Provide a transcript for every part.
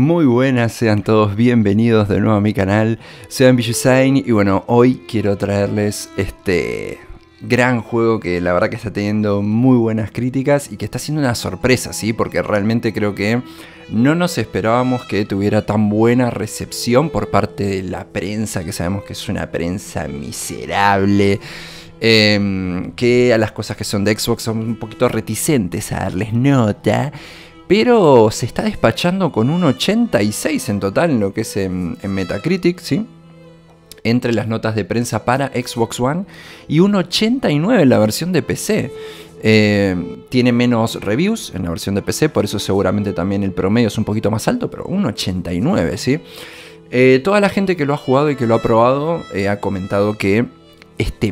Muy buenas, sean todos bienvenidos de nuevo a mi canal. Soy Ambitiusain y bueno, hoy quiero traerles este gran juego que la verdad que está teniendo muy buenas críticas y que está siendo una sorpresa, ¿sí? Porque realmente creo que no nos esperábamos que tuviera tan buena recepción por parte de la prensa, que sabemos que es una prensa miserable. Que a las cosas que son de Xbox son un poquito reticentes a darles nota. Pero se está despachando con un 86 en total en lo que es en Metacritic, ¿sí? Entre las notas de prensa para Xbox One y un 89 en la versión de PC. Tiene menos reviews en la versión de PC, por eso seguramente también el promedio es un poquito más alto, pero un 89, ¿sí? Toda la gente que lo ha jugado y que lo ha probado ha comentado que este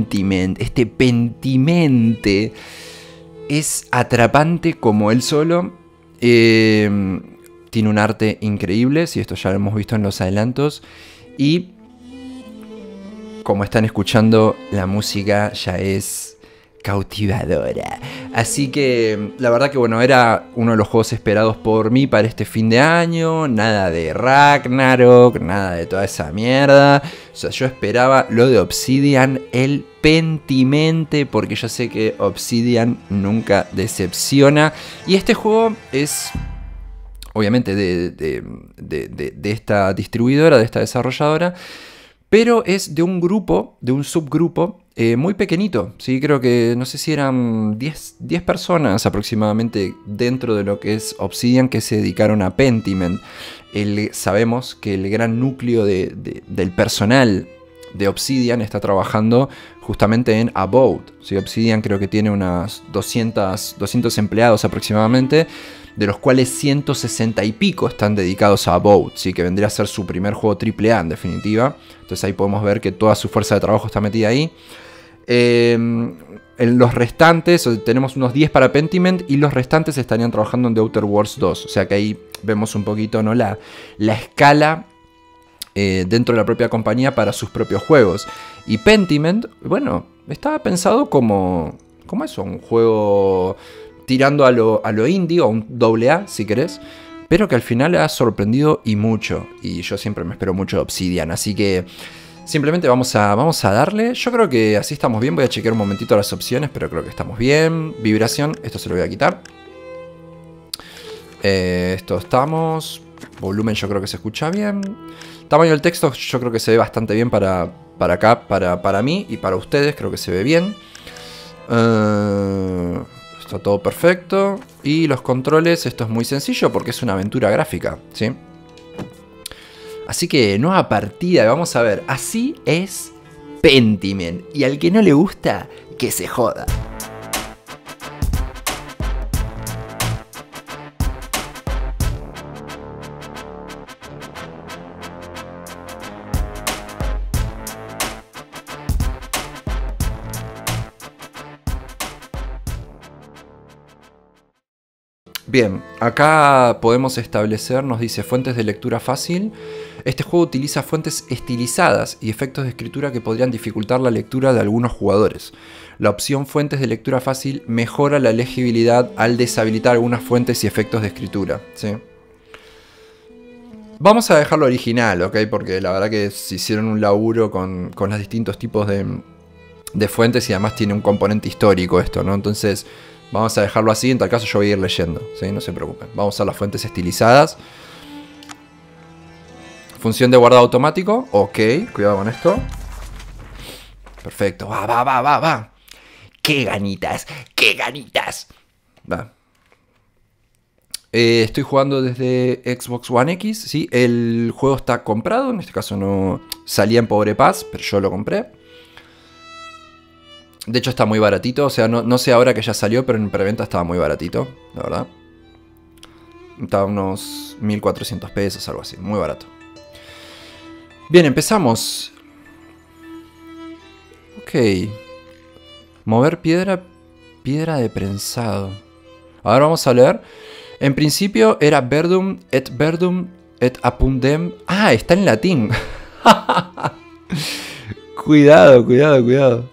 Pentimente es atrapante como él solo. Tiene un arte increíble, si esto ya lo hemos visto en los adelantos. Y como están escuchando, la música ya es cautivadora. Así que la verdad que bueno, era uno de los juegos esperados por mí para este fin de año. Nada de Ragnarok, nada de toda esa mierda. O sea, yo esperaba lo de Obsidian, el Pentimente, porque yo sé que Obsidian nunca decepciona. Y este juego es obviamente de esta distribuidora, de esta desarrolladora, pero es de un grupo, de un subgrupo muy pequeñito, ¿sí? Creo que no sé si eran 10 personas aproximadamente dentro de lo que es Obsidian que se dedicaron a Pentiment. Sabemos que el gran núcleo del personal de Obsidian está trabajando justamente en Abode, ¿sí? Obsidian creo que tiene unas 200 empleados aproximadamente, de los cuales 160 y pico están dedicados a Abode, ¿sí? Que vendría a ser su primer juego AAA en definitiva. Entonces ahí podemos ver que toda su fuerza de trabajo está metida ahí. En los restantes, tenemos unos 10 para Pentiment y los restantes estarían trabajando en The Outer Worlds 2. O sea que ahí vemos un poquito, ¿no? la escala dentro de la propia compañía para sus propios juegos. Y Pentiment, bueno, estaba pensado como eso, un juego tirando a lo indie o un AA si querés, pero que al final ha sorprendido y mucho. Y yo siempre me espero mucho de Obsidian, así que simplemente vamos a darle. Yo creo que así estamos bien. Voy a chequear un momentito las opciones, pero creo que estamos bien. Vibración, esto se lo voy a quitar. Esto estamos. Volumen yo creo que se escucha bien. Tamaño del texto yo creo que se ve bastante bien para acá, para mí y para ustedes. Creo que se ve bien. Está todo perfecto. Y los controles, esto es muy sencillo porque es una aventura gráfica, ¿sí? Así que nueva partida, vamos a ver. Así es Pentiment. Y al que no le gusta, que se joda. Bien, acá podemos establecer, nos dice fuentes de lectura fácil. Este juego utiliza fuentes estilizadas y efectos de escritura que podrían dificultar la lectura de algunos jugadores. La opción fuentes de lectura fácil mejora la legibilidad al deshabilitar algunas fuentes y efectos de escritura, ¿sí? Vamos a dejarlo original, ¿ok? Porque la verdad que se hicieron un laburo con los distintos tipos de fuentes y además tiene un componente histórico esto, ¿no? Entonces vamos a dejarlo así, en tal caso yo voy a ir leyendo, ¿sí? No se preocupen. Vamos a usar las fuentes estilizadas. Función de guardado automático. Ok, cuidado con esto. Perfecto. Va. ¡Qué ganitas! ¡Qué ganitas! Va. Estoy jugando desde Xbox One X, ¿sí? El juego está comprado. En este caso no salía en Pobre Paz, pero yo lo compré. De hecho está muy baratito, o sea, no sé ahora que ya salió, pero en preventa estaba muy baratito, la verdad. Estaba unos 1400 pesos, algo así, muy barato. Bien, empezamos. Ok. Mover piedra de prensado. Ahora vamos a leer. En principio era verdum et apundem. Ah, está en latín. Cuidado.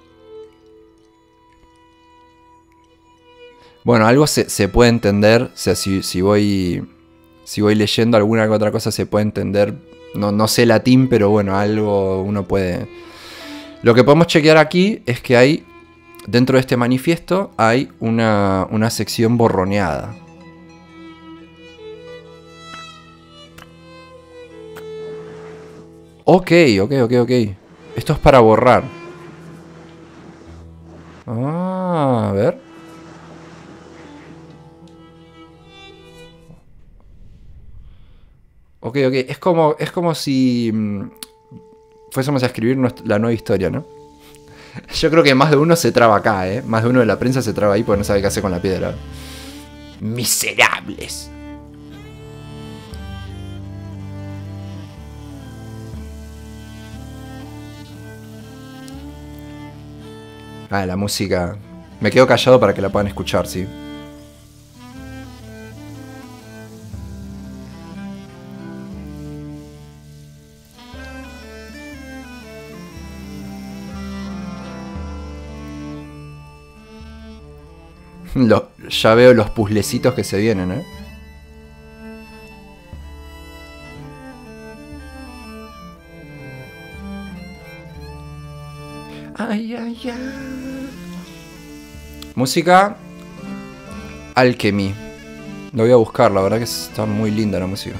Bueno, algo se puede entender, o sea, si voy Si voy leyendo alguna que otra cosa se puede entender. No sé latín, pero bueno, algo uno puede... Lo que podemos chequear aquí es que hay, dentro de este manifiesto, hay una sección borroneada. Ok. Esto es para borrar. Ah, a ver. Ok. Es como si fuésemos a escribir la nueva historia, ¿no? Yo creo que más de uno se traba acá, ¿eh? Más de uno de la prensa se traba ahí porque no sabe qué hacer con la piedra. Miserables. Ah, la música. Me quedo callado para que la puedan escuchar, sí. Ya veo los puzzlecitos que se vienen, ¿eh? Ay. Música Alchemy. Lo voy a buscar, la verdad que está muy linda la música.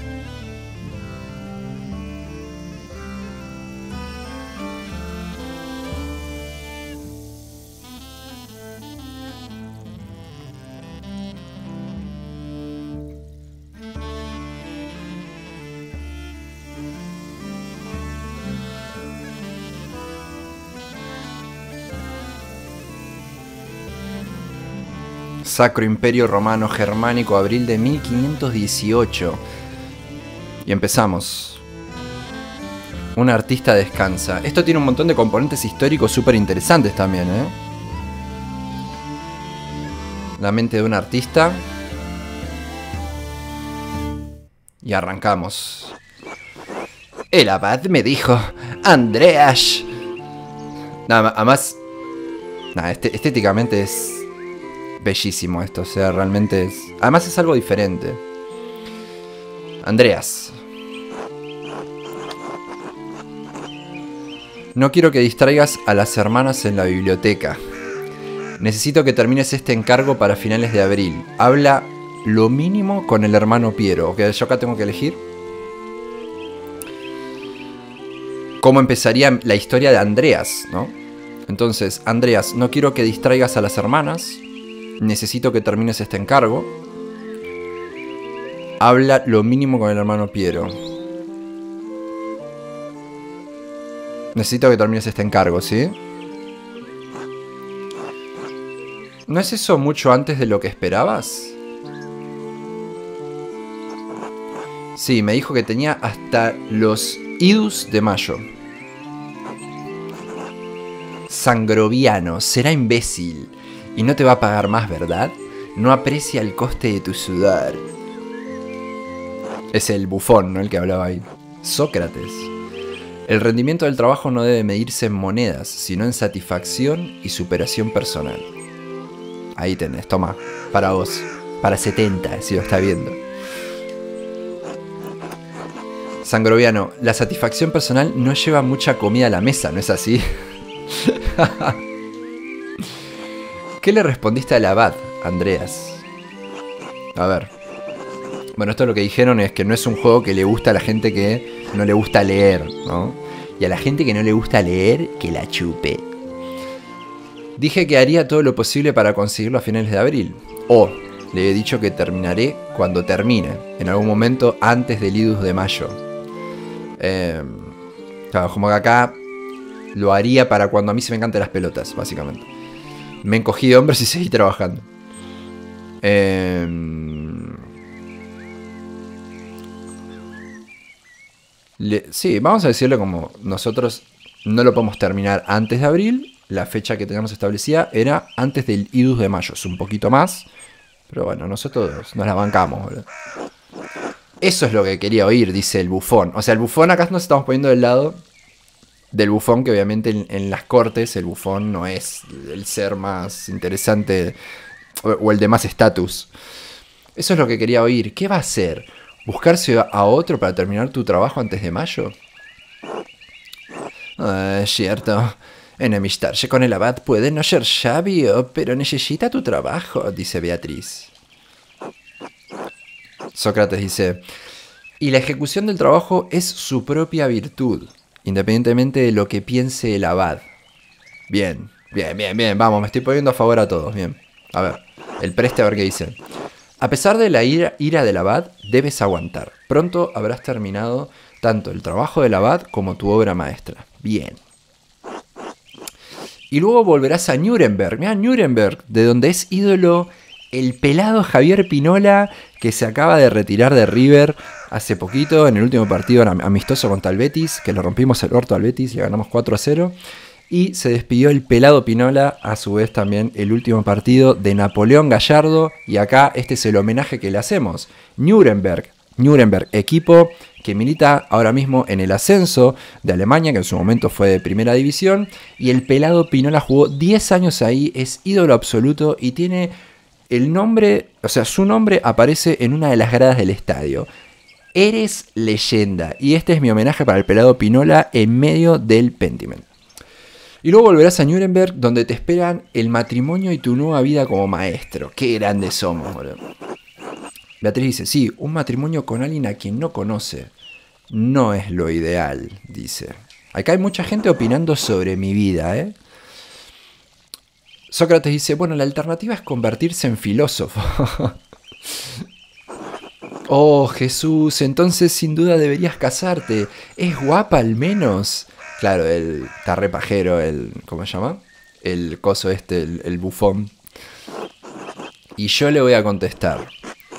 Sacro Imperio Romano Germánico, abril de 1518. Y empezamos. Un artista descansa. Esto tiene un montón de componentes históricos súper interesantes también, ¿eh? La mente de un artista. Y arrancamos. El abad me dijo: Andreas. Nada, además... Nada, estéticamente es... bellísimo esto, o sea, realmente es... Además es algo diferente. Andreas. No quiero que distraigas a las hermanas en la biblioteca. Necesito que termines este encargo para finales de abril. Habla lo mínimo con el hermano Piero. Ok, yo acá tengo que elegir cómo empezaría la historia de Andreas, ¿no? Entonces, Andreas, no quiero que distraigas a las hermanas. Necesito que termines este encargo. Habla lo mínimo con el hermano Piero. Necesito que termines este encargo, ¿sí? ¿No es eso mucho antes de lo que esperabas? Sí, me dijo que tenía hasta los idus de mayo. Sangroviano, será imbécil. Y no te va a pagar más, ¿verdad? No aprecia el coste de tu sudor. Es el bufón, ¿no? El que hablaba ahí. Sócrates. El rendimiento del trabajo no debe medirse en monedas, sino en satisfacción y superación personal. Ahí tenés, toma, para vos. Para 70, si lo está viendo. Sangroviano, la satisfacción personal no lleva mucha comida a la mesa, ¿no es así? ¿Qué le respondiste al abad, Andreas? A ver. Bueno, esto lo que dijeron es que no es un juego que le gusta a la gente que no le gusta leer, ¿no? Y a la gente que no le gusta leer, que la chupe. Dije que haría todo lo posible para conseguirlo a finales de abril. O, le he dicho que terminaré cuando termine, en algún momento antes del idus de mayo. Claro, como que acá lo haría para cuando a mí se me encanten las pelotas, básicamente. Me encogí de hombros y seguí trabajando. Sí, vamos a decirle como nosotros no lo podemos terminar antes de abril. La fecha que teníamos establecida era antes del idus de mayo. Es un poquito más, pero bueno, nosotros nos la bancamos, boludo. Eso es lo que quería oír, dice el bufón. O sea, el bufón acá nos estamos poniendo del lado del bufón, que obviamente en las cortes el bufón no es el ser más interesante o el de más estatus. Eso es lo que quería oír. ¿Qué va a hacer? ¿Buscarse a otro para terminar tu trabajo antes de mayo? Es cierto. Enemistarse con el abad puede no ser sabio, pero necesita tu trabajo, dice Beatriz. Sócrates dice, y la ejecución del trabajo es su propia virtud, independientemente de lo que piense el abad. Bien, vamos, me estoy poniendo a favor a todos, bien. A ver, el preste a ver qué dice. A pesar de la ira del abad, debes aguantar. Pronto habrás terminado tanto el trabajo del abad como tu obra maestra. Bien. Y luego volverás a Nuremberg. Mirá, Nuremberg, de donde es ídolo el pelado Javier Pinola, que se acaba de retirar de River hace poquito, en el último partido amistoso contra el Betis, que le rompimos el orto al Betis y ganamos 4-0. Y se despidió el pelado Pinola, a su vez también el último partido de Napoleón Gallardo. Y acá este es el homenaje que le hacemos. Nuremberg, equipo que milita ahora mismo en el ascenso de Alemania, que en su momento fue de primera división. Y el pelado Pinola jugó 10 años ahí, es ídolo absoluto y tiene el nombre, o sea, su nombre aparece en una de las gradas del estadio. Eres leyenda. Y este es mi homenaje para el pelado Pinola en medio del Pentiment. Y luego volverás a Nuremberg, donde te esperan el matrimonio y tu nueva vida como maestro. ¡Qué grandes somos, boludo! Beatriz dice, sí, un matrimonio con alguien a quien no conoce no es lo ideal, dice. Acá hay mucha gente opinando sobre mi vida, ¿eh? Sócrates dice, bueno, la alternativa es convertirse en filósofo. Oh, Jesús, entonces sin duda deberías casarte. ¿Es guapa al menos? Claro, el está re pajero, el... ¿Cómo se llama? El coso este, el bufón. Y yo le voy a contestar.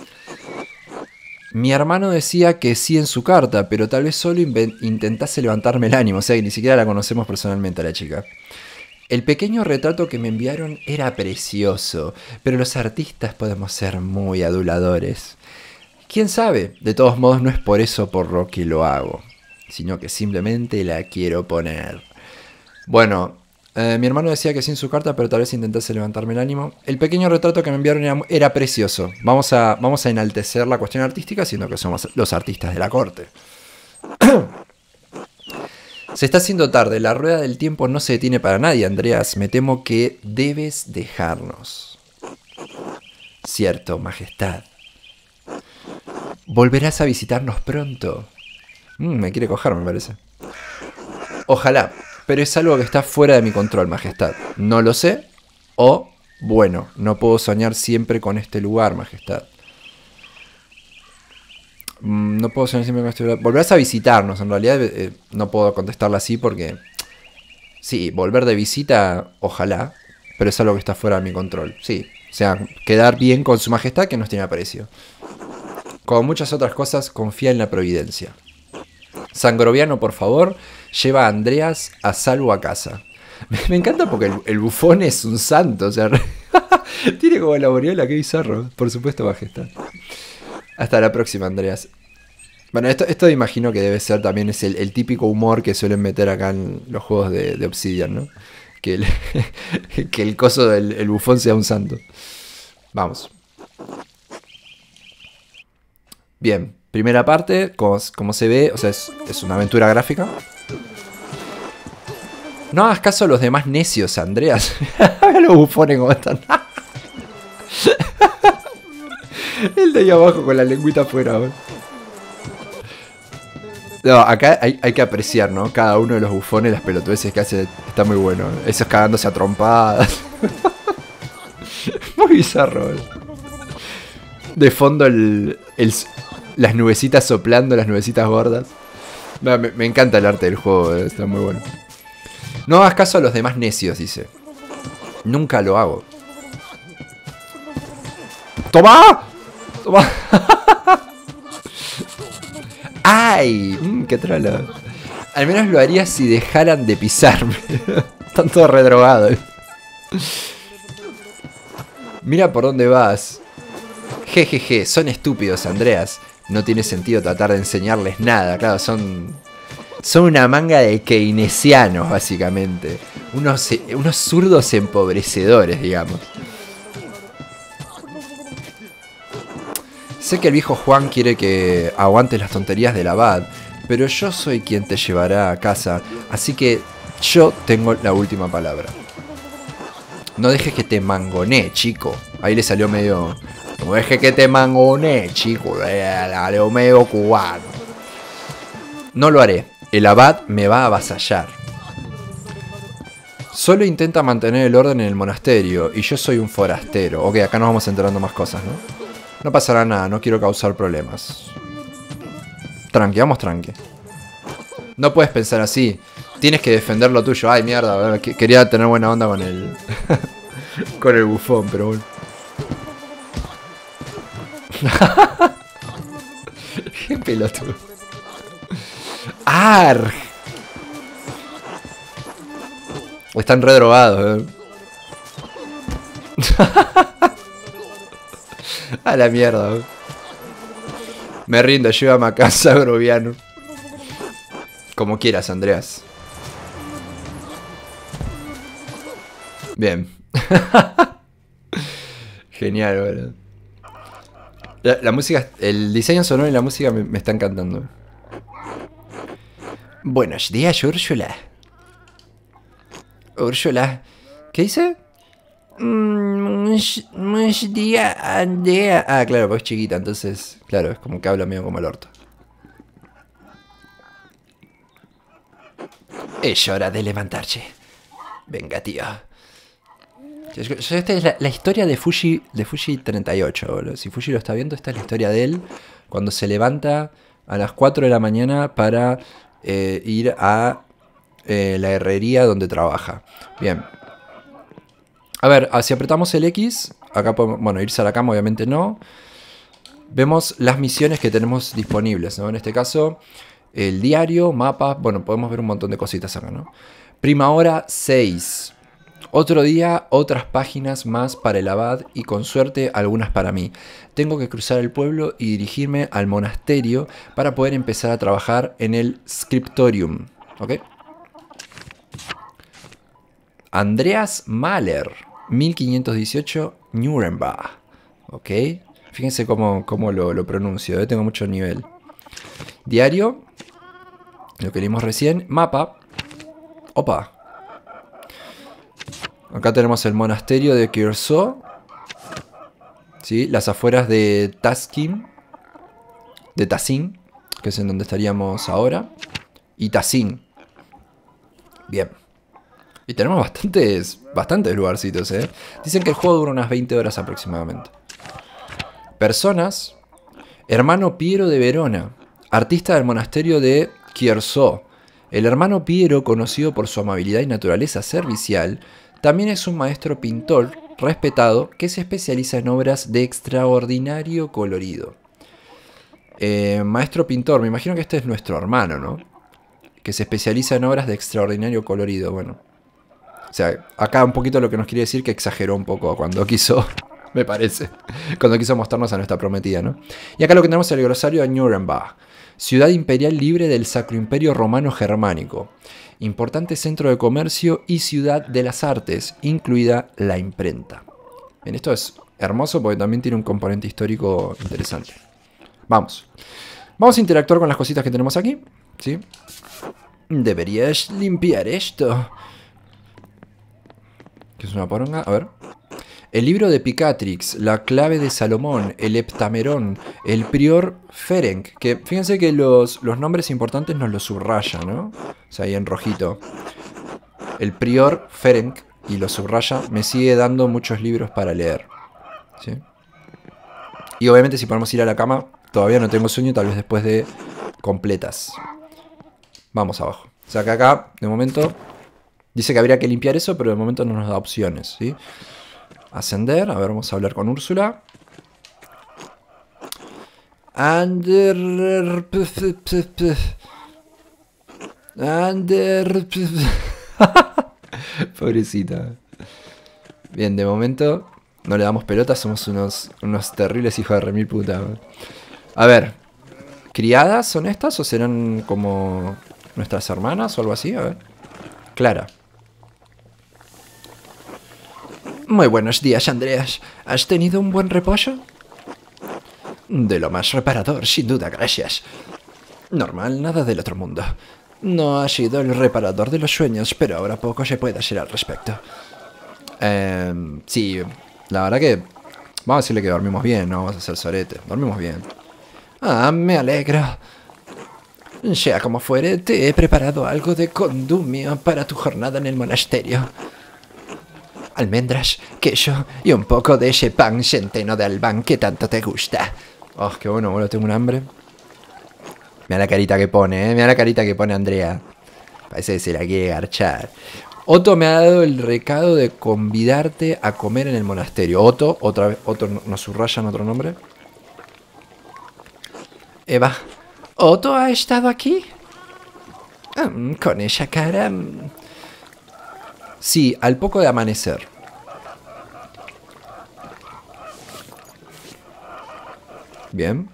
Mi hermano decía que sí en su carta, pero tal vez solo intentase levantarme el ánimo. O sea que ni siquiera la conocemos personalmente a la chica. El pequeño retrato que me enviaron era precioso, pero los artistas podemos ser muy aduladores. ¿Quién sabe? De todos modos no es por eso por lo que lo hago, sino que simplemente la quiero poner. Bueno, mi hermano decía que sí en su carta, pero tal vez intentase levantarme el ánimo. El pequeño retrato que me enviaron era precioso. Vamos a enaltecer la cuestión artística, siendo que somos los artistas de la corte. Se está haciendo tarde, la rueda del tiempo no se detiene para nadie, Andreas. Me temo que debes dejarnos. Cierto, majestad. ¿Volverás a visitarnos pronto? Me quiere coger, me parece. Ojalá, pero es algo que está fuera de mi control, majestad. No lo sé, o, bueno, no puedo soñar siempre con este lugar, majestad. No puedo soñar siempre con este lugar. Volverás a visitarnos, en realidad no puedo contestarla así porque... Sí, volver de visita, ojalá, pero es algo que está fuera de mi control. Sí, o sea, quedar bien con su majestad que nos tiene aprecio. Como muchas otras cosas, confía en la providencia. Sangroviano, por favor, lleva a Andreas a salvo a casa. Me encanta porque el bufón es un santo, o sea, tiene como la aureola, qué bizarro. Por supuesto, majestad. Hasta la próxima, Andreas. Bueno, esto imagino que debe ser también es el típico humor que suelen meter acá en los juegos de Obsidian, ¿no? Que el coso del bufón sea un santo. Vamos. Bien, primera parte, como se ve, o sea, es una aventura gráfica. No hagas caso a los demás necios, Andreas. Mira los bufones como están. El de ahí abajo con la lengüita afuera. No, acá hay que apreciar, ¿no? Cada uno de los bufones, las pelotudeces que hace, está muy bueno. Esos cagándose a trompadas. Muy bizarro. De fondo las nubecitas soplando, las nubecitas gordas. Me encanta el arte del juego, está muy bueno. No hagas caso a los demás necios, dice. Nunca lo hago. ¡Toma! ¡Toma! ¡Ay! ¡Qué trola! Al menos lo haría si dejaran de pisarme. Están todos redrogados. Mira por dónde vas. Jejeje, son estúpidos, Andreas. No tiene sentido tratar de enseñarles nada. Claro, son una manga de keynesianos, básicamente. Unos zurdos empobrecedores, digamos. Sé que el viejo Juan quiere que aguantes las tonterías del abad, pero yo soy quien te llevará a casa, así que yo tengo la última palabra. No dejes que te mangonee, chico. Ahí le salió medio... No dejes que te mangonee, chico. Salió medio cubano. No lo haré. El abad me va a avasallar. Solo intenta mantener el orden en el monasterio y yo soy un forastero. Ok, acá nos vamos enterando más cosas, ¿no? No pasará nada, no quiero causar problemas. Tranqui, vamos tranqui. No puedes pensar así. Tienes que defender lo tuyo. Ay, mierda, quería tener buena onda con el... con el bufón, pero bueno. Qué pelotudo. ¡Arg! Están re drogados, A la mierda, Me rindo, llévame a casa, Groviano. Como quieras, Andreas. Bien. Genial, boludo. La música, el diseño sonoro y la música me está encantando. Buenos días, Úrsula. Úrsula, ¿qué dice? Buenos días, Andrea. Ah, claro, pues es chiquita, entonces, claro, es como que habla medio como el orto. Es hora de levantarse. Venga, tío. Esta es la historia de Fuji 38, boludo. Si Fuji lo está viendo, esta es la historia de él cuando se levanta a las 4 de la mañana para ir a la herrería donde trabaja. Bien. A ver, si apretamos el X, acá podemos, bueno, irse a la cama obviamente no. Vemos las misiones que tenemos disponibles, ¿no? En este caso, el diario, mapa, bueno, podemos ver un montón de cositas acá, ¿no? Prima hora 6. Otro día, otras páginas más para el abad y con suerte algunas para mí. Tengo que cruzar el pueblo y dirigirme al monasterio para poder empezar a trabajar en el scriptorium. ¿Ok? Andreas Mahler, 1518, Nuremberg. ¿Ok? Fíjense cómo lo pronuncio, tengo mucho nivel. Diario, lo que leímos recién. Mapa. Opa. Acá tenemos el monasterio de Kiersó. ¿Sí? Las afueras de Taskin. De Tassin, que es en donde estaríamos ahora. Y Tassin. Bien. Y tenemos bastantes lugarcitos, ¿eh? Dicen que el juego dura unas 20 horas aproximadamente. Personas. Hermano Piero de Verona. Artista del monasterio de Kiersó. El hermano Piero, conocido por su amabilidad y naturaleza servicial, también es un maestro pintor respetado que se especializa en obras de extraordinario colorido. Maestro pintor, me imagino que este es nuestro hermano, ¿no? Que se especializa en obras de extraordinario colorido, bueno. O sea, acá un poquito lo que nos quiere decir que exageró un poco cuando quiso, me parece, cuando quiso mostrarnos a nuestra prometida, ¿no? Y acá lo que tenemos es el glosario de Nuremberg, ciudad imperial libre del Sacro Imperio Romano Germánico. Importante centro de comercio y ciudad de las artes, incluida la imprenta. Bien, esto es hermoso porque también tiene un componente histórico interesante. Vamos a interactuar con las cositas que tenemos aquí, ¿sí? Deberías limpiar esto. ¿Qué es una poronga? A ver. El libro de Picatrix, la clave de Salomón, el heptamerón, el prior Ferenc. Que fíjense que los nombres importantes nos los subraya, ¿no? O sea, ahí en rojito. El prior Ferenc, y lo subraya, me sigue dando muchos libros para leer. ¿Sí? Y obviamente si podemos ir a la cama, todavía no tengo sueño, tal vez después de completas. Vamos abajo. O sea que acá, de momento, dice que habría que limpiar eso, pero de momento no nos da opciones, ¿sí? Ascender, a ver, vamos a hablar con Úrsula. Pobrecita. Bien, de momento no le damos pelota, somos unos terribles hijos de remil puta. A ver, ¿criadas son estas o serán como nuestras hermanas o algo así? A ver. Clara. Muy buenos días, Andreas. ¿Has tenido un buen reposo? De lo más reparador, sin duda, gracias. Normal, nada del otro mundo. No ha sido el reparador de los sueños, pero ahora poco se puede hacer al respecto. Sí, la verdad que... Vamos a decirle que dormimos bien, no vamos a hacer sorete. Dormimos bien. Ah, me alegro. Sea como fuere, te he preparado algo de condumio para tu jornada en el monasterio. Almendras, queso y un poco de ese pan centeno de Albán que tanto te gusta. Oh, qué bueno, boludo, tengo un hambre. Mira la carita que pone, mira la carita que pone Andrea. Parece que se la quiere garchar. Otto me ha dado el recado de convidarte a comer en el monasterio. Otto, otra vez, Otto nos subrayan otro nombre. Eva, ¿Otto ha estado aquí? Con esa cara... Sí, al poco de amanecer. Bien.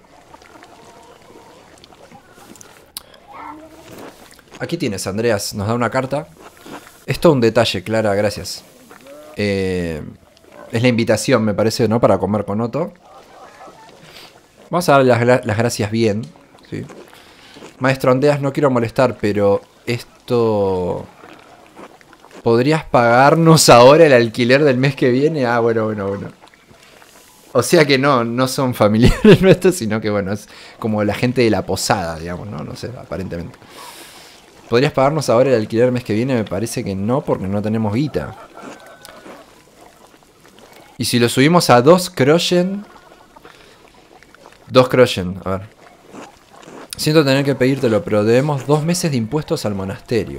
Aquí tienes, Andreas. Nos da una carta. Es todo un detalle, Clara, gracias. Es la invitación, me parece, ¿no? Para comer con Otto. Vamos a darle las gracias bien. ¿Sí? Maestro Andreas, no quiero molestar, pero esto... ¿Podrías pagarnos ahora el alquiler del mes que viene? Ah, bueno. O sea que no son familiares nuestros, sino que, bueno, es como la gente de la posada, digamos, ¿no? No sé, aparentemente. ¿Podrías pagarnos ahora el alquiler del mes que viene? Me parece que no, porque no tenemos guita. Y si lo subimos a 2 Kroschen... 2 Kroschen, a ver. Siento tener que pedírtelo, pero debemos 2 meses de impuestos al monasterio.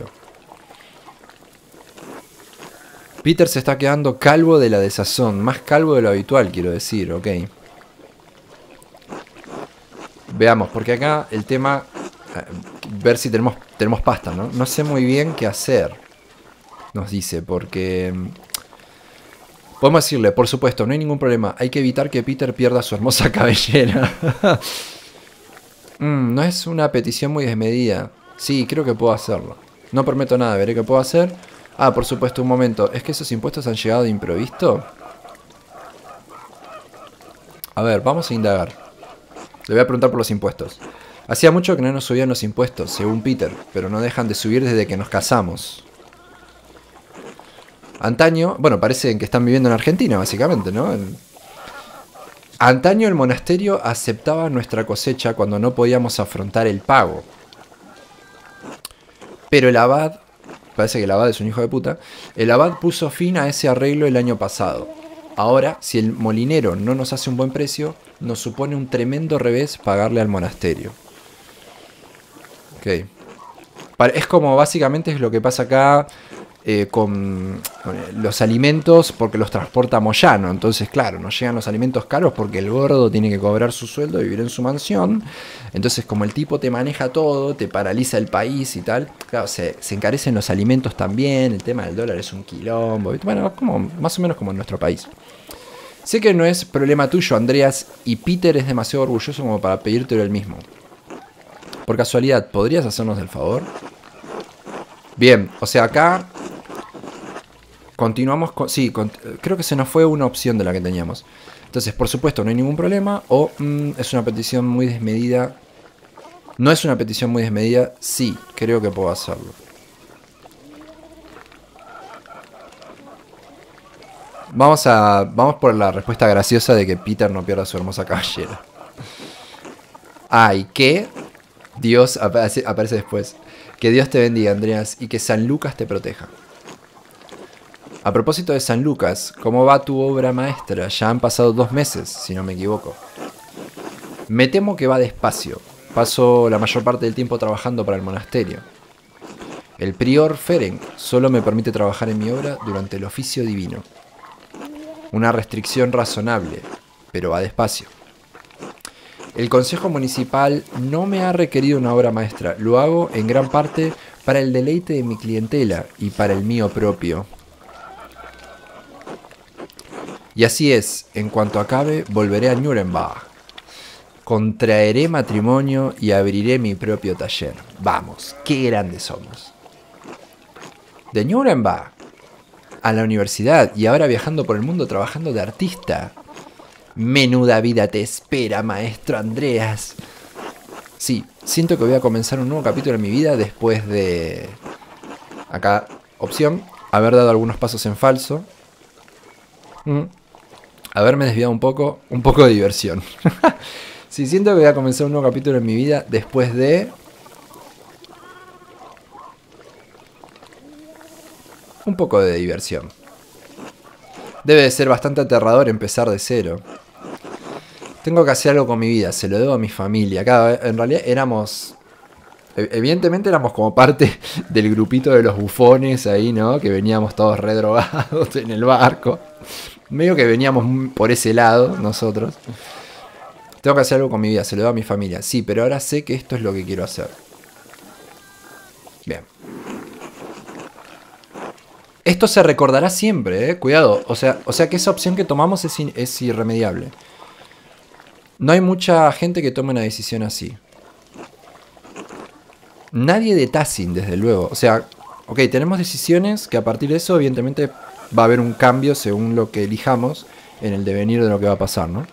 Peter se está quedando calvo de la desazón. Más calvo de lo habitual, quiero decir, ok. Veamos, porque acá el tema... ver si tenemos pasta, ¿no? No sé muy bien qué hacer. Nos dice, porque... podemos decirle, por supuesto, no hay ningún problema. Hay que evitar que Peter pierda su hermosa cabellera. No es una petición muy desmedida. Sí, creo que puedo hacerlo. No prometo nada, veré qué puedo hacer. Ah, por supuesto, un momento. ¿Es que esos impuestos han llegado de improviso? A ver, vamos a indagar. Le voy a preguntar por los impuestos. Hacía mucho que no nos subían los impuestos, según Peter, pero no dejan de subir desde que nos casamos. Antaño, bueno, parece que están viviendo en Argentina, básicamente, ¿no? Antaño el monasterio aceptaba nuestra cosecha cuando no podíamos afrontar el pago. Pero el abad... Parece que el abad es un hijo de puta. El abad puso fin a ese arreglo el año pasado. Ahora, si el molinero no nos hace un buen precio, nos supone un tremendo revés pagarle al monasterio. Ok. Es como básicamente es lo que pasa acá con los alimentos, porque los transporta Moyano. Entonces, claro, nos llegan los alimentos caros porque el gordo tiene que cobrar su sueldo y vivir en su mansión. Entonces, como el tipo te maneja todo, te paraliza el país y tal, claro, se encarecen los alimentos también. El tema del dólar es un quilombo. Bueno, como, más o menos como en nuestro país. Sé que no es problema tuyo, Andreas, y Peter es demasiado orgulloso como para pedírtelo él mismo. Por casualidad, ¿podrías hacernos el favor? Bien, o sea, acá... Continuamos con... Sí, creo que se nos fue una opción de la que teníamos. Entonces, por supuesto, no hay ningún problema. O es una petición muy desmedida. No es una petición muy desmedida. Sí, creo que puedo hacerlo. Vamos por la respuesta graciosa de que Peter no pierda su hermosa cabellera. Ay, que Dios aparece después. Que Dios te bendiga, Andreas, y que San Lucas te proteja. A propósito de San Lucas, ¿cómo va tu obra maestra? Ya han pasado 2 meses, si no me equivoco. Me temo que va despacio. Paso la mayor parte del tiempo trabajando para el monasterio. El prior Ferenc solo me permite trabajar en mi obra durante el oficio divino. Una restricción razonable, pero va despacio. El consejo municipal no me ha requerido una obra maestra. Lo hago en gran parte para el deleite de mi clientela y para el mío propio. Y así es, en cuanto acabe, volveré a Nuremberg. Contraeré matrimonio y abriré mi propio taller. Vamos, qué grandes somos. De Nuremberg a la universidad y ahora viajando por el mundo trabajando de artista. Menuda vida te espera, maestro Andreas. Sí, siento que voy a comenzar un nuevo capítulo en mi vida después de... Acá, opción, haber dado algunos pasos en falso. Haberme desviado un poco de diversión. Sí, siento que voy a comenzar un nuevo capítulo en mi vida después de... un poco de diversión. Debe de ser bastante aterrador empezar de cero. Tengo que hacer algo con mi vida, se lo debo a mi familia. En realidad éramos... Evidentemente éramos como parte del grupito de los bufones ahí, ¿no? Que veníamos todos redrogados en el barco. Medio que veníamos por ese lado nosotros. Tengo que hacer algo con mi vida, se lo debo a mi familia. Sí, pero ahora sé que esto es lo que quiero hacer. Bien. Esto se recordará siempre, cuidado. O sea que esa opción que tomamos es irremediable. No hay mucha gente que tome una decisión así. Nadie de Tassin, desde luego. O sea, ok, tenemos decisiones que a partir de eso, evidentemente, va a haber un cambio según lo que elijamos en el devenir de lo que va a pasar, ¿no?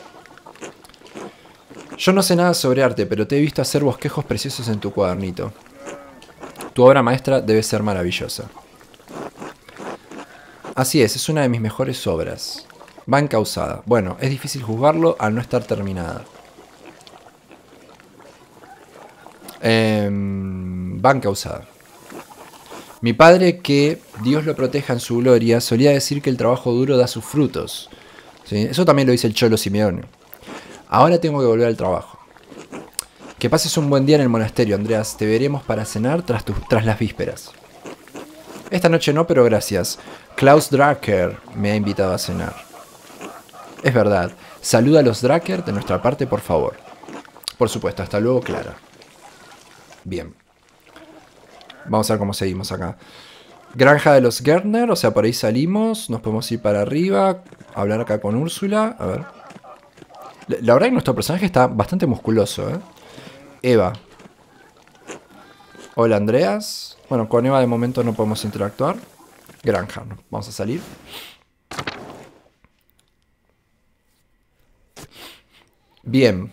Yo no sé nada sobre arte, pero te he visto hacer bosquejos preciosos en tu cuadernito. Tu obra maestra debe ser maravillosa. Así es una de mis mejores obras. Va encausada. Bueno, es difícil juzgarlo al no estar terminada. Va encausada. Mi padre, que Dios lo proteja en su gloria, solía decir que el trabajo duro da sus frutos. ¿Sí? Eso también lo dice el Cholo Simeone. Ahora tengo que volver al trabajo. Que pases un buen día en el monasterio, Andreas. Te veremos para cenar tras las vísperas. Esta noche no, pero gracias. Klaus Dracker me ha invitado a cenar. Es verdad. Saluda a los Dracker de nuestra parte, por favor. Por supuesto, hasta luego, Clara. Bien. Vamos a ver cómo seguimos acá. Granja de los Gärtner, o sea, por ahí salimos. Nos podemos ir para arriba. Hablar acá con Úrsula. A ver. La verdad que nuestro personaje está bastante musculoso, ¿eh? Eva. Hola, Andreas. Bueno, con Eva de momento no podemos interactuar. Granja, ¿no? Vamos a salir. Bien.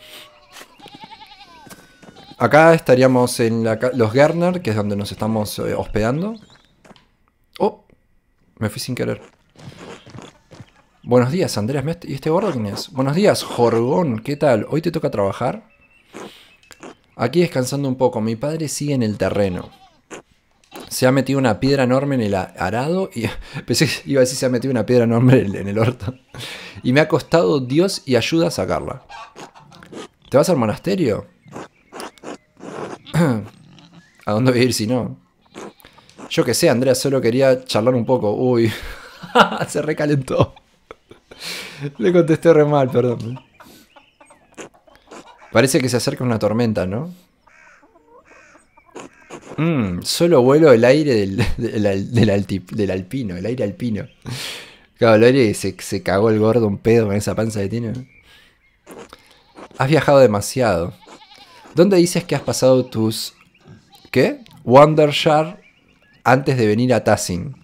Acá estaríamos en los Gärtner, que es donde nos estamos hospedando. Oh, me fui sin querer. Buenos días, Andreas. ¿Y este gordo quién es? Buenos días, Jorgón. ¿Qué tal? ¿Hoy te toca trabajar? Aquí descansando un poco. Mi padre sigue en el terreno. Se ha metido una piedra enorme en el arado y... Pensé que iba a decir se ha metido una piedra enorme en el orto. Y me ha costado Dios y ayuda a sacarla. ¿Te vas al monasterio? ¿A dónde voy a ir si no? Yo qué sé, Andrea, solo quería charlar un poco. Uy, se recalentó. Le contesté re mal, perdón. Parece que se acerca una tormenta, ¿no? Solo vuelo el aire del alpino, el aire alpino. Claro, el aire se cagó el gordo un pedo con esa panza que tiene. Has viajado demasiado. ¿Dónde dices que has pasado tus... ¿qué? Wandershare antes de venir a Tassin.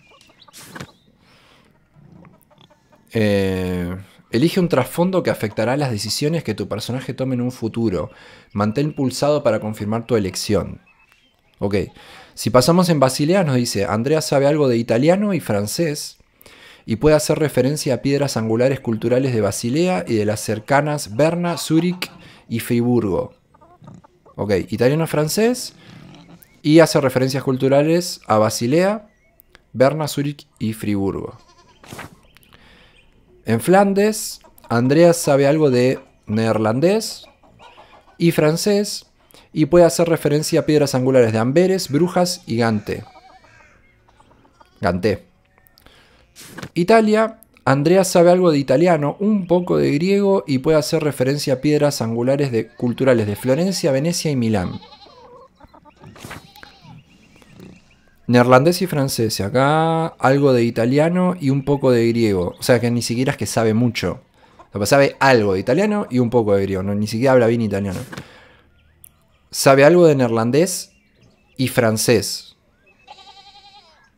Elige un trasfondo que afectará las decisiones que tu personaje tome en un futuro. Mantén pulsado para confirmar tu elección. Ok. Si pasamos en Basilea nos dice, Andrea sabe algo de italiano y francés y puede hacer referencia a piedras angulares culturales de Basilea y de las cercanas Berna, Zúrich y Friburgo. Ok, italiano-francés y hace referencias culturales a Basilea, Berna, Zúrich y Friburgo. En Flandes, Andrea sabe algo de neerlandés y francés y puede hacer referencia a piedras angulares de Amberes, Brujas y Gante. Italia, Andrea sabe algo de italiano, un poco de griego y puede hacer referencia a piedras angulares culturales de Florencia, Venecia y Milán. Neerlandés y francés, acá algo de italiano y un poco de griego. O sea que ni siquiera es que sabe mucho. O sea, sabe algo de italiano y un poco de griego, no, ni siquiera habla bien italiano. Sabe algo de neerlandés y francés.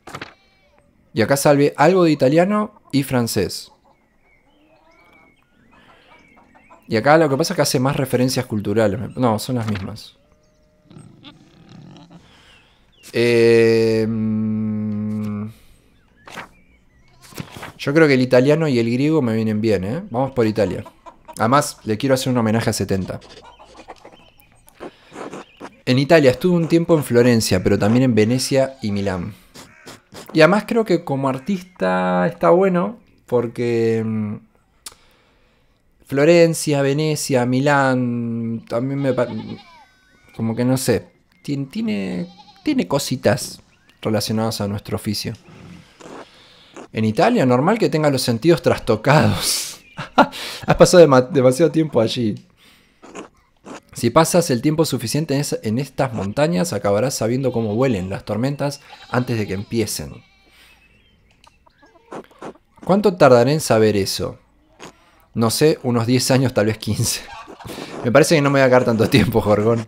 Y acá sabe algo de italiano y francés. Y acá lo que pasa es que hace más referencias culturales. No, son las mismas. Yo creo que el italiano y el griego me vienen bien, ¿eh? Vamos por Italia. Además, le quiero hacer un homenaje a 70. En Italia estuve un tiempo en Florencia, pero también en Venecia y Milán. Y además creo que como artista está bueno, porque Florencia, Venecia, Milán, también me como que no sé, tiene cositas relacionadas a nuestro oficio. En Italia, normal que tenga los sentidos trastocados. Has pasado demasiado tiempo allí. Si pasas el tiempo suficiente en estas montañas, acabarás sabiendo cómo huelen las tormentas antes de que empiecen. ¿Cuánto tardaré en saber eso? No sé, unos 10 años, tal vez 15. Me parece que no me va a quedar tanto tiempo, Jorgón.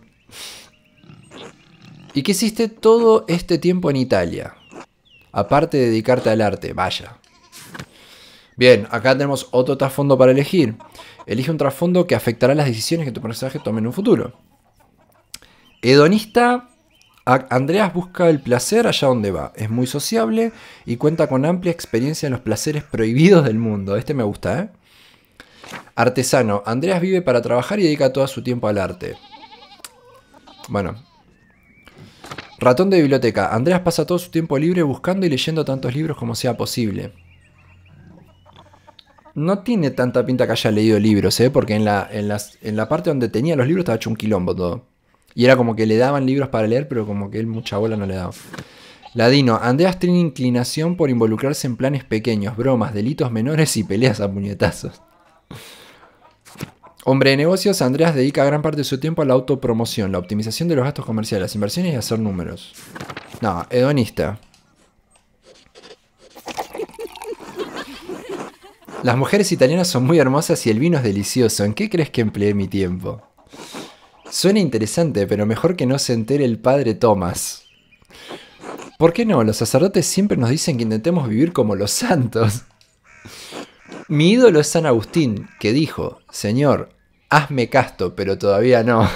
¿Y qué hiciste todo este tiempo en Italia? Aparte de dedicarte al arte, vaya. Bien, acá tenemos otro trasfondo para elegir. Elige un trasfondo que afectará las decisiones que tu personaje tome en un futuro. Hedonista, Andreas busca el placer allá donde va. Es muy sociable y cuenta con amplia experiencia en los placeres prohibidos del mundo. Este me gusta, ¿eh? Artesano, Andreas vive para trabajar y dedica todo su tiempo al arte. Bueno. Ratón de biblioteca, Andreas pasa todo su tiempo libre buscando y leyendo tantos libros como sea posible. No tiene tanta pinta que haya leído libros, porque en la parte donde tenía los libros estaba hecho un quilombo todo. Y era como que le daban libros para leer, pero como que él mucha bola no le daba. Ladino, Andreas tiene inclinación por involucrarse en planes pequeños, bromas, delitos menores y peleas a puñetazos. Hombre de negocios, Andreas dedica gran parte de su tiempo a la autopromoción, la optimización de los gastos comerciales, las inversiones y hacer números. No, hedonista. Las mujeres italianas son muy hermosas y el vino es delicioso. ¿En qué crees que empleé mi tiempo? Suena interesante, pero mejor que no se entere el padre Thomas. ¿Por qué no? Los sacerdotes siempre nos dicen que intentemos vivir como los santos. Mi ídolo es San Agustín, que dijo: Señor, hazme casto, pero todavía no.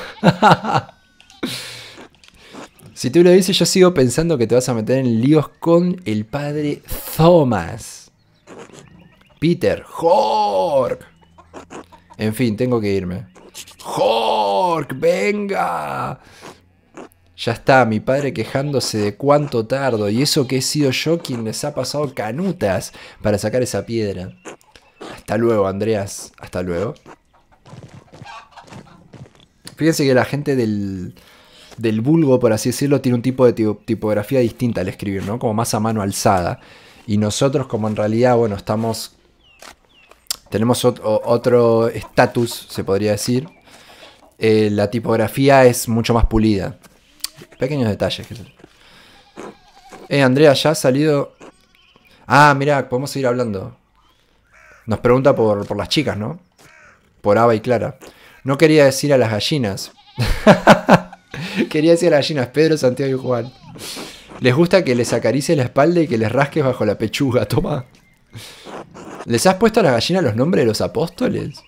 Si tú lo dices, yo sigo pensando que te vas a meter en líos con el padre Thomas. Peter, Jork. En fin, tengo que irme. Jork, venga. Ya está, mi padre quejándose de cuánto tardo. Y eso que he sido yo quien les ha pasado canutas para sacar esa piedra. Hasta luego, Andreas. Hasta luego. Fíjense que la gente del vulgo, por así decirlo, tiene un tipo de tipografía distinta al escribir, ¿no? Como más a mano alzada. Y nosotros, como en realidad, bueno, tenemos otro estatus, se podría decir. La tipografía es mucho más pulida. Pequeños detalles. Andrea, ya ha salido... Ah, mirá, podemos seguir hablando. Nos pregunta por las chicas, ¿no? Por Ava y Clara. No quería decir a las gallinas. Quería decir a las gallinas, Pedro, Santiago y Juan. Les gusta que les acaricie la espalda y que les rasques bajo la pechuga. Toma. ¿Les has puesto a las gallinas los nombres de los apóstoles?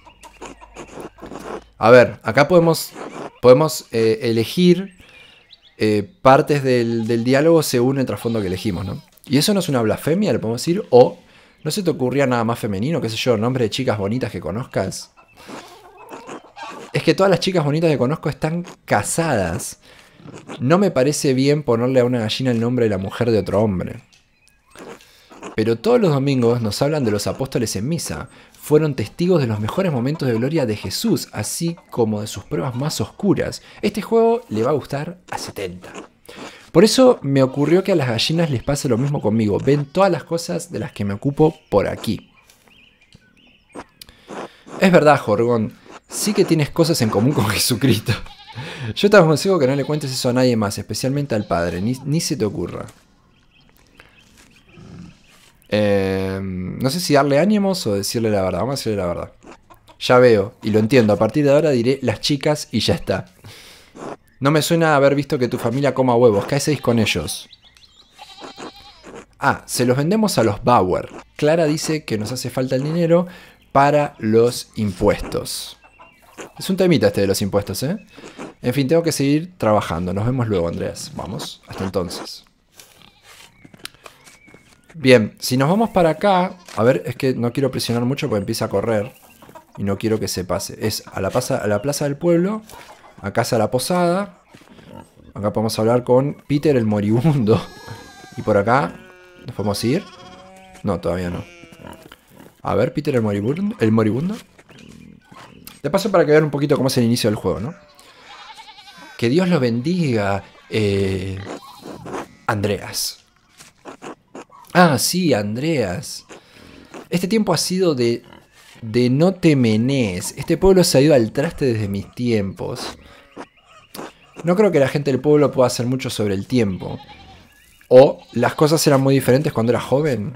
A ver, acá podemos elegir partes del diálogo según el trasfondo que elegimos, ¿no? Y eso no es una blasfemia, le podemos decir. O, ¿no se te ocurría nada más femenino? ¿Qué sé yo? ¿Nombre de chicas bonitas que conozcas? Es que todas las chicas bonitas que conozco están casadas. No me parece bien ponerle a una gallina el nombre de la mujer de otro hombre. Pero todos los domingos nos hablan de los apóstoles en misa. Fueron testigos de los mejores momentos de gloria de Jesús, así como de sus pruebas más oscuras. Este juego le va a gustar a 70. Por eso me ocurrió que a las gallinas les pase lo mismo conmigo. Ven todas las cosas de las que me ocupo por aquí. Es verdad, Jorgón. Sí que tienes cosas en común con Jesucristo. Yo te aconsejo que no le cuentes eso a nadie más, especialmente al padre. Ni se te ocurra. No sé si darle ánimos o decirle la verdad. Vamos a decirle la verdad. Ya veo, y lo entiendo. A partir de ahora diré las chicas y ya está. No me suena haber visto que tu familia coma huevos. ¿Qué hacéis con ellos? Ah, se los vendemos a los Bauer. Clara dice que nos hace falta el dinero para los impuestos. Es un temita este de los impuestos, ¿eh? En fin, tengo que seguir trabajando. Nos vemos luego, Andreas. Vamos, hasta entonces. Bien, si nos vamos para acá... A ver, es que no quiero presionar mucho porque empieza a correr. Y no quiero que se pase. Es a la plaza del pueblo. A casa de la posada. Acá podemos hablar con Peter el moribundo. Y por acá... ¿Nos podemos ir? No, todavía no. A ver, Peter el moribundo. ¿El moribundo? De paso para que vean un poquito cómo es el inicio del juego, ¿no? Que Dios lo bendiga, Andreas. Ah, sí, Andreas. Este tiempo ha sido de no te menees. Este pueblo se ha ido al traste desde mis tiempos. No creo que la gente del pueblo pueda hacer mucho sobre el tiempo. O las cosas eran muy diferentes cuando era joven.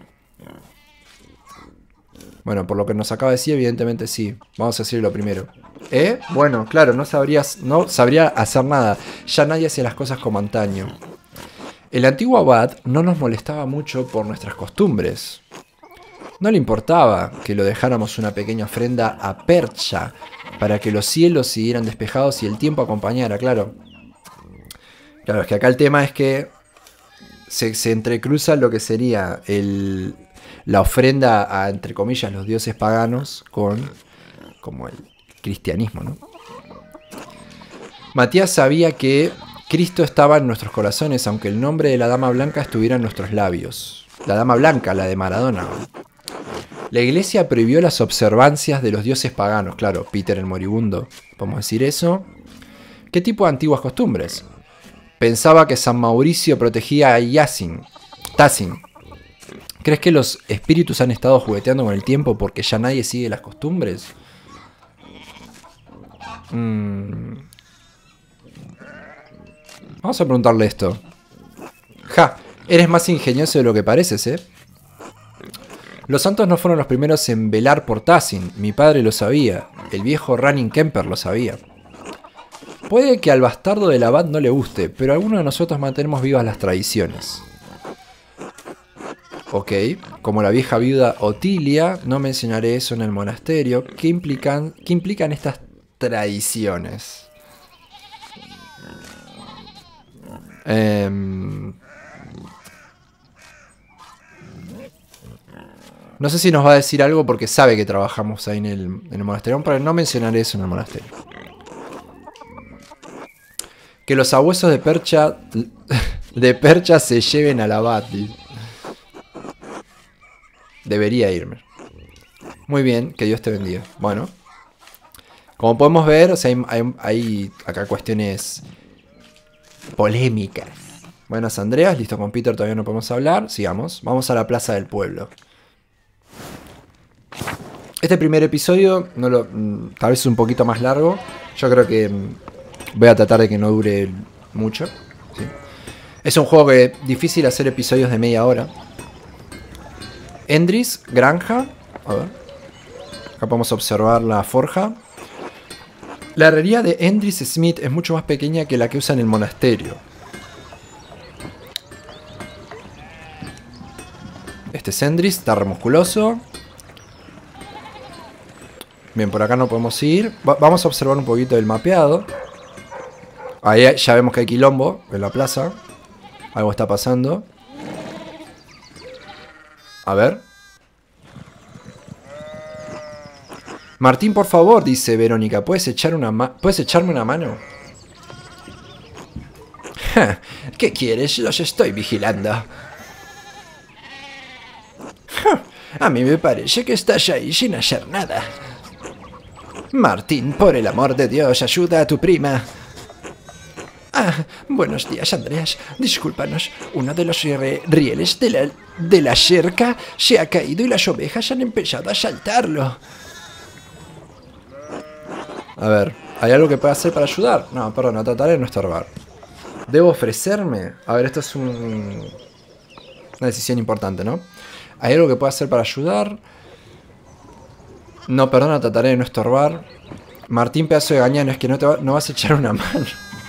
Bueno, por lo que nos acaba de decir, evidentemente sí. Vamos a decir lo primero. Bueno, claro, no sabría hacer nada. Ya nadie hacía las cosas como antaño. El antiguo abad no nos molestaba mucho por nuestras costumbres. No le importaba que lo dejáramos una pequeña ofrenda a Percha para que los cielos siguieran despejados y el tiempo acompañara, claro. Claro, es que acá el tema es que se entrecruza lo que sería la ofrenda a, entre comillas, los dioses paganos con como el cristianismo, ¿no? Matías sabía que Cristo estaba en nuestros corazones, aunque el nombre de la Dama Blanca estuviera en nuestros labios. La Dama Blanca, la de Maradona. La iglesia prohibió las observancias de los dioses paganos. Claro, Peter el moribundo. ¿Podemos decir eso? ¿Qué tipo de antiguas costumbres? Pensaba que San Mauricio protegía a Tassin. ¿Crees que los espíritus han estado jugueteando con el tiempo porque ya nadie sigue las costumbres? Vamos a preguntarle esto. Ja, eres más ingenioso de lo que pareces, ¿eh? Los santos no fueron los primeros en velar por Tassin. Mi padre lo sabía. El viejo Running Kemper lo sabía. Puede que al bastardo del abad no le guste, pero algunos de nosotros mantenemos vivas las tradiciones. Ok, como la vieja viuda Otilia, no mencionaré eso en el monasterio. ¿Qué implican estas tradiciones? No sé si nos va a decir algo porque sabe que trabajamos ahí en el monasterio, pero no mencionaré eso en el monasterio. Que los sabuesos de Percha se lleven al abad. Debería irme. Muy bien, que Dios te bendiga. Bueno, como podemos ver, o sea, hay acá cuestiones polémicas. Buenas, Andreas. Listo, con Peter todavía no podemos hablar. Sigamos. Vamos a la plaza del pueblo. Este primer episodio, tal vez es un poquito más largo. Yo creo que voy a tratar de que no dure mucho. ¿Sí? Es un juego que es difícil hacer episodios de media hora. Endris, granja. A ver. Acá podemos observar la forja. La herrería de Endris Smith es mucho más pequeña que la que usa en el monasterio. Este es Endris, está remusculoso. Bien, por acá no podemos ir. Vamos a observar un poquito el mapeado. Ahí ya vemos que hay quilombo en la plaza. Algo está pasando. A ver. Martín, por favor, dice Verónica. ¿Puedes echarme una mano? ¿Qué quieres? Los estoy vigilando. A mí me parece que estás ahí sin hacer nada. Martín, por el amor de Dios, ayuda a tu prima. Ah, buenos días, Andreas. Discúlpanos, uno de los rieles de la cerca se ha caído y las ovejas han empezado a saltarlo. A ver, ¿hay algo que pueda hacer para ayudar? No, perdón, trataré de no estorbar. ¿Debo ofrecerme? A ver, esto es una decisión importante, ¿no? ¿Hay algo que pueda hacer para ayudar? No, perdona, trataré de no estorbar. Martín, pedazo de gañano, es que no vas a echar una mano.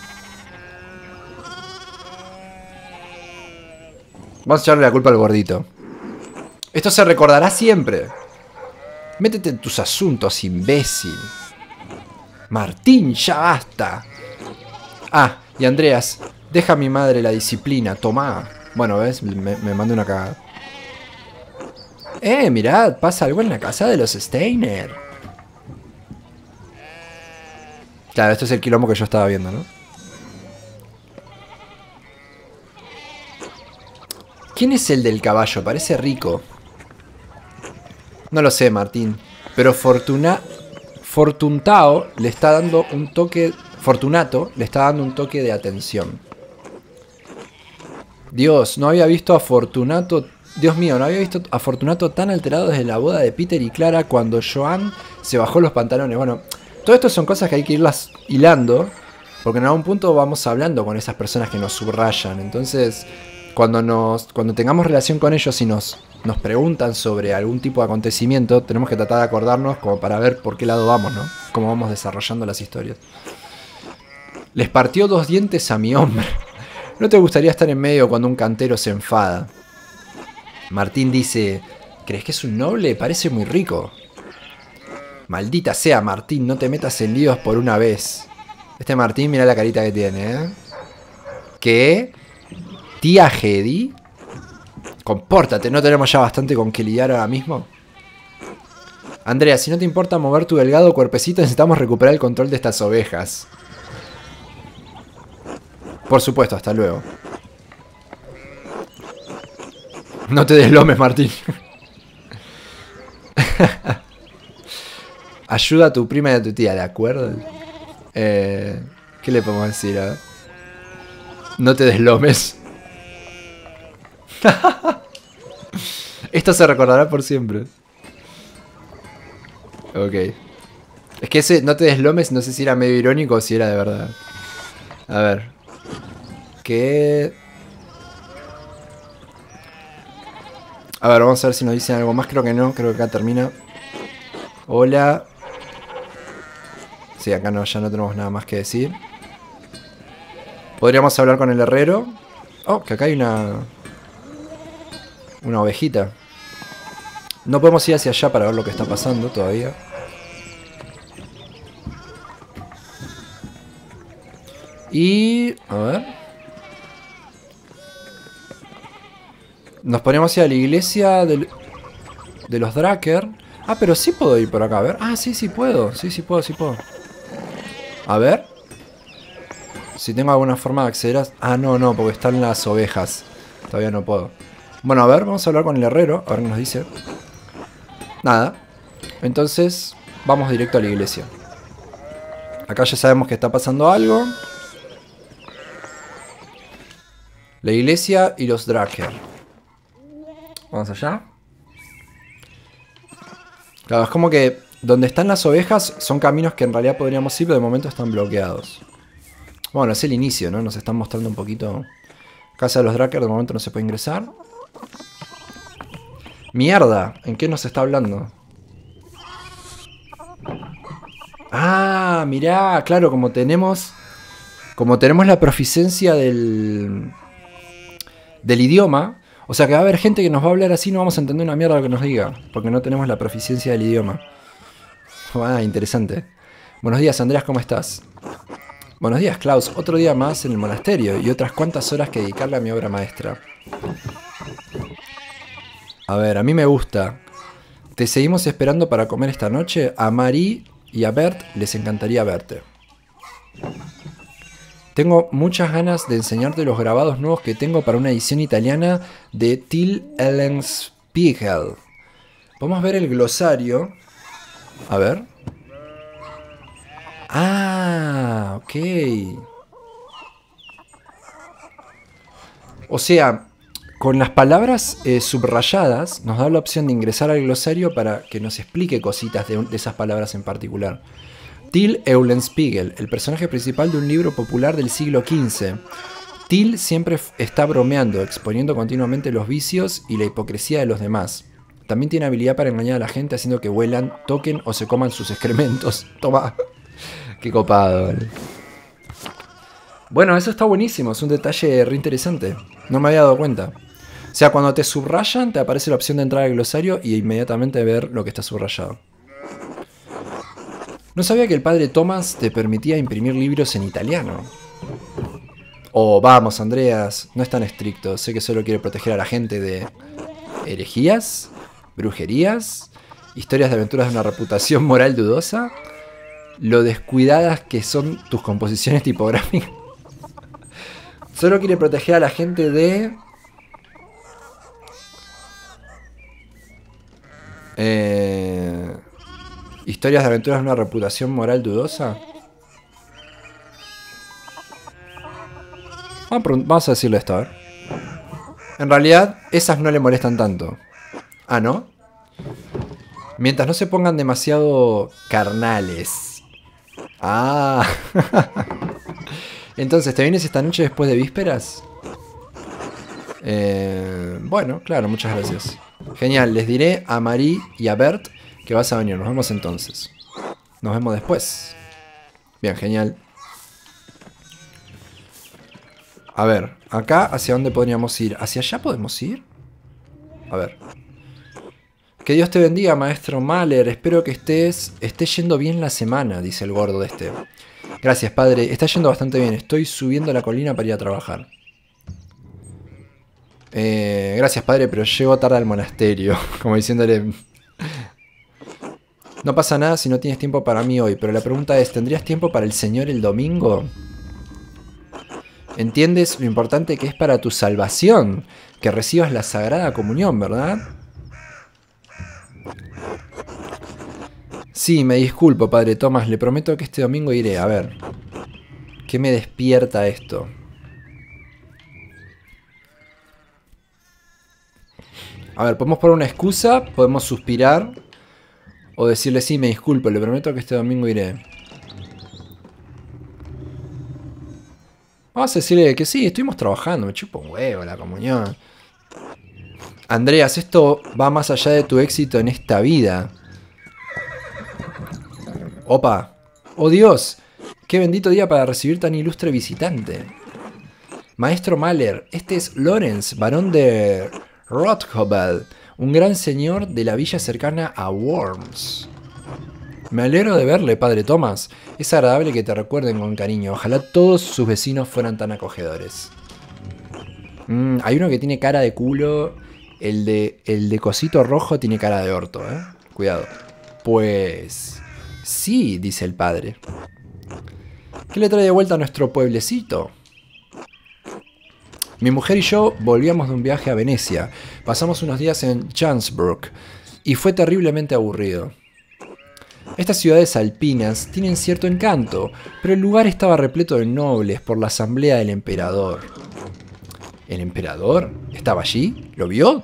Vamos a echarle la culpa al gordito. Esto se recordará siempre. Métete en tus asuntos, imbécil. Martín, ya basta. Ah, y Andreas, deja a mi madre la disciplina, tomá. Bueno, ¿ves? Me mandó una cagada. Mirad, pasa algo en la casa de los Steiner. Claro, esto es el quilombo que yo estaba viendo, ¿no? ¿Quién es el del caballo? Parece rico. No lo sé, Martín. Pero Fortunato le está dando un toque de atención. Dios, no había visto a Fortunato. Dios mío, no había visto a Fortunato tan alterado desde la boda de Peter y Clara cuando Joan se bajó los pantalones. Bueno, todo esto son cosas que hay que irlas hilando. Porque en algún punto vamos hablando con esas personas que nos subrayan. Entonces, cuando tengamos relación con ellos y nos preguntan sobre algún tipo de acontecimiento, tenemos que tratar de acordarnos como para ver por qué lado vamos, ¿no? Cómo vamos desarrollando las historias. Les partió 2 dientes a mi hombre. ¿No te gustaría estar en medio cuando un cantero se enfada? Martín dice, ¿crees que es un noble? Parece muy rico. Maldita sea, Martín, no te metas en líos por una vez. Este Martín, mira la carita que tiene, ¿eh? ¿Qué? ¿Tía Hedy? Compórtate, ¿no tenemos ya bastante con que lidiar ahora mismo? Andrea, si no te importa mover tu delgado cuerpecito, necesitamos recuperar el control de estas ovejas. Por supuesto, hasta luego. No te deslomes, Martín. Ayuda a tu prima y a tu tía, ¿de acuerdo? ¿Qué le podemos decir? A ver. No te deslomes. Esto se recordará por siempre. Ok. Es que ese no te deslomes, no sé si era medio irónico o si era de verdad. A ver. ¿Qué? A ver, vamos a ver si nos dicen algo más. Creo que no, creo que acá termina. Hola. Sí, acá no, ya no tenemos nada más que decir. Podríamos hablar con el herrero. Oh, que acá hay una ovejita. No podemos ir hacia allá para ver lo que está pasando todavía. Y... a ver. Nos ponemos a la iglesia de los Dracker. Ah, pero sí puedo ir por acá, a ver. Ah, sí, sí puedo. Sí puedo. A ver. Si tengo alguna forma de acceder a... Ah, no, porque están las ovejas. Todavía no puedo. Bueno, a ver, vamos a hablar con el herrero. A ver qué nos dice. Nada. Entonces, vamos directo a la iglesia. Acá ya sabemos que está pasando algo. La iglesia y los Dracker. Vamos allá. Claro, es como que donde están las ovejas son caminos que en realidad podríamos ir, pero de momento están bloqueados. Bueno, es el inicio, ¿no? Nos están mostrando un poquito. Casa de los Dracker, de momento no se puede ingresar. ¡Mierda! ¿En qué nos está hablando? Ah, mirá, claro, como tenemos la proficiencia del idioma. O sea que va a haber gente que nos va a hablar así y no vamos a entender una mierda lo que nos diga. Porque no tenemos la proficiencia del idioma. Ah, interesante. Buenos días, Andreas, ¿cómo estás? Buenos días, Klaus. Otro día más en el monasterio y otras cuantas horas que dedicarle a mi obra maestra. A ver, a mí me gusta. ¿Te seguimos esperando para comer esta noche? A Marie y a Bert les encantaría verte. Tengo muchas ganas de enseñarte los grabados nuevos que tengo para una edición italiana de Till Eulenspiegel. Vamos a ver el glosario. A ver. Ah, ok. O sea, con las palabras subrayadas nos da la opción de ingresar al glosario para que nos explique cositas de esas palabras en particular. Till Eulenspiegel, el personaje principal de un libro popular del siglo XV. Till siempre está bromeando, exponiendo continuamente los vicios y la hipocresía de los demás. También tiene habilidad para engañar a la gente haciendo que huelan, toquen o se coman sus excrementos. Toma. Qué copado. Bueno, eso está buenísimo, es un detalle re interesante. No me había dado cuenta. O sea, cuando te subrayan, te aparece la opción de entrar al glosario y inmediatamente ver lo que está subrayado. No sabía que el padre Thomas te permitía imprimir libros en italiano. Oh, vamos, Andreas, no es tan estricto. Sé que solo quiere proteger a la gente de herejías, brujerías, historias de aventuras de una reputación moral dudosa, lo descuidadas que son tus composiciones tipográficas. Solo quiere proteger a la gente de... historias de aventuras de una reputación moral dudosa. Vamos a decirle esto, a ver. En realidad, esas no le molestan tanto. Ah, ¿no? Mientras no se pongan demasiado carnales. Ah. Entonces, ¿te vienes esta noche después de vísperas? Bueno, claro, muchas gracias. Genial, les diré a Marie y a Bert que vas a venir. Nos vemos entonces. Nos vemos después. Bien, genial. A ver, acá, ¿hacia dónde podríamos ir? ¿Hacia allá podemos ir? A ver. Que Dios te bendiga, maestro Mahler. Espero que esté yendo bien la semana, dice el gordo de este. Gracias, padre. Está yendo bastante bien. Estoy subiendo la colina para ir a trabajar. Gracias, padre, pero llego tarde al monasterio. Como diciéndole... No pasa nada si no tienes tiempo para mí hoy, pero la pregunta es, ¿tendrías tiempo para el Señor el domingo? ¿Entiendes lo importante que es para tu salvación que recibas la Sagrada Comunión, verdad? Sí, me disculpo, padre Thomas. Le prometo que este domingo iré. A ver, ¿qué me despierta esto? A ver, podemos poner una excusa, podemos suspirar o decirle sí, me disculpo, le prometo que este domingo iré. Vamos a decirle que sí, estuvimos trabajando, me chupo un huevo la comunión. Andreas, esto va más allá de tu éxito en esta vida. Opa. ¡Oh Dios! ¡Qué bendito día para recibir tan ilustre visitante! Maestro Mahler, este es Lorenz, barón de Rothkobel, un gran señor de la villa cercana a Worms. Me alegro de verle, padre Thomas. Es agradable que te recuerden con cariño. Ojalá todos sus vecinos fueran tan acogedores. Hay uno que tiene cara de culo. El de cosito rojo tiene cara de orto, ¿eh? Cuidado. Pues... sí, dice el padre. ¿Qué le trae de vuelta a nuestro pueblecito? Mi mujer y yo volvíamos de un viaje a Venecia. Pasamos unos días en Jans-Brook y fue terriblemente aburrido. Estas ciudades alpinas tienen cierto encanto, pero el lugar estaba repleto de nobles por la asamblea del emperador. ¿El emperador? ¿Estaba allí? ¿Lo vio?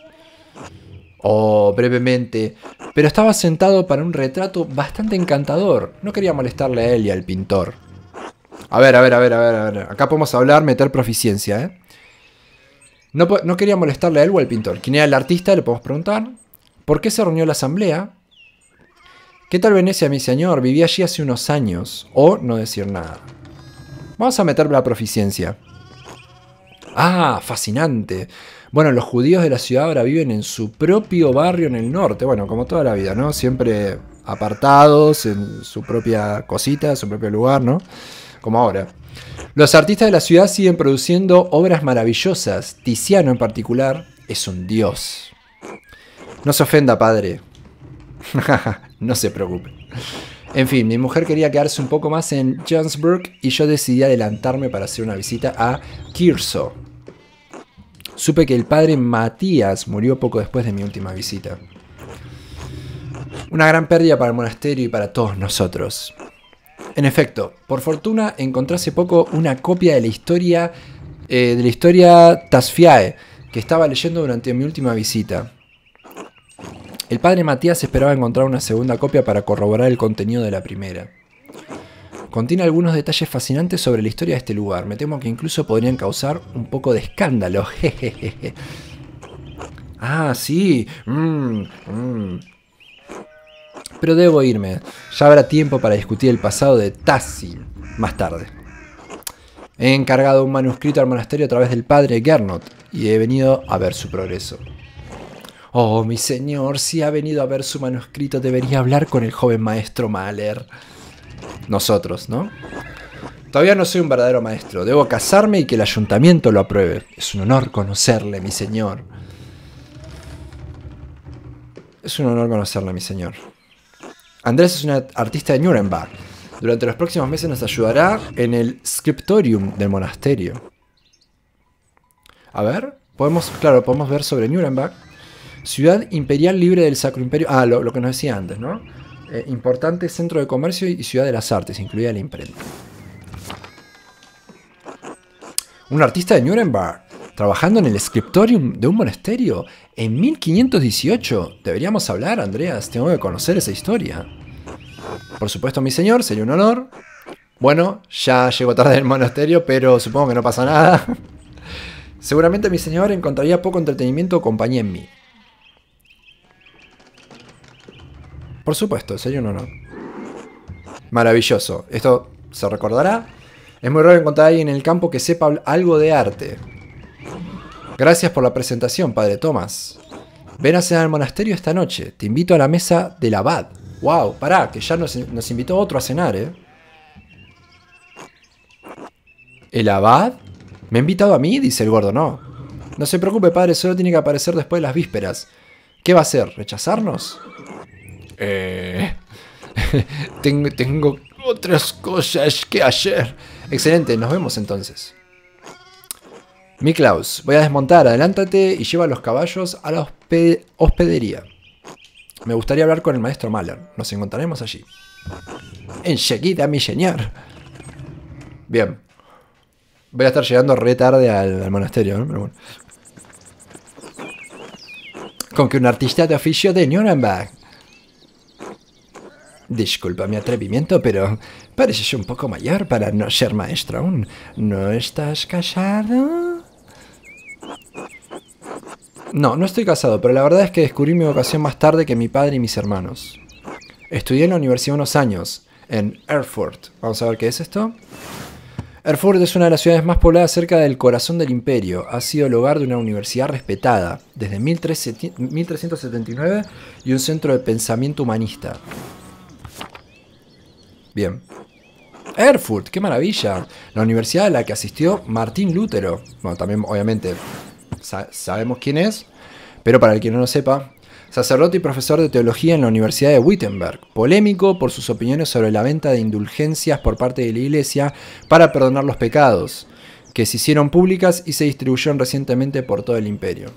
Oh, brevemente, pero estaba sentado para un retrato bastante encantador. No quería molestarle a él y al pintor. A ver. Acá podemos hablar, meter proficiencia, ¿eh? No quería molestarle a él o al pintor. ¿Quién era el artista? Le podemos preguntar. ¿Por qué se reunió la asamblea? ¿Qué tal Venecia, mi señor? Viví allí hace unos años. O no decir nada. Vamos a meter la proficiencia. Ah, fascinante. Bueno, los judíos de la ciudad ahora viven en su propio barrio en el norte. Bueno, como toda la vida, ¿no? Siempre apartados, en su propia cosita, en su propio lugar, ¿no? Como ahora. Los artistas de la ciudad siguen produciendo obras maravillosas. Tiziano en particular es un dios. No se ofenda, padre. No se preocupe. En fin, mi mujer quería quedarse un poco más en Jans-Brook y yo decidí adelantarme para hacer una visita a Kyrso. Supe que el padre Matías murió poco después de mi última visita. Una gran pérdida para el monasterio y para todos nosotros. En efecto, por fortuna encontré hace poco una copia de la historia Tasfiae que estaba leyendo durante mi última visita. El padre Matías esperaba encontrar una segunda copia para corroborar el contenido de la primera. Contiene algunos detalles fascinantes sobre la historia de este lugar. Me temo que incluso podrían causar un poco de escándalo. Ah, sí. Pero debo irme. Ya habrá tiempo para discutir el pasado de Tassin más tarde. He encargado un manuscrito al monasterio a través del padre Gernot y he venido a ver su progreso. Oh, mi señor, si ha venido a ver su manuscrito, debería hablar con el joven maestro Mahler. Nosotros, ¿no? Todavía no soy un verdadero maestro. Debo casarme y que el ayuntamiento lo apruebe. Es un honor conocerle, mi señor. Es un honor conocerle, mi señor. Andrés es un artista de Nuremberg. Durante los próximos meses nos ayudará en el scriptorium del monasterio. A ver, podemos ver sobre Nuremberg. Ciudad imperial libre del Sacro Imperio. Ah, lo que nos decía antes, ¿no? Importante centro de comercio y ciudad de las artes, incluida la imprenta. Un artista de Nuremberg, trabajando en el scriptorium de un monasterio en 1518. Deberíamos hablar, Andreas. Tengo que conocer esa historia. Por supuesto, mi señor, sería un honor. Bueno, ya llego tarde del monasterio, pero supongo que no pasa nada. Seguramente mi señor encontraría poco entretenimiento o compañía en mí. Por supuesto, sería un honor. Maravilloso. Esto se recordará. Es muy raro encontrar a alguien en el campo que sepa algo de arte. Gracias por la presentación, padre Thomas. Ven a cenar al monasterio esta noche. Te invito a la mesa del abad. Wow, pará, que ya nos invitó otro a cenar, ¿eh? ¿El abad? ¿Me ha invitado a mí? Dice el gordo. No. No se preocupe, padre, solo tiene que aparecer después de las vísperas. ¿Qué va a hacer? ¿Rechazarnos? Tengo otras cosas que hacer. Excelente, nos vemos entonces. Miklaus, voy a desmontar, adelántate y lleva los caballos a la hospedería. Me gustaría hablar con el maestro Mahler. Nos encontraremos allí. Enseguida, mi señor. Bien. Voy a estar llegando re tarde al monasterio, ¿no? Pero bueno. Con que un artista de oficio de Nuremberg. Disculpa mi atrevimiento, pero pareces un poco mayor para no ser maestro aún. ¿No estás casado? No, no estoy casado, pero la verdad es que descubrí mi vocación más tarde que mi padre y mis hermanos. Estudié en la universidad unos años, en Erfurt. Vamos a ver qué es esto. Erfurt es una de las ciudades más pobladas cerca del corazón del imperio. Ha sido el hogar de una universidad respetada desde 1379 y un centro de pensamiento humanista. Bien. Erfurt, qué maravilla. La universidad a la que asistió Martín Lutero. Bueno, también obviamente sabemos quién es, pero para el que no lo sepa, sacerdote y profesor de teología en la Universidad de Wittenberg, polémico por sus opiniones sobre la venta de indulgencias por parte de la Iglesia para perdonar los pecados, que se hicieron públicas y se distribuyeron recientemente por todo el imperio.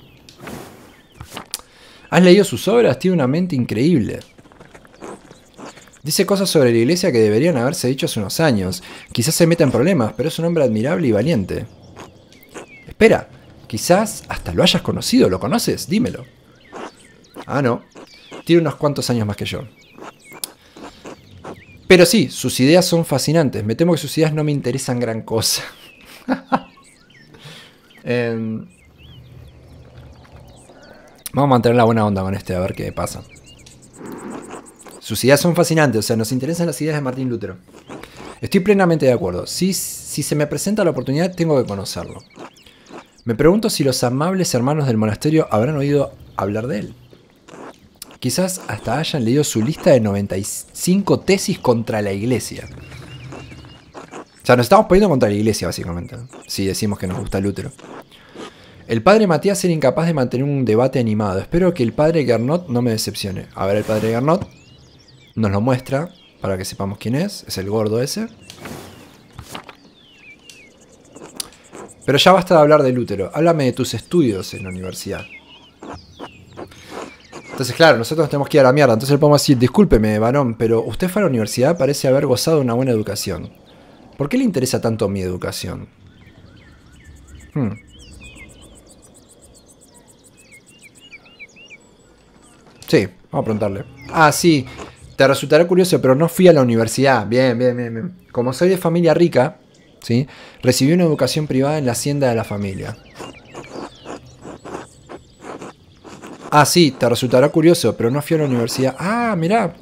¿Has leído sus obras? Tiene una mente increíble. Dice cosas sobre la Iglesia que deberían haberse dicho hace unos años. Quizás se meta en problemas, pero es un hombre admirable y valiente. Espera, quizás hasta lo hayas conocido. ¿Lo conoces? Dímelo. Ah, no. Tiene unos cuantos años más que yo. Pero sí, sus ideas son fascinantes. Me temo que sus ideas no me interesan gran cosa. Vamos a mantener la buena onda con este, a ver qué pasa. Sus ideas son fascinantes, o sea, nos interesan las ideas de Martín Lutero. Estoy plenamente de acuerdo. Si se me presenta la oportunidad, tengo que conocerlo. Me pregunto si los amables hermanos del monasterio habrán oído hablar de él. Quizás hasta hayan leído su lista de 95 tesis contra la Iglesia. O sea, nos estamos poniendo contra la Iglesia, básicamente, ¿no? Si decimos que nos gusta Lutero. El padre Matías era incapaz de mantener un debate animado. Espero que el padre Gernot no me decepcione. A ver, el padre Gernot nos lo muestra para que sepamos quién es. Es el gordo ese. Pero ya basta de hablar de Lutero. Háblame de tus estudios en la universidad. Entonces, claro, nosotros nos tenemos que ir a la mierda. Entonces le podemos decir, discúlpeme, varón, pero usted fue a la universidad, parece haber gozado de una buena educación. ¿Por qué le interesa tanto mi educación? Sí, vamos a preguntarle. Ah, sí, te resultará curioso, pero no fui a la universidad. Bien, bien, bien, bien. Como soy de familia rica, ¿sí? Recibí una educación privada en la hacienda de la familia. Ah, sí, te resultará curioso, pero no fui a la universidad. Ah, mirá.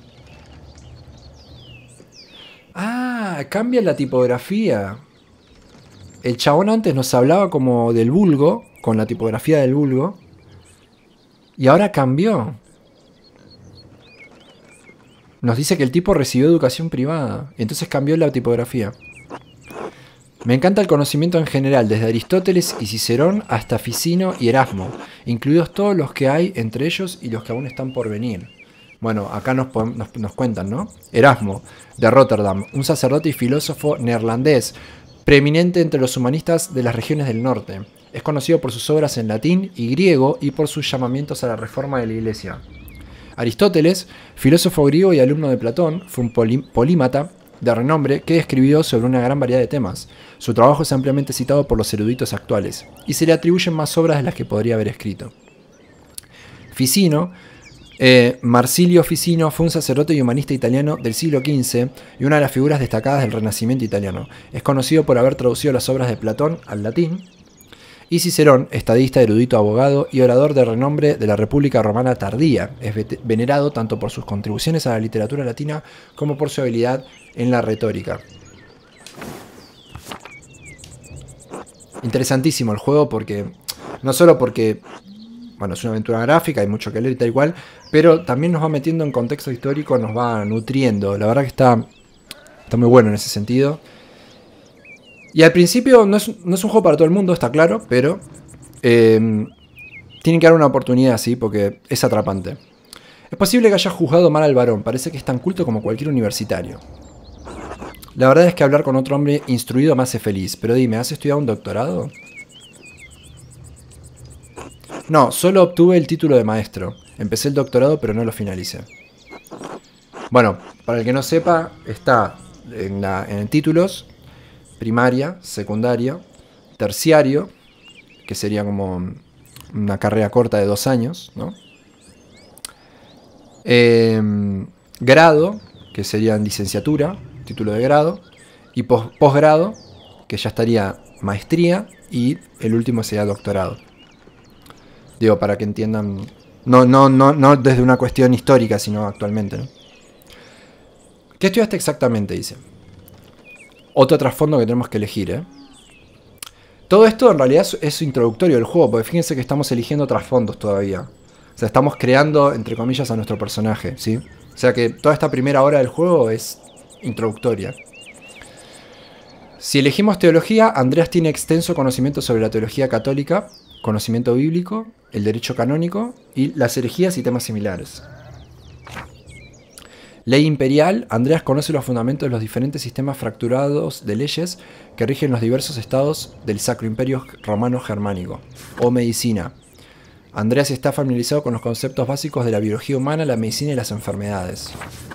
Ah, cambia la tipografía. El chabón antes nos hablaba como del vulgo, con la tipografía del vulgo. Y ahora cambió. Nos dice que el tipo recibió educación privada. Y entonces cambió la tipografía. Me encanta el conocimiento en general, desde Aristóteles y Cicerón hasta Ficino y Erasmo, incluidos todos los que hay entre ellos y los que aún están por venir. Bueno, acá nos cuentan, ¿no? Erasmo, de Rotterdam, un sacerdote y filósofo neerlandés, preeminente entre los humanistas de las regiones del norte. Es conocido por sus obras en latín y griego y por sus llamamientos a la reforma de la Iglesia. Aristóteles, filósofo griego y alumno de Platón, fue un polímata de renombre que escribió sobre una gran variedad de temas. Su trabajo es ampliamente citado por los eruditos actuales, y se le atribuyen más obras de las que podría haber escrito. Ficino, Marsilio Ficino, fue un sacerdote y humanista italiano del siglo XV y una de las figuras destacadas del Renacimiento italiano. Es conocido por haber traducido las obras de Platón al latín. Y Cicerón, estadista, erudito, abogado y orador de renombre de la República Romana tardía, es venerado tanto por sus contribuciones a la literatura latina como por su habilidad en la retórica. Interesantísimo el juego porque, no solo porque, bueno, es una aventura gráfica, hay mucho que leer y tal igual, pero también nos va metiendo en contexto histórico, nos va nutriendo. La verdad que está muy bueno en ese sentido. Y al principio no es un juego para todo el mundo, está claro, pero tienen que dar una oportunidad así porque es atrapante. Es posible que haya juzgado mal al varón, parece que es tan culto como cualquier universitario. La verdad es que hablar con otro hombre instruido me hace feliz, pero dime, ¿has estudiado un doctorado? No, solo obtuve el título de maestro. Empecé el doctorado pero no lo finalicé. Bueno, para el que no sepa, está en títulos... primaria, secundaria, terciario, que sería como una carrera corta de 2 años, ¿no? Grado, que sería en licenciatura, título de grado, y posgrado, que ya estaría maestría, y el último sería doctorado. Digo, para que entiendan, no desde una cuestión histórica, sino actualmente, ¿no? ¿Qué estudiaste exactamente? Dice. Otro trasfondo que tenemos que elegir, ¿eh? Todo esto en realidad es introductorio del juego, porque fíjense que estamos eligiendo trasfondos todavía. O sea, estamos creando, entre comillas, a nuestro personaje, ¿sí? O sea que toda esta primera hora del juego es introductoria. Si elegimos teología, Andreas tiene extenso conocimiento sobre la teología católica, conocimiento bíblico, el derecho canónico y las herejías y temas similares. Ley imperial, Andreas conoce los fundamentos de los diferentes sistemas fracturados de leyes que rigen los diversos estados del Sacro Imperio Romano Germánico. O medicina. Andreas está familiarizado con los conceptos básicos de la biología humana, la medicina y las enfermedades.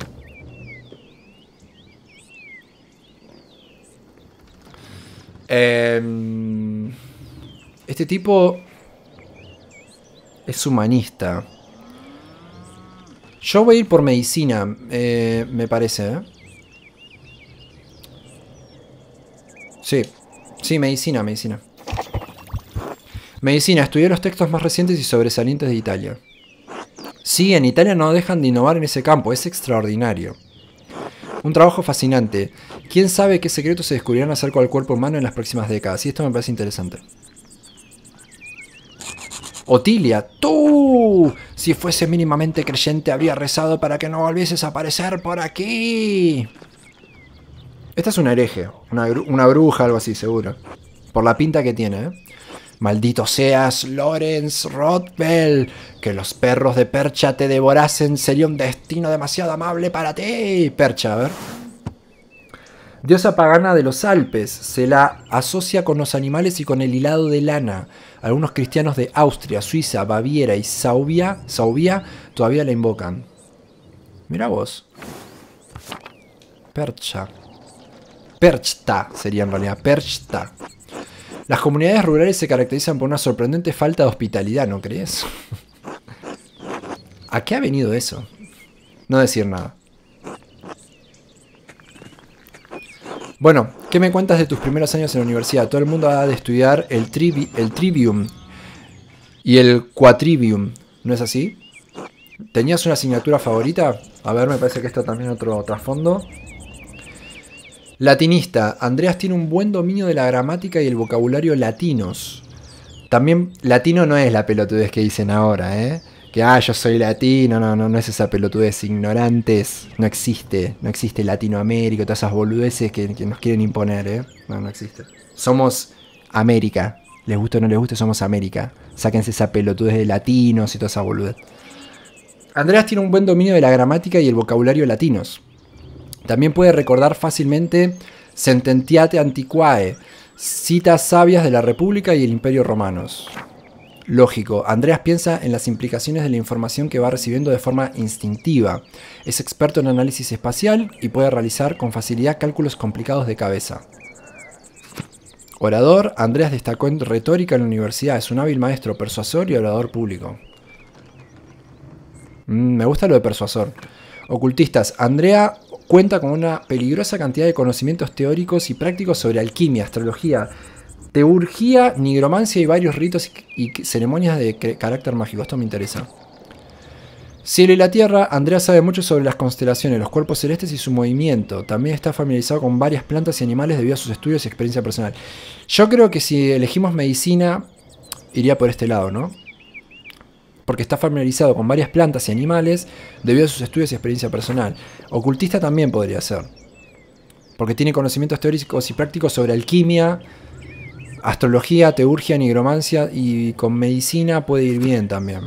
Este tipo es humanista. Yo voy a ir por medicina, me parece, ¿eh? Sí, medicina. Medicina, estudié los textos más recientes y sobresalientes de Italia. Sí, en Italia no dejan de innovar en ese campo, es extraordinario. Un trabajo fascinante. ¿Quién sabe qué secretos se descubrirán acerca del cuerpo humano en las próximas décadas? Y esto me parece interesante. Otilia, tú, si fuese mínimamente creyente, habría rezado para que no volvieses a aparecer por aquí. Esta es una hereje, una bruja, algo así, seguro. Por la pinta que tiene, ¿eh? Maldito seas, Lorenz Rothbell. Que los perros de Percha te devorasen sería un destino demasiado amable para ti. Percha, a ver. Diosa pagana de los Alpes, se la asocia con los animales y con el hilado de lana. Algunos cristianos de Austria, Suiza, Baviera y Saubia todavía la invocan. Mira vos. Percha. Perchta sería en realidad, Perchta. Las comunidades rurales se caracterizan por una sorprendente falta de hospitalidad, ¿no crees? ¿A qué ha venido eso? No decir nada. Bueno, ¿qué me cuentas de tus primeros años en la universidad? Todo el mundo ha de estudiar el Trivium y el Quadrivium, ¿no es así? ¿Tenías una asignatura favorita? A ver, me parece que está también otro trasfondo. Latinista. Andreas tiene un buen dominio de la gramática y el vocabulario latinos. También latino no es la pelotudez que dicen ahora, ¿eh? Que, yo soy latino, no es esa pelotudez, ignorantes, no existe Latinoamérica, todas esas boludeces que nos quieren imponer, ¿eh? No existe. Somos América, les guste o no les guste, somos América. Sáquense esa pelotudez de latinos y toda esa boludez. Andreas tiene un buen dominio de la gramática y el vocabulario latinos. También puede recordar fácilmente sententiate antiquae, citas sabias de la República y el Imperio Romanos. Lógico, Andreas piensa en las implicaciones de la información que va recibiendo de forma instintiva. Es experto en análisis espacial y puede realizar con facilidad cálculos complicados de cabeza. Orador, Andreas destacó en retórica en la universidad. Es un hábil maestro, persuasor y orador público. Me gusta lo de persuasor. Ocultistas, Andrea cuenta con una peligrosa cantidad de conocimientos teóricos y prácticos sobre alquimia, astrología, teurgia, nigromancia y varios ritos y ceremonias de carácter mágico. Esto me interesa. Cielo y la Tierra. Andrea sabe mucho sobre las constelaciones, los cuerpos celestes y su movimiento. También está familiarizado con varias plantas y animales debido a sus estudios y experiencia personal. Yo creo que si elegimos medicina, iría por este lado, ¿no? Porque está familiarizado con varias plantas y animales debido a sus estudios y experiencia personal. Ocultista también podría ser. Porque tiene conocimientos teóricos y prácticos sobre alquimia, astrología, teurgia, nigromancia y con medicina puede ir bien también.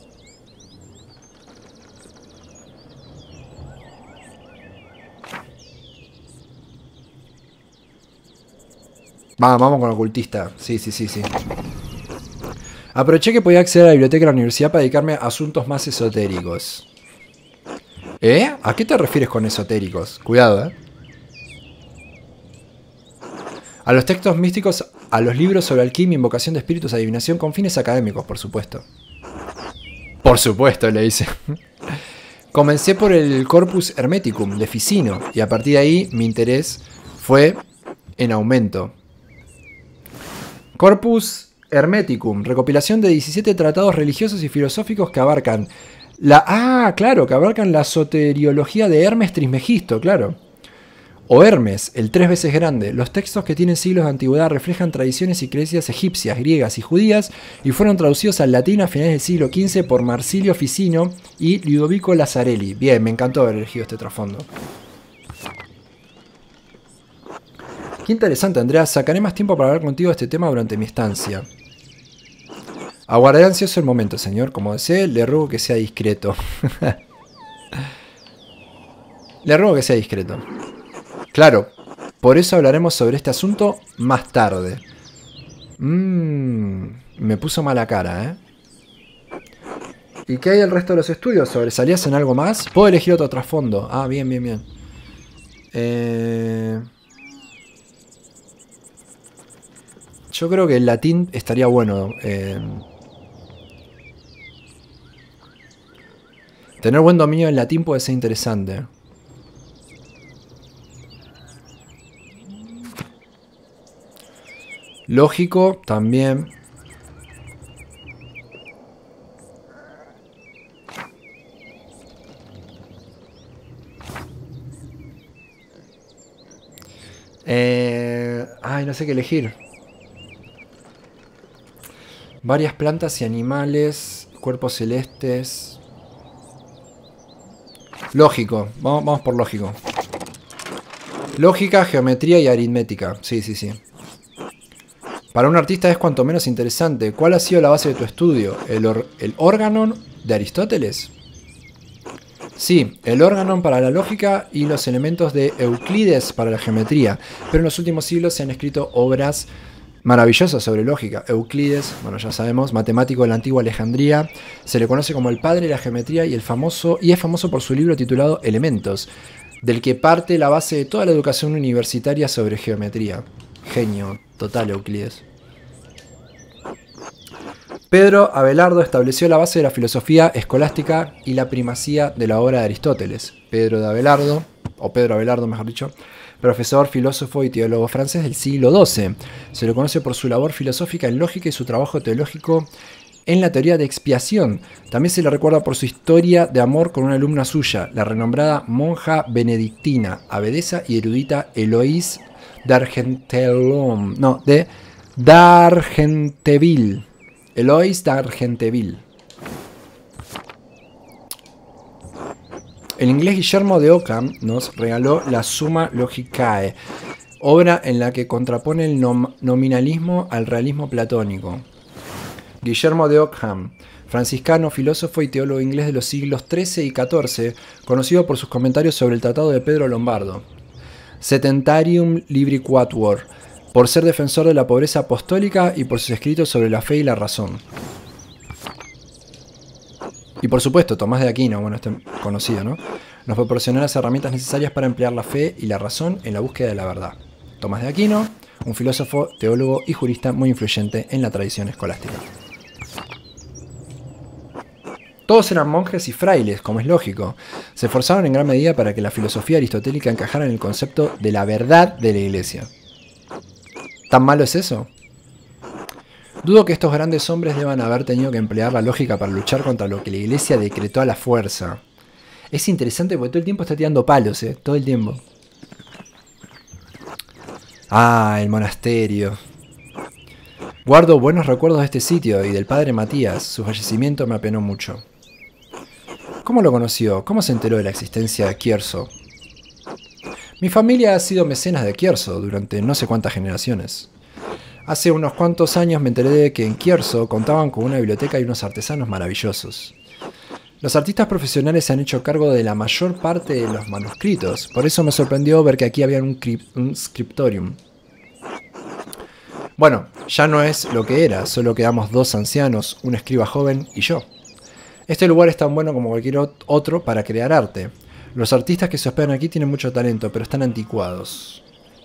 Vamos con ocultista. Sí. Aproveché que podía acceder a la biblioteca de la universidad para dedicarme a asuntos más esotéricos. ¿Eh? ¿A qué te refieres con esotéricos? Cuidado, ¿eh? A los textos místicos, a los libros sobre alquimia, invocación de espíritus, adivinación con fines académicos, por supuesto. Por supuesto, le dice. Comencé por el Corpus Hermeticum de Ficino y a partir de ahí mi interés fue en aumento. Corpus Hermeticum, recopilación de 17 tratados religiosos y filosóficos que abarcan que abarcan la soteriología de Hermes Trismegisto, claro. O Hermes, el 3 veces grande. Los textos que tienen siglos de antigüedad reflejan tradiciones y creencias egipcias, griegas y judías y fueron traducidos al latín a finales del siglo XV por Marsilio Ficino y Ludovico Lazzarelli. Bien, me encantó haber elegido este trasfondo. Qué interesante, Andrea. Sacaré más tiempo para hablar contigo de este tema durante mi estancia. Aguardaré ansioso el momento, señor. Como desee, le ruego que sea discreto. Le ruego que sea discreto. Claro, por eso hablaremos sobre este asunto más tarde. Me puso mala cara, ¿eh? ¿Y qué hay del resto de los estudios? ¿Sobresalías en algo más? ¿Puedo elegir otro trasfondo? Ah, bien. Yo creo que el latín estaría bueno. Tener buen dominio del latín puede ser interesante. Lógico, también. No sé qué elegir. Varias plantas y animales, cuerpos celestes. Lógico, vamos por lógico. Lógica, geometría y aritmética. Sí. Para un artista es cuanto menos interesante. ¿Cuál ha sido la base de tu estudio? ¿El órganon de Aristóteles? Sí, el órganon para la lógica y los elementos de Euclides para la geometría. Pero en los últimos siglos se han escrito obras maravillosas sobre lógica. Euclides, bueno, ya sabemos, matemático de la antigua Alejandría, se le conoce como el padre de la geometría y es famoso por su libro titulado Elementos, del que parte la base de toda la educación universitaria sobre geometría. Genio total Euclides. Pedro Abelardo estableció la base de la filosofía escolástica y la primacía de la obra de Aristóteles. Pedro Abelardo, mejor dicho, profesor, filósofo y teólogo francés del siglo XII. Se le conoce por su labor filosófica en lógica y su trabajo teológico en la teoría de expiación. También se le recuerda por su historia de amor con una alumna suya, la renombrada monja benedictina, abadesa y erudita Eloïse d'Argenteville. Eloïse d'Argenteville. el inglés Guillermo de Ockham nos regaló la Summa Logicae, obra en la que contrapone el nominalismo al realismo platónico. Guillermo de Ockham, franciscano, filósofo y teólogo inglés de los siglos XIII y XIV, conocido por sus comentarios sobre el Tratado de Pedro Lombardo. Setentarium Libri Quatuor, por ser defensor de la pobreza apostólica y por sus escritos sobre la fe y la razón. Y por supuesto, Tomás de Aquino, bueno, este conocido, ¿no? Nos proporcionó las herramientas necesarias para emplear la fe y la razón en la búsqueda de la verdad. Tomás de Aquino, un filósofo, teólogo y jurista muy influyente en la tradición escolástica. Todos eran monjes y frailes, como es lógico. Se esforzaron en gran medida para que la filosofía aristotélica encajara en el concepto de la verdad de la Iglesia. ¿Tan malo es eso? Dudo que estos grandes hombres deban haber tenido que emplear la lógica para luchar contra lo que la Iglesia decretó a la fuerza. Es interesante porque todo el tiempo está tirando palos, todo el tiempo. Ah, el monasterio. Guardo buenos recuerdos de este sitio y del padre Matías. Su fallecimiento me apenó mucho. ¿Cómo lo conoció? ¿Cómo se enteró de la existencia de Kierso? Mi familia ha sido mecenas de Kierso durante no sé cuántas generaciones. Hace unos cuantos años me enteré de que en Kierso contaban con una biblioteca y unos artesanos maravillosos. Los artistas profesionales se han hecho cargo de la mayor parte de los manuscritos, por eso me sorprendió ver que aquí había un scriptorium. Bueno, ya no es lo que era, solo quedamos dos ancianos, un escriba joven y yo. Este lugar es tan bueno como cualquier otro para crear arte. Los artistas que se hospedan aquí tienen mucho talento, pero están anticuados.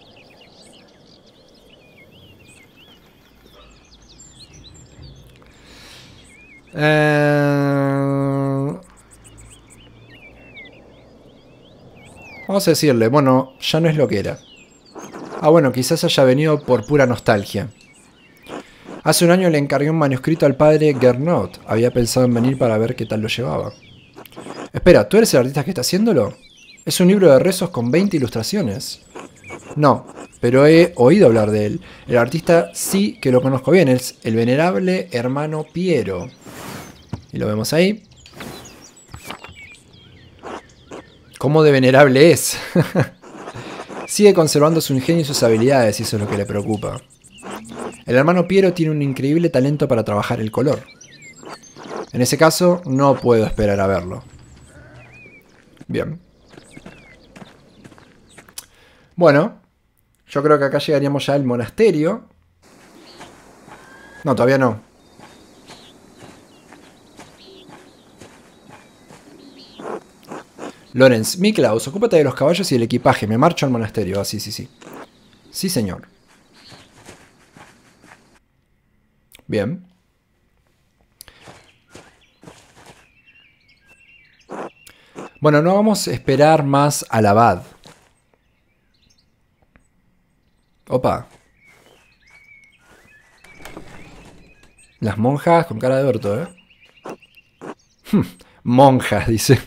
Vamos a decirle, bueno, ya no es lo que era. Ah, bueno, quizás haya venido por pura nostalgia. Hace un año le encargué un manuscrito al padre Gernot. Había pensado en venir para ver qué tal lo llevaba. Espera, ¿tú eres el artista que está haciéndolo? Es un libro de rezos con 20 ilustraciones. No, pero he oído hablar de él. El artista sí que lo conozco bien, es el venerable hermano Piero. Y lo vemos ahí. ¿Cómo de venerable es? Sigue conservando su ingenio y sus habilidades, y eso es lo que le preocupa. El hermano Piero tiene un increíble talento para trabajar el color. En ese caso, no puedo esperar a verlo. Bien. Bueno, yo creo que acá llegaríamos ya al monasterio. No, todavía no. Lorenz, Miklaus, ocúpate de los caballos y el equipaje. Me marcho al monasterio. Ah, sí, sí, sí. Sí, señor. Bien. Bueno, no vamos a esperar más al abad. Opa. Las monjas con cara de orto, ¿eh? Monjas, dice.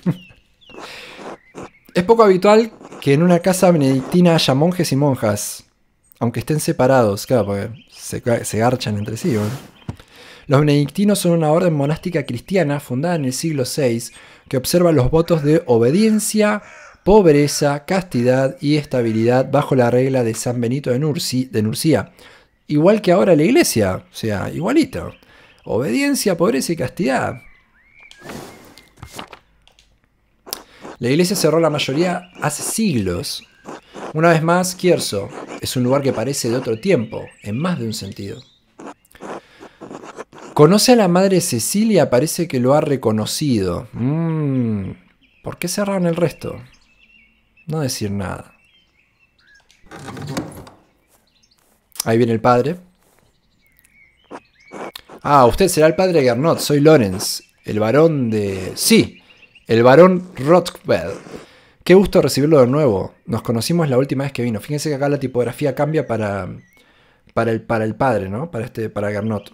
Es poco habitual que en una casa benedictina haya monjes y monjas. Aunque estén separados, claro, porque se garchan entre sí, ¿no? Los benedictinos son una orden monástica cristiana fundada en el siglo VI que observa los votos de obediencia, pobreza, castidad y estabilidad bajo la regla de San Benito de Nurcia. Igual que ahora la iglesia, o sea, igualito. Obediencia, pobreza y castidad. La iglesia cerró la mayoría hace siglos. Una vez más, Kierso es un lugar que parece de otro tiempo, en más de un sentido. Conoce a la madre Cecilia, parece que lo ha reconocido. ¿Por qué cerraron el resto? No decir nada. Ahí viene el padre. Ah, usted será el padre Gernot, soy Lorenz, el varón de... Sí, el varón Rothwell. Qué gusto recibirlo de nuevo. Nos conocimos la última vez que vino. Fíjense que acá la tipografía cambia para el padre, ¿no? Para Gernot.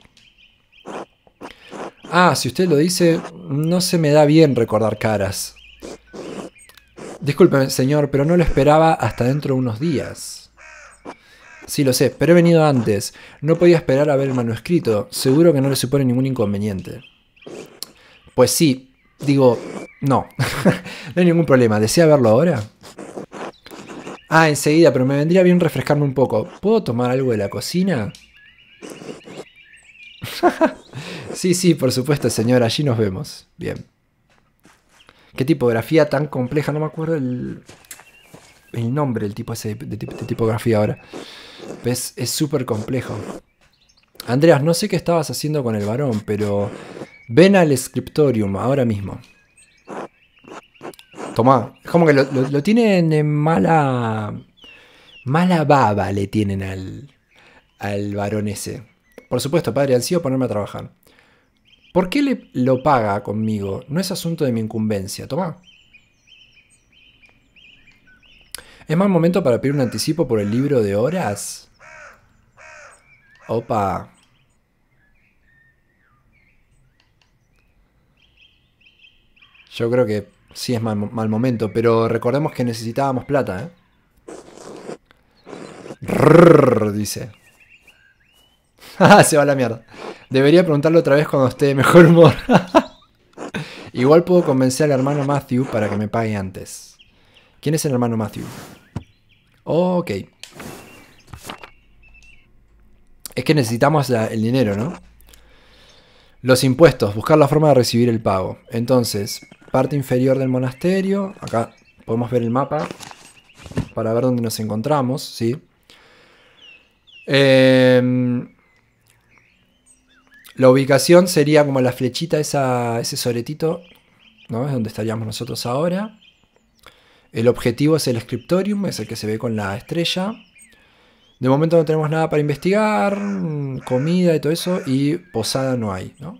Ah, si usted lo dice, no se me da bien recordar caras. Disculpe, señor, pero no lo esperaba hasta dentro de unos días. Sí, lo sé, pero he venido antes. No podía esperar a ver el manuscrito. Seguro que no le supone ningún inconveniente. Pues sí, Digo, no, no hay ningún problema. ¿Desea verlo ahora? Ah, enseguida, pero me vendría bien refrescarme un poco. ¿Puedo tomar algo de la cocina? Sí, sí, por supuesto, señor. Allí nos vemos. Bien. Qué tipografía tan compleja. No me acuerdo el nombre del tipo ese de tipografía ahora. ¿Ves? Es súper complejo. Andreas, no sé qué estabas haciendo con el varón, pero ven al scriptorium ahora mismo. Tomá. Es como que lo tienen en mala baba, le tienen al varón ese. Por supuesto, padre, ansío ponerme a trabajar. ¿Por qué lo paga conmigo? No es asunto de mi incumbencia. Tomá. ¿Es mal momento para pedir un anticipo por el libro de horas? Opa. Yo creo que sí es mal momento, pero recordemos que necesitábamos plata, ¿eh? Rrrr, dice. Se va a la mierda. Debería preguntarlo otra vez cuando esté de mejor humor. Igual puedo convencer al hermano Matthew para que me pague antes. ¿Quién es el hermano Matthew? Ok. Es que necesitamos el dinero, ¿no? Los impuestos, buscar la forma de recibir el pago. Entonces, parte inferior del monasterio. Acá podemos ver el mapa para ver dónde nos encontramos, ¿sí? La ubicación sería como la flechita, ese soretito, ¿no? Es donde estaríamos nosotros ahora. El objetivo es el scriptorium, es el que se ve con la estrella. De momento no tenemos nada para investigar, comida y todo eso, y posada no hay, ¿no?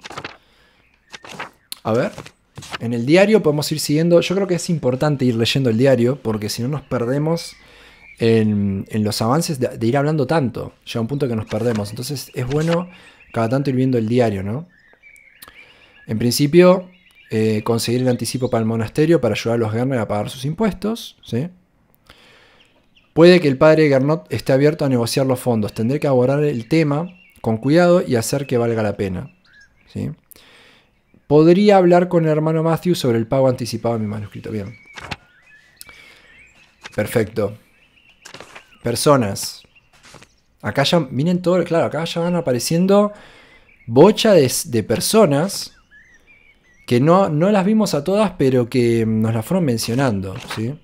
A ver, en el diario podemos ir siguiendo. Yo creo que es importante ir leyendo el diario, porque si no nos perdemos en los avances de ir hablando tanto. Llega un punto que nos perdemos. Entonces es bueno cada tanto ir viendo el diario, ¿no? En principio, conseguir el anticipo para el monasterio para ayudar a los Gerner a pagar sus impuestos, ¿sí? Puede que el padre Gernot esté abierto a negociar los fondos. Tendré que abordar el tema con cuidado y hacer que valga la pena, ¿sí? Podría hablar con el hermano Matthew sobre el pago anticipado de mi manuscrito. Bien. Perfecto. Personas. Acá ya, miren todo, claro, acá ya van apareciendo bocha de personas que no las vimos a todas, pero que nos las fueron mencionando, ¿sí?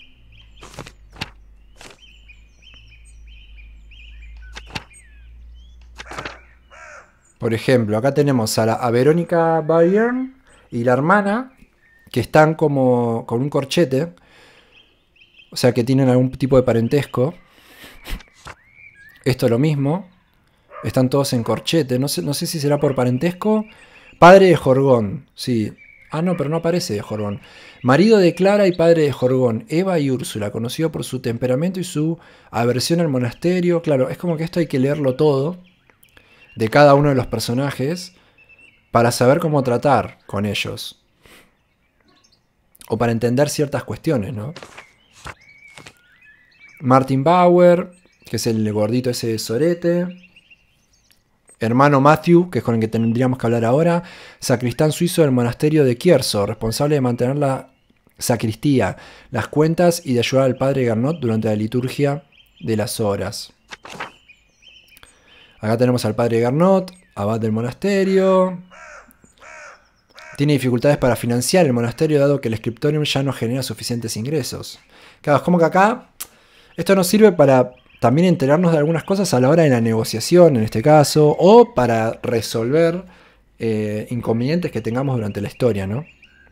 Por ejemplo, acá tenemos a Verónica Bayern y la hermana, que están como con un corchete, o sea que tienen algún tipo de parentesco. Esto es lo mismo, están todos en corchete, no sé si será por parentesco. Padre de Jorgón, sí. Ah, no, pero no aparece de Jorgón. Marido de Clara y padre de Jorgón, Eva y Úrsula, conocido por su temperamento y su aversión al monasterio. Claro, es como que esto hay que leerlo todo de cada uno de los personajes para saber cómo tratar con ellos. O para entender ciertas cuestiones, ¿no? Martin Bauer, que es el gordito ese de sorete. Hermano Matthew, que es con el que tendríamos que hablar ahora. Sacristán suizo del monasterio de Kierso, responsable de mantener la sacristía, las cuentas y de ayudar al padre Gernot durante la liturgia de las horas. Acá tenemos al padre Gernot, abad del monasterio. Tiene dificultades para financiar el monasterio dado que el scriptorium ya no genera suficientes ingresos. Claro, es como que acá esto nos sirve para también enterarnos de algunas cosas a la hora de la negociación, en este caso, o para resolver inconvenientes que tengamos durante la historia, ¿no?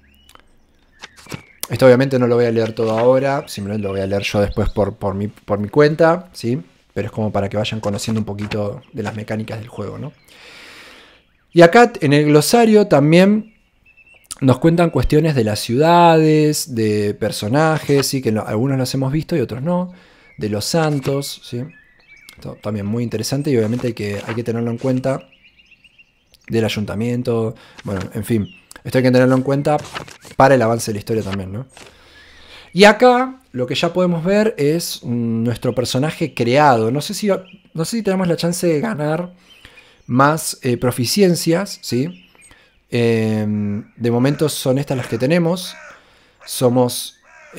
Esto obviamente no lo voy a leer todo ahora, simplemente lo voy a leer yo después por mi cuenta, ¿sí? Pero es como para que vayan conociendo un poquito de las mecánicas del juego, ¿no? Y acá en el glosario también nos cuentan cuestiones de las ciudades, de personajes, ¿sí? Que algunos los hemos visto y otros no. De los santos, ¿sí? Esto también muy interesante y obviamente hay que tenerlo en cuenta. Del ayuntamiento, bueno, en fin. Esto hay que tenerlo en cuenta para el avance de la historia también, ¿no? Y acá lo que ya podemos ver es nuestro personaje creado. No sé si tenemos la chance de ganar más proficiencias, ¿sí? De momento son estas las que tenemos. Somos...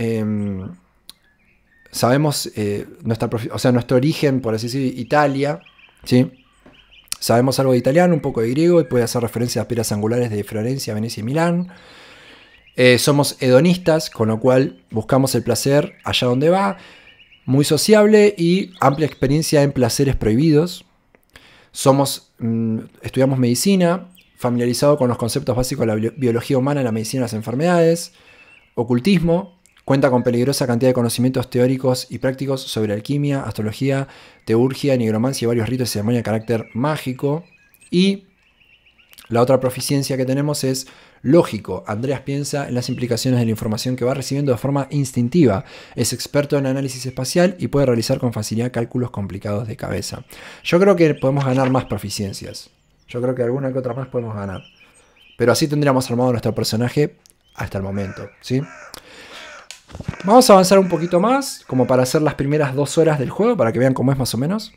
sabemos nuestro origen, por así decir, Italia, ¿sí? Sabemos algo de italiano, un poco de griego y puede hacer referencia a piedras angulares de Florencia, Venecia y Milán. Somos hedonistas, con lo cual buscamos el placer allá donde va. Muy sociable y amplia experiencia en placeres prohibidos. Estudiamos medicina, familiarizado con los conceptos básicos de la biología humana, la medicina y las enfermedades. Ocultismo. Cuenta con peligrosa cantidad de conocimientos teóricos y prácticos sobre alquimia, astrología, teurgia, nigromancia y varios ritos y ceremonias de carácter mágico. Y la otra proficiencia que tenemos es lógico. Andreas piensa en las implicaciones de la información que va recibiendo de forma instintiva. Es experto en análisis espacial y puede realizar con facilidad cálculos complicados de cabeza. Yo creo que podemos ganar más proficiencias. Yo creo que alguna que otra más podemos ganar. Pero así tendríamos armado nuestro personaje hasta el momento, ¿sí? Vamos a avanzar un poquito más, como para hacer las primeras 2 horas del juego, para que vean cómo es más o menos.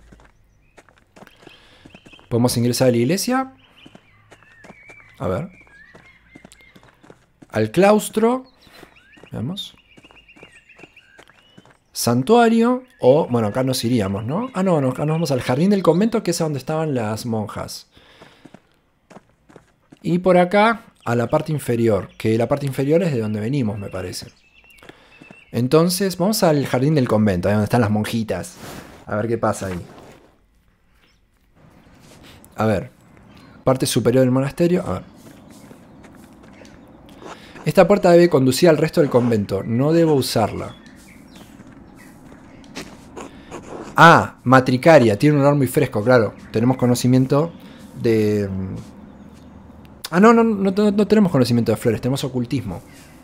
Podemos ingresar a la iglesia. A ver. Al claustro. Veamos. Santuario. O, bueno, acá nos iríamos, ¿no? Ah, no, acá nos vamos al jardín del convento, que es donde estaban las monjas. Y por acá, a la parte inferior. Que la parte inferior es de donde venimos, me parece. Entonces, vamos al jardín del convento, ahí donde están las monjitas. A ver qué pasa ahí. A ver. Parte superior del monasterio. A ver. Esta puerta debe conducir al resto del convento. No debo usarla. Ah, matricaria. Tiene un olor muy fresco, claro. Tenemos conocimiento de... Ah, no tenemos conocimiento de flores. Tenemos ocultismo.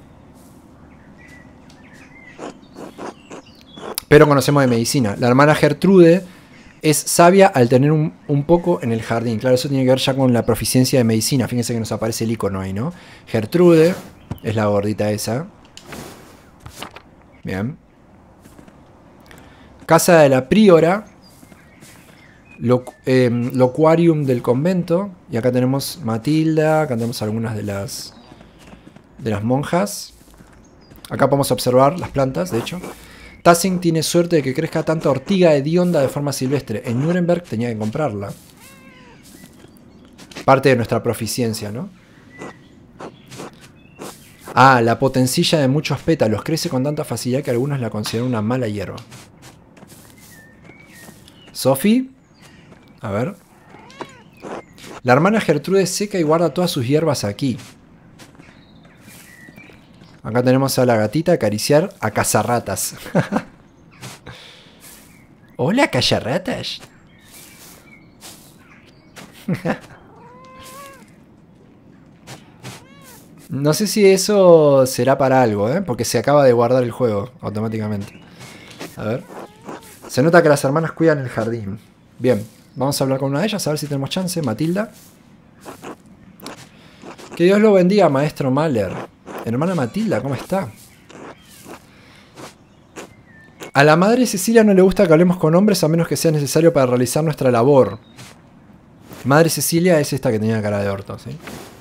Pero conocemos de medicina. La hermana Gertrude es sabia al tener un poco en el jardín. Claro, eso tiene que ver ya con la proficiencia de medicina. Fíjense que nos aparece el icono ahí, ¿no? Gertrude es la gordita esa. Bien. Casa de la priora. Locuarium del convento. Y acá tenemos Matilda. Acá tenemos algunas de las monjas. Acá podemos observar las plantas, de hecho. Tassing tiene suerte de que crezca tanta ortiga hedionda de forma silvestre. En Nuremberg tenía que comprarla. Parte de nuestra proficiencia, ¿no? Ah, la potencilla de muchos pétalos. Crece con tanta facilidad que algunos la consideran una mala hierba. Sophie. A ver. La hermana Gertrude seca y guarda todas sus hierbas aquí. Acá tenemos a la gatita acariciar a cazarratas. Hola, cazarratas. No sé si eso será para algo, ¿eh? Porque se acaba de guardar el juego automáticamente. A ver. Se nota que las hermanas cuidan el jardín. Bien, vamos a hablar con una de ellas, a ver si tenemos chance. Matilda. Que Dios lo bendiga, maestro Mahler. Hermana Matilda, ¿cómo está? A la madre Cecilia no le gusta que hablemos con hombres a menos que sea necesario para realizar nuestra labor. Madre Cecilia es esta que tenía cara de orto, ¿sí?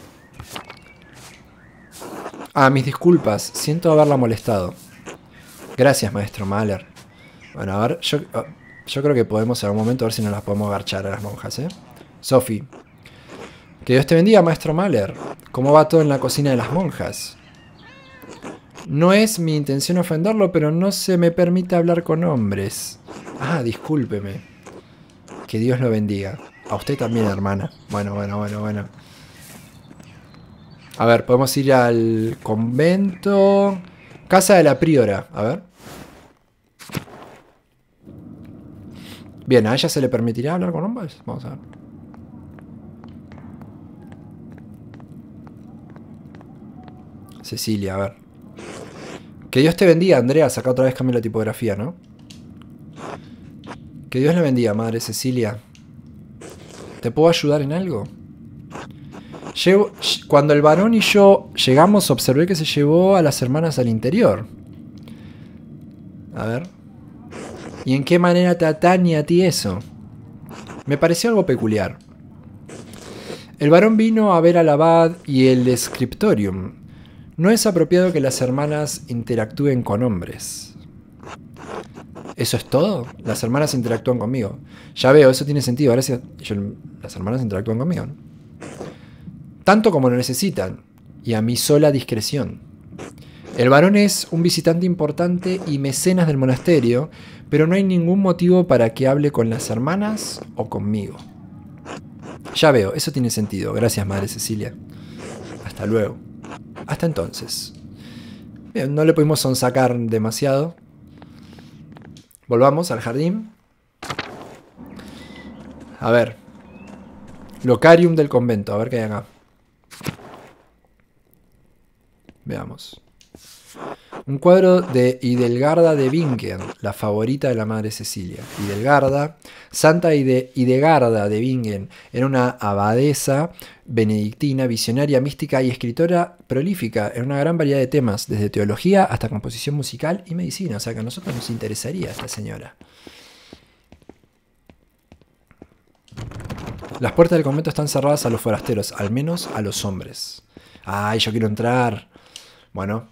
Ah, mis disculpas. Siento haberla molestado. Gracias, maestro Mahler. Bueno, a ver, yo creo que podemos en algún momento ver si nos las podemos agarchar a las monjas, ¿eh? Sophie. Que Dios te bendiga, maestro Mahler. ¿Cómo va todo en la cocina de las monjas? No es mi intención ofenderlo, pero no se me permite hablar con hombres. Ah, discúlpeme. Que Dios lo bendiga. A usted también, hermana. Bueno. A ver, podemos ir al convento. Casa de la priora. A ver. Bien, ¿a ella se le permitirá hablar con hombres? Vamos a ver. Cecilia, a ver. Que Dios te bendiga, Andreas. Acá otra vez cambio la tipografía, ¿no? Que Dios le bendiga, madre Cecilia. ¿Te puedo ayudar en algo? Cuando el varón y yo llegamos, observé que se llevó a las hermanas al interior. A ver. ¿Y en qué manera te atañe a ti eso? Me pareció algo peculiar. El varón vino a ver al abad y el scriptorium. No es apropiado que las hermanas interactúen con hombres. ¿Eso es todo? Las hermanas interactúan conmigo. Ya veo, eso tiene sentido. Ahora sí, las hermanas interactúan conmigo, ¿no? Tanto como lo necesitan, y a mi sola discreción. El varón es un visitante importante y mecenas del monasterio, pero no hay ningún motivo para que hable con las hermanas o conmigo. Ya veo, eso tiene sentido. Gracias, Madre Cecilia. Hasta luego. Hasta entonces. Bien, no le pudimos sonsacar demasiado. Volvamos al jardín. A ver. Locarium del convento. A ver qué hay acá. Veamos. Un cuadro de Hidelgarda de Bingen, la favorita de la Madre Cecilia. Hidelgarda, Santa Hidegarda de Bingen, era una abadesa benedictina, visionaria, mística y escritora prolífica en una gran variedad de temas, desde teología hasta composición musical y medicina. O sea que a nosotros nos interesaría esta señora. Las puertas del convento están cerradas a los forasteros, al menos a los hombres. ¡Ay, yo quiero entrar! Bueno.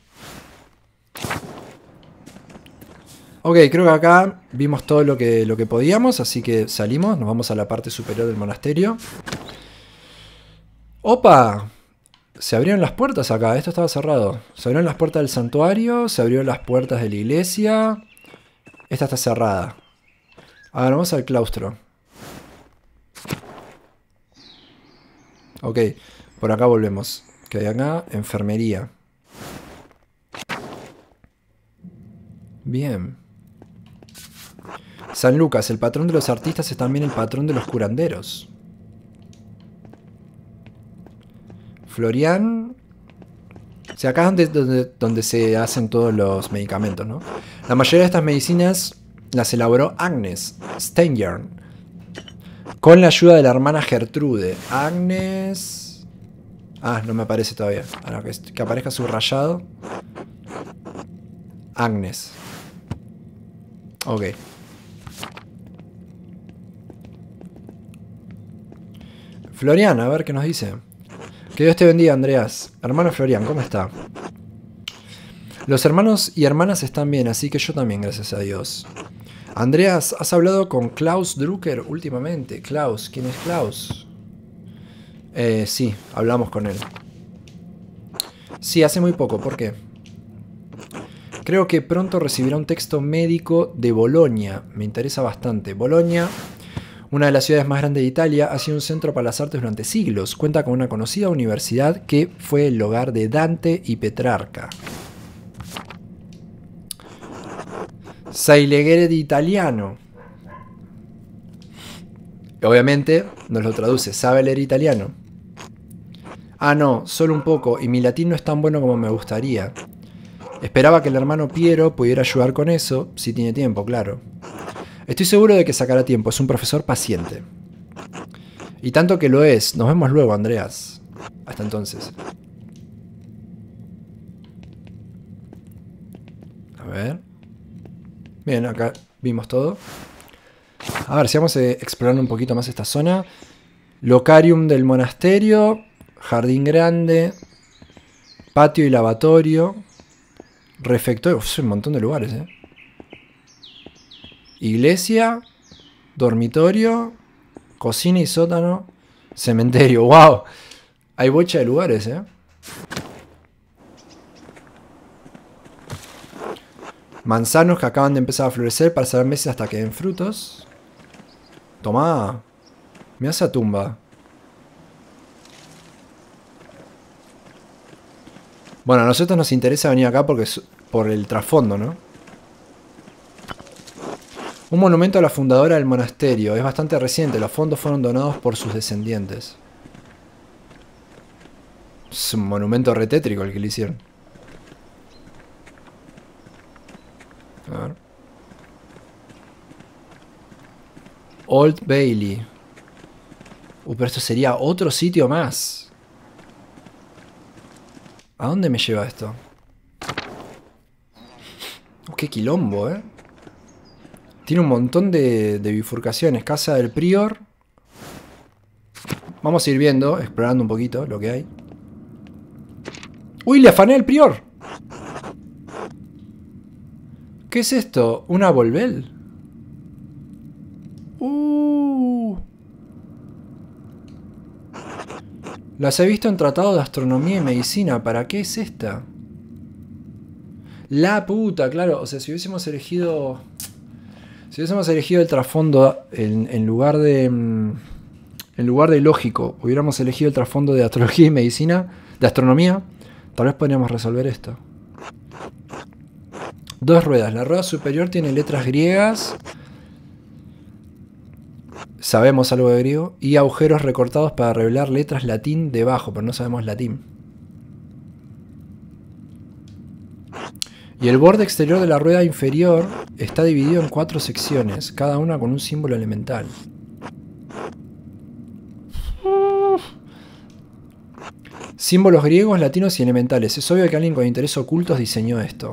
Ok, creo que acá vimos todo lo que podíamos, así que salimos, nos vamos a la parte superior del monasterio. ¡Opa! Se abrieron las puertas acá, esto estaba cerrado. Se abrieron las puertas del santuario, se abrieron las puertas de la iglesia. Esta está cerrada. Ahora vamos al claustro. Ok, por acá volvemos. Que hay acá, enfermería. Bien. San Lucas, el patrón de los artistas, es también el patrón de los curanderos. Florian. O sea, acá es donde se hacen todos los medicamentos, ¿no? La mayoría de estas medicinas las elaboró Agnes Steinjern, con la ayuda de la hermana Gertrude. Agnes... Ah, no me aparece todavía. Ahora que aparezca subrayado. Agnes. Ok. Florian, a ver qué nos dice. Que Dios te bendiga, Andreas. Hermano Florian, ¿cómo está? Los hermanos y hermanas están bien, así que yo también, gracias a Dios. Andreas, ¿has hablado con Klaus Drucker últimamente? Klaus, ¿quién es Klaus? Sí, hablamos con él. Sí, hace muy poco, ¿por qué? Creo que pronto recibirá un texto médico de Bolonia. Me interesa bastante. Bolonia, una de las ciudades más grandes de Italia, ha sido un centro para las artes durante siglos. Cuenta con una conocida universidad que fue el hogar de Dante y Petrarca. Sai leggere di italiano. Obviamente nos lo traduce. ¿Sabe leer italiano? Ah, no, solo un poco. Y mi latín no es tan bueno como me gustaría. Esperaba que el hermano Piero pudiera ayudar con eso, si tiene tiempo, claro. Estoy seguro de que sacará tiempo, es un profesor paciente. Y tanto que lo es. Nos vemos luego, Andreas. Hasta entonces. A ver. Bien, acá vimos todo. A ver, sigamos explorando un poquito más esta zona. Locarium del monasterio. Jardín grande. Patio y lavatorio. Refectorio. Uf, un montón de lugares, ¿eh? Iglesia. Dormitorio. Cocina y sótano. Cementerio. ¡Wow! Hay bocha de lugares, ¿eh? Manzanos que acaban de empezar a florecer para ser meses hasta que den frutos. Tomá. Mirá esa tumba. Bueno, a nosotros nos interesa venir acá porque es por el trasfondo, ¿no? Un monumento a la fundadora del monasterio. Es bastante reciente. Los fondos fueron donados por sus descendientes. Es un monumento retétrico el que le hicieron. A ver. Old Bailey. Pero esto sería otro sitio más. ¿A dónde me lleva esto? Qué quilombo, ¿eh? Tiene un montón de bifurcaciones. Casa del prior. Vamos Vamos a ir viendo, explorando un poquito lo que hay. ¡Uy, le afané al prior! ¿Qué es esto? ¿Una Volvel? Las he visto en tratados de astronomía y medicina. ¿Para qué es esta? La puta, claro. O sea, si hubiésemos elegido... Si hubiésemos elegido el trasfondo en lugar de... En lugar de lógico, hubiéramos elegido el trasfondo de astrología y medicina, de astronomía, tal vez podríamos resolver esto. 2 ruedas. La rueda superior tiene letras griegas. Sabemos algo de griego. Y agujeros recortados para revelar letras latín debajo, pero no sabemos latín. Y el borde exterior de la rueda inferior está dividido en 4 secciones, cada una con un símbolo elemental. Símbolos griegos, latinos y elementales. Es obvio que alguien con intereses ocultos diseñó esto.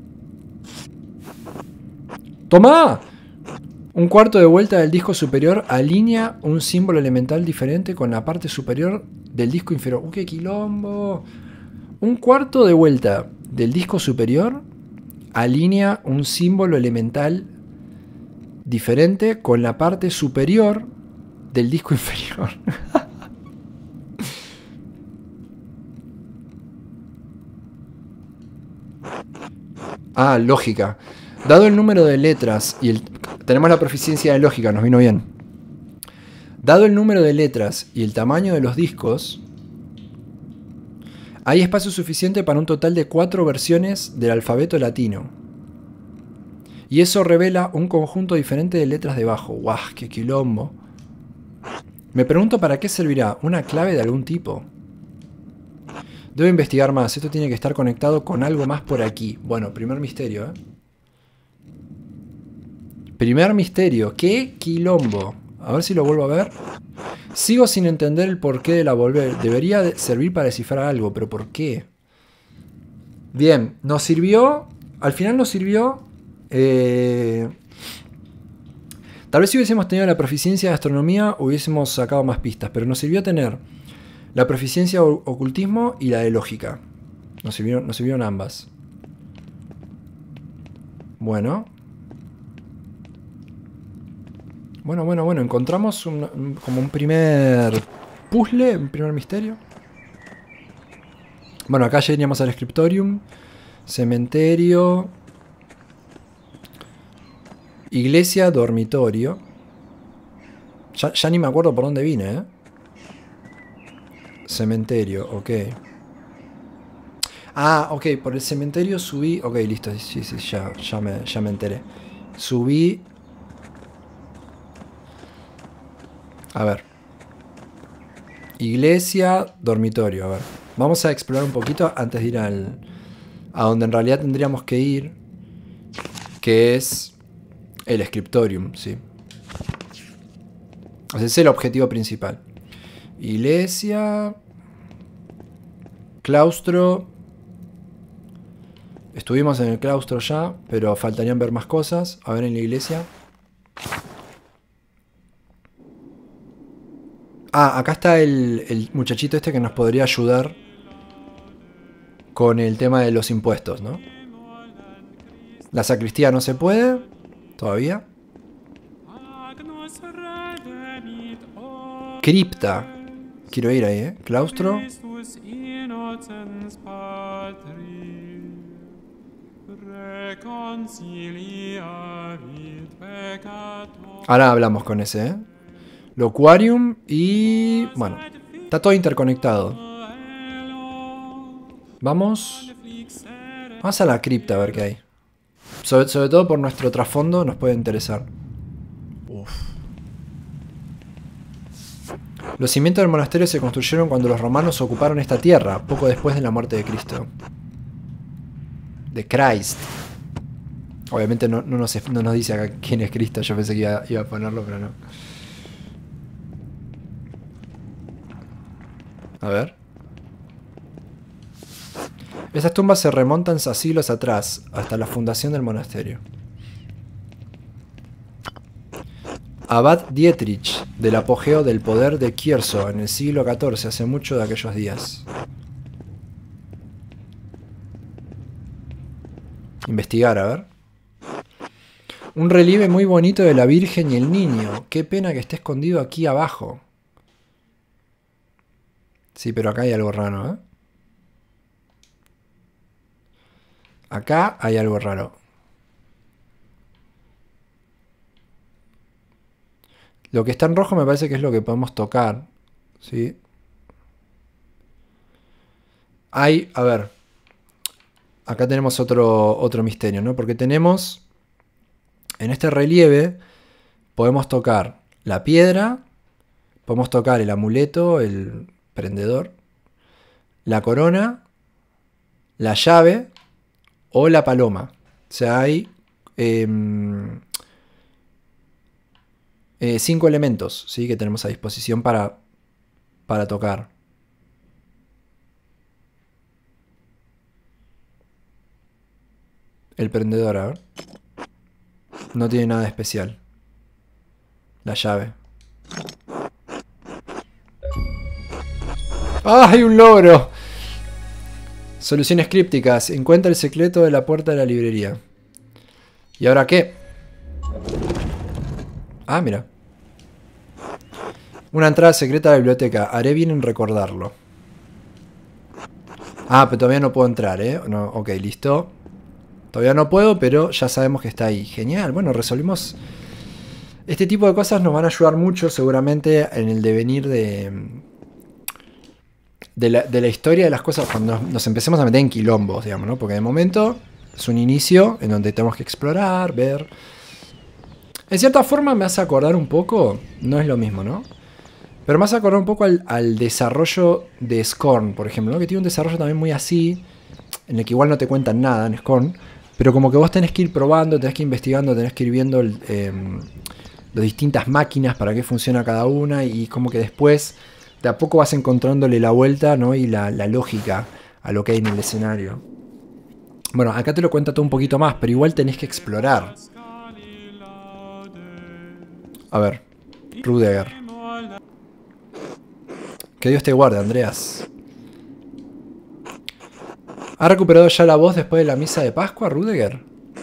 ¡Toma! Un cuarto de vuelta del disco superior alinea un símbolo elemental diferente con la parte superior del disco inferior. ¡Qué quilombo! Un cuarto de vuelta del disco superior alinea un símbolo elemental diferente con la parte superior del disco inferior. Ah, lógica. Dado el número de letras y tenemos la proficiencia de lógica, nos vino bien. Dado el número de letras y el tamaño de los discos, hay espacio suficiente para un total de 4 versiones del alfabeto latino. Y eso revela un conjunto diferente de letras debajo. ¡Guau! ¡Qué quilombo! Me pregunto para qué servirá una clave de algún tipo. Debo investigar más. Esto tiene que estar conectado con algo más por aquí. Bueno, primer misterio, ¿eh? Primer misterio. ¡Qué quilombo! A ver si lo vuelvo a ver. Sigo sin entender el porqué de la volver. Debería servir para descifrar algo, pero ¿por qué? Bien, nos sirvió. Al final nos sirvió. Tal vez si hubiésemos tenido la proficiencia de astronomía hubiésemos sacado más pistas, pero nos sirvió tener la proficiencia de ocultismo y la de lógica. Nos sirvieron ambas. Bueno. Bueno. Encontramos como un primer puzzle, un primer misterio. Bueno, acá ya iríamos al scriptorium. Cementerio. Iglesia, dormitorio. Ya ni me acuerdo por dónde vine, ¿eh? Cementerio, ok. Ah, ok, por el cementerio subí... Ok, listo, sí, ya me enteré. Subí... A ver. Iglesia, dormitorio, a ver. Vamos a explorar un poquito antes de ir a donde en realidad tendríamos que ir. Que es el scriptorium, sí. O sea, ese es el objetivo principal. Iglesia. Claustro. Estuvimos en el claustro ya, pero faltarían ver más cosas. A ver en la iglesia. Ah, acá está el muchachito este que nos podría ayudar con el tema de los impuestos, ¿no? La sacristía no se puede todavía. Cripta. Quiero ir ahí, ¿eh? Claustro. Ahora hablamos con ese, ¿eh? Locuarium y... Bueno, está todo interconectado. Vamos a la cripta a ver qué hay. Sobre todo por nuestro trasfondo nos puede interesar. Uf. Los cimientos del monasterio se construyeron cuando los romanos ocuparon esta tierra, poco después de la muerte de Cristo. De Christ. Obviamente no nos dice acá quién es Cristo, yo pensé que iba a ponerlo, pero no. A ver. Estas tumbas se remontan a siglos atrás, hasta la fundación del monasterio. Abad Dietrich, del apogeo del poder de Kierso en el siglo XIV, hace mucho de aquellos días. Investigar, a ver. Un relieve muy bonito de la Virgen y el Niño. Qué pena que esté escondido aquí abajo. Sí, pero acá hay algo raro, ¿eh? Acá hay algo raro. Lo que está en rojo me parece que es lo que podemos tocar. ¿Sí? Hay, a ver. Acá tenemos otro misterio, ¿no? Porque tenemos... En este relieve podemos tocar la piedra, podemos tocar el amuleto, el prendedor, la corona, la llave o la paloma. O sea, hay 5 elementos, ¿sí? Que tenemos a disposición para tocar. El prendedor, a ver. No tiene nada especial. La llave. ¡Ah, hay un logro! Soluciones crípticas. Encuentra el secreto de la puerta de la librería. ¿Y ahora qué? Ah, mira. Una entrada secreta a la biblioteca. Haré bien en recordarlo. Ah, pero todavía no puedo entrar, ¿eh? No, ok, listo. Todavía no puedo, pero ya sabemos que está ahí. Genial. Bueno, resolvimos... Este tipo de cosas nos van a ayudar mucho seguramente en el devenir de la historia de las cosas cuando nos empecemos a meter en quilombos, digamos, ¿no? Porque de momento es un inicio en donde tenemos que explorar, ver... En cierta forma me hace acordar un poco, no es lo mismo, ¿no? Pero me hace acordar un poco al desarrollo de Scorn, por ejemplo, ¿no? Que tiene un desarrollo también muy así, en el que igual no te cuentan nada en Scorn, pero como que vos tenés que ir probando, tenés que ir investigando, tenés que ir viendo las distintas máquinas para qué funciona cada una y como que después de a poco vas encontrándole la vuelta, ¿no? Y la lógica a lo que hay en el escenario. Bueno, acá te lo cuenta todo un poquito más, pero igual tenés que explorar. A ver, Rudeger. Que Dios te guarde, Andreas. ¿Ha recuperado ya la voz después de la misa de Pascua, Rudeger?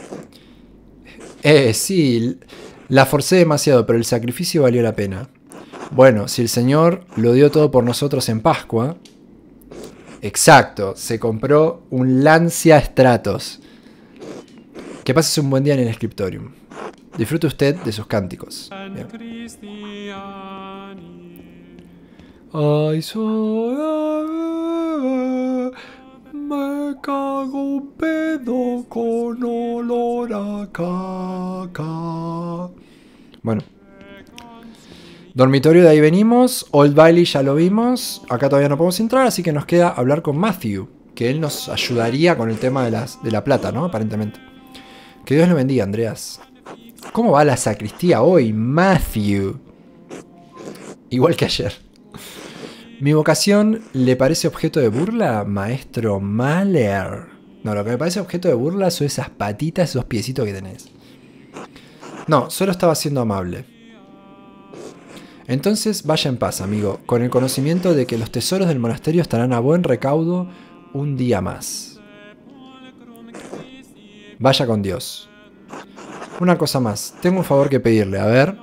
Sí, la forcé demasiado, pero el sacrificio valió la pena. Bueno, si el Señor lo dio todo por nosotros en Pascua... Exacto, se compró un Lancia Stratos. Que pases un buen día en el Scriptorium. Disfrute usted de sus cánticos. Bien. Ay, me cago un pedo con olor a caca. Bueno. Dormitorio, de ahí venimos. Old Bailey ya lo vimos. Acá todavía no podemos entrar, así que nos queda hablar con Matthew. Que él nos ayudaría con el tema de la plata, ¿no? Aparentemente. Que Dios lo bendiga, Andreas. ¿Cómo va la sacristía hoy, Matthew? Igual que ayer. ¿Mi vocación le parece objeto de burla, maestro Mahler? No, lo que me parece objeto de burla son esas patitas, esos piecitos que tenés. No, solo estaba siendo amable. Entonces vaya en paz, amigo, con el conocimiento de que los tesoros del monasterio estarán a buen recaudo un día más. Vaya con Dios. Una cosa más, tengo un favor que pedirle, a ver.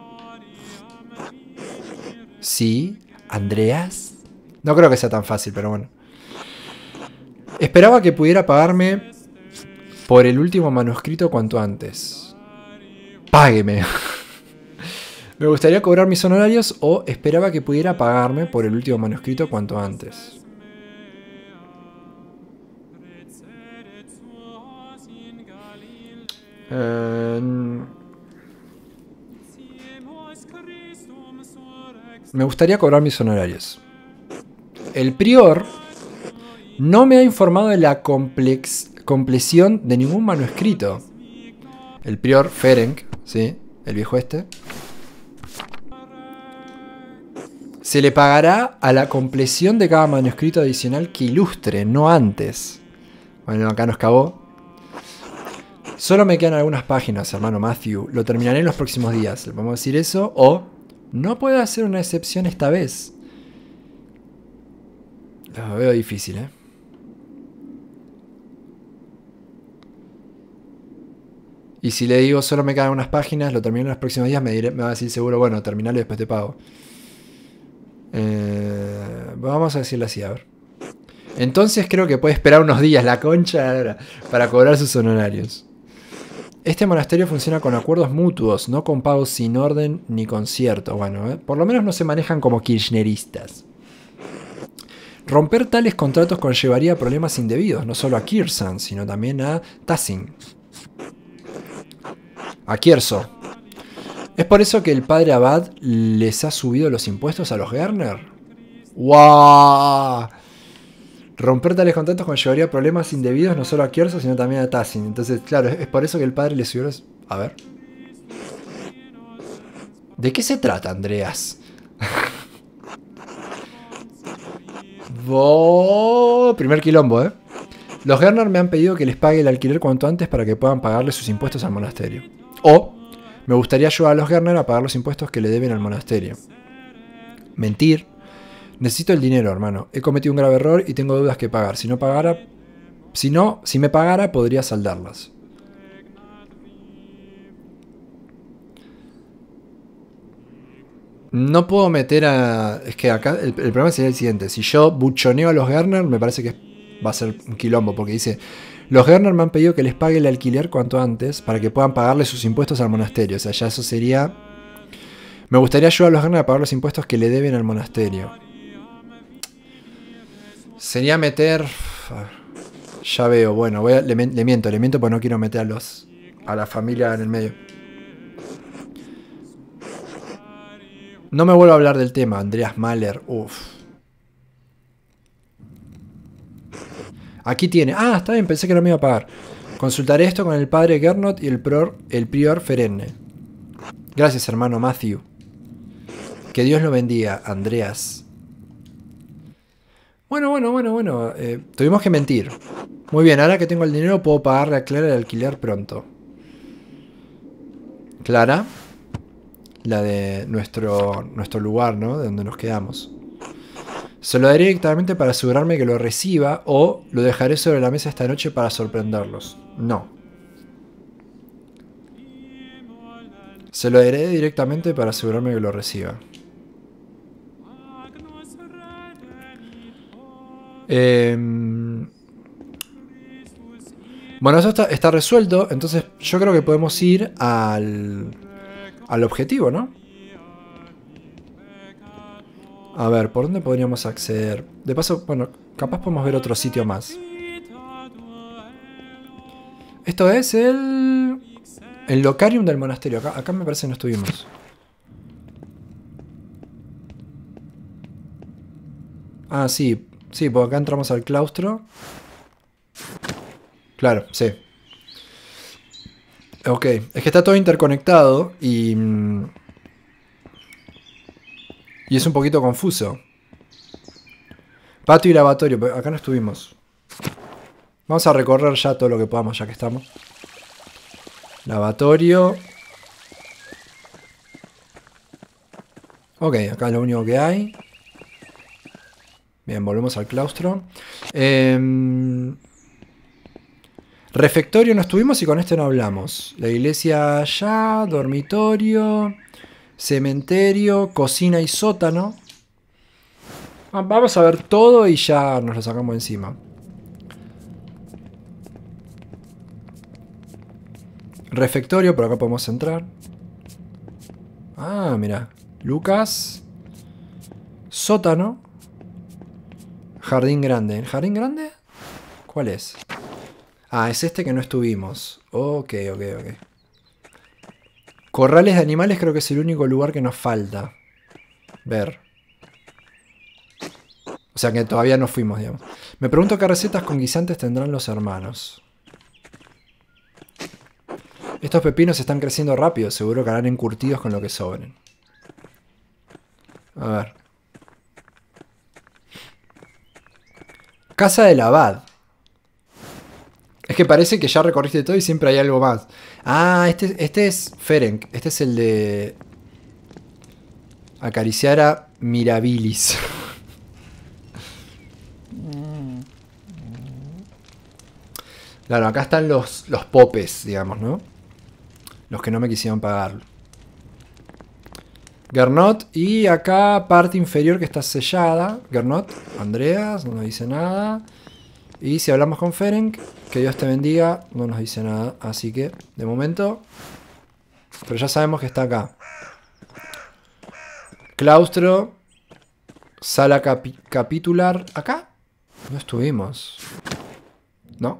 Sí, Andreas. No creo que sea tan fácil, pero bueno. Esperaba que pudiera pagarme por el último manuscrito cuanto antes. Págueme. Me gustaría cobrar mis honorarios o esperaba que pudiera pagarme por el último manuscrito cuanto antes. Me gustaría cobrar mis honorarios. El prior no me ha informado de la compleción de ningún manuscrito. El prior Ferenc, ¿sí? El viejo este. Se le pagará a la compleción de cada manuscrito adicional que ilustre, no antes. Bueno, acá nos cagó. Solo me quedan algunas páginas, hermano Matthew. Lo terminaré en los próximos días. ¿Le podemos decir eso? O no puedo hacer una excepción esta vez. Lo veo difícil, ¿eh? Y si le digo solo me quedan unas páginas, lo termino en los próximos días, me va a decir seguro, bueno, terminalo y después te pago. Vamos a decirle así, a ver. Entonces creo que puede esperar unos días la concha para cobrar sus honorarios. Este monasterio funciona con acuerdos mutuos, no con pagos sin orden ni concierto. Bueno, por lo menos no se manejan como kirchneristas. Romper tales contratos conllevaría problemas indebidos, no solo a Kirsan, sino también a Tassin. A Kierso. ¿Es por eso que el padre Abad les ha subido los impuestos a los Gerner? ¡Wow! Romper tales contratos conllevaría problemas indebidos no solo a Kierso, sino también a Tassin. Entonces, claro, es por eso que el padre les subió los... A ver. ¿De qué se trata, Andreas? Primer quilombo, ¿eh? Los Gerner me han pedido que les pague el alquiler cuanto antes para que puedan pagarle sus impuestos al monasterio. O me gustaría ayudar a los Gerner a pagar los impuestos que le deben al monasterio. Mentir. Necesito el dinero, hermano. He cometido un grave error y tengo deudas que pagar. Si me pagara, podría saldarlas. No puedo meter a... Es que acá el problema sería el siguiente. Si yo buchoneo a los Gerner, me parece que va a ser un quilombo. Porque dice... Los Gerner me han pedido que les pague el alquiler cuanto antes para que puedan pagarle sus impuestos al monasterio. O sea, ya eso sería... Me gustaría ayudar a los Gerner a pagar los impuestos que le deben al monasterio. Sería meter... Ya veo, bueno, le miento porque no quiero meter a la familia en el medio. No me vuelvo a hablar del tema, Andreas Mahler, uff. Aquí tiene, está bien, pensé que no me iba a pagar. Consultaré esto con el padre Gernot y el prior Ferenne. Gracias, hermano Matthew. Que Dios lo bendiga, Andreas. Bueno. Tuvimos que mentir. Muy bien, ahora que tengo el dinero puedo pagarle a Clara el alquiler pronto. Clara, la de nuestro lugar, ¿no? De donde nos quedamos. Se lo daré directamente para asegurarme que lo reciba o lo dejaré sobre la mesa esta noche para sorprenderlos. No. Se lo daré directamente para asegurarme que lo reciba. Bueno, eso está resuelto. Entonces yo creo que podemos ir al objetivo, ¿no? A ver, ¿por dónde podríamos acceder? De paso, bueno, capaz podemos ver otro sitio más. Esto es el locarium del monasterio. Acá me parece que no estuvimos. Ah, sí. Sí, porque acá entramos al claustro. Claro, sí. Ok, es que está todo interconectado y es un poquito confuso. Patio y lavatorio, pero acá no estuvimos. Vamos a recorrer ya todo lo que podamos, ya que estamos. Lavatorio. Ok, acá es lo único que hay. Bien, volvemos al claustro. Refectorio no estuvimos y con este no hablamos. La iglesia allá, dormitorio, cementerio, cocina y sótano. Vamos a ver todo y ya nos lo sacamos encima. Refectorio, por acá podemos entrar. Ah, mira. Lucas. Sótano. Jardín grande. ¿El jardín grande? ¿Cuál es? Ah, es este que no estuvimos. Ok. Corrales de animales creo que es el único lugar que nos falta ver. O sea que todavía no fuimos, digamos. Me pregunto qué recetas con guisantes tendrán los hermanos. Estos pepinos están creciendo rápido. Seguro que harán encurtidos con lo que sobren. A ver. Casa del abad. Es que parece que ya recorriste todo y siempre hay algo más. Ah, este es Ferenc. Este es el de... acariciar a Mirabilis. Claro, acá están los popes, digamos, ¿no? Los que no me quisieron pagar. Gernot. Y acá parte inferior que está sellada. Gernot. Andreas. No nos dice nada. Y si hablamos con Ferenc, que Dios te bendiga, no nos dice nada. Así que, de momento... Pero ya sabemos que está acá. Claustro. Sala capitular. ¿Acá? No estuvimos. ¿No?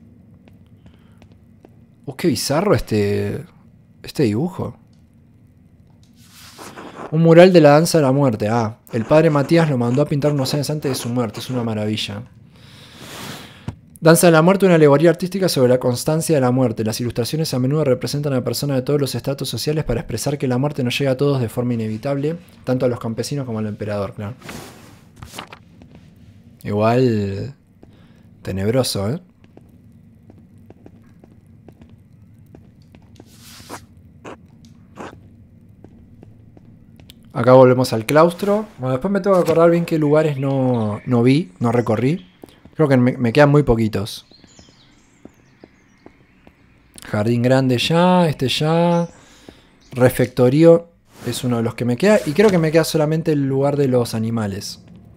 Qué bizarro este dibujo. Un mural de la danza de la muerte. Ah, el padre Matías lo mandó a pintar unos años antes de su muerte. Es una maravilla. Danza de la muerte, una alegoría artística sobre la constancia de la muerte. Las ilustraciones a menudo representan a personas de todos los estratos sociales para expresar que la muerte nos llega a todos de forma inevitable, tanto a los campesinos como al emperador, claro. Igual... tenebroso, ¿eh? Acá volvemos al claustro. Bueno, después me tengo que acordar bien qué lugares no vi, no recorrí. Creo que me quedan muy poquitos. Jardín grande ya, este ya. Refectorio es uno de los que me queda. Y creo que me queda solamente el lugar de los animales.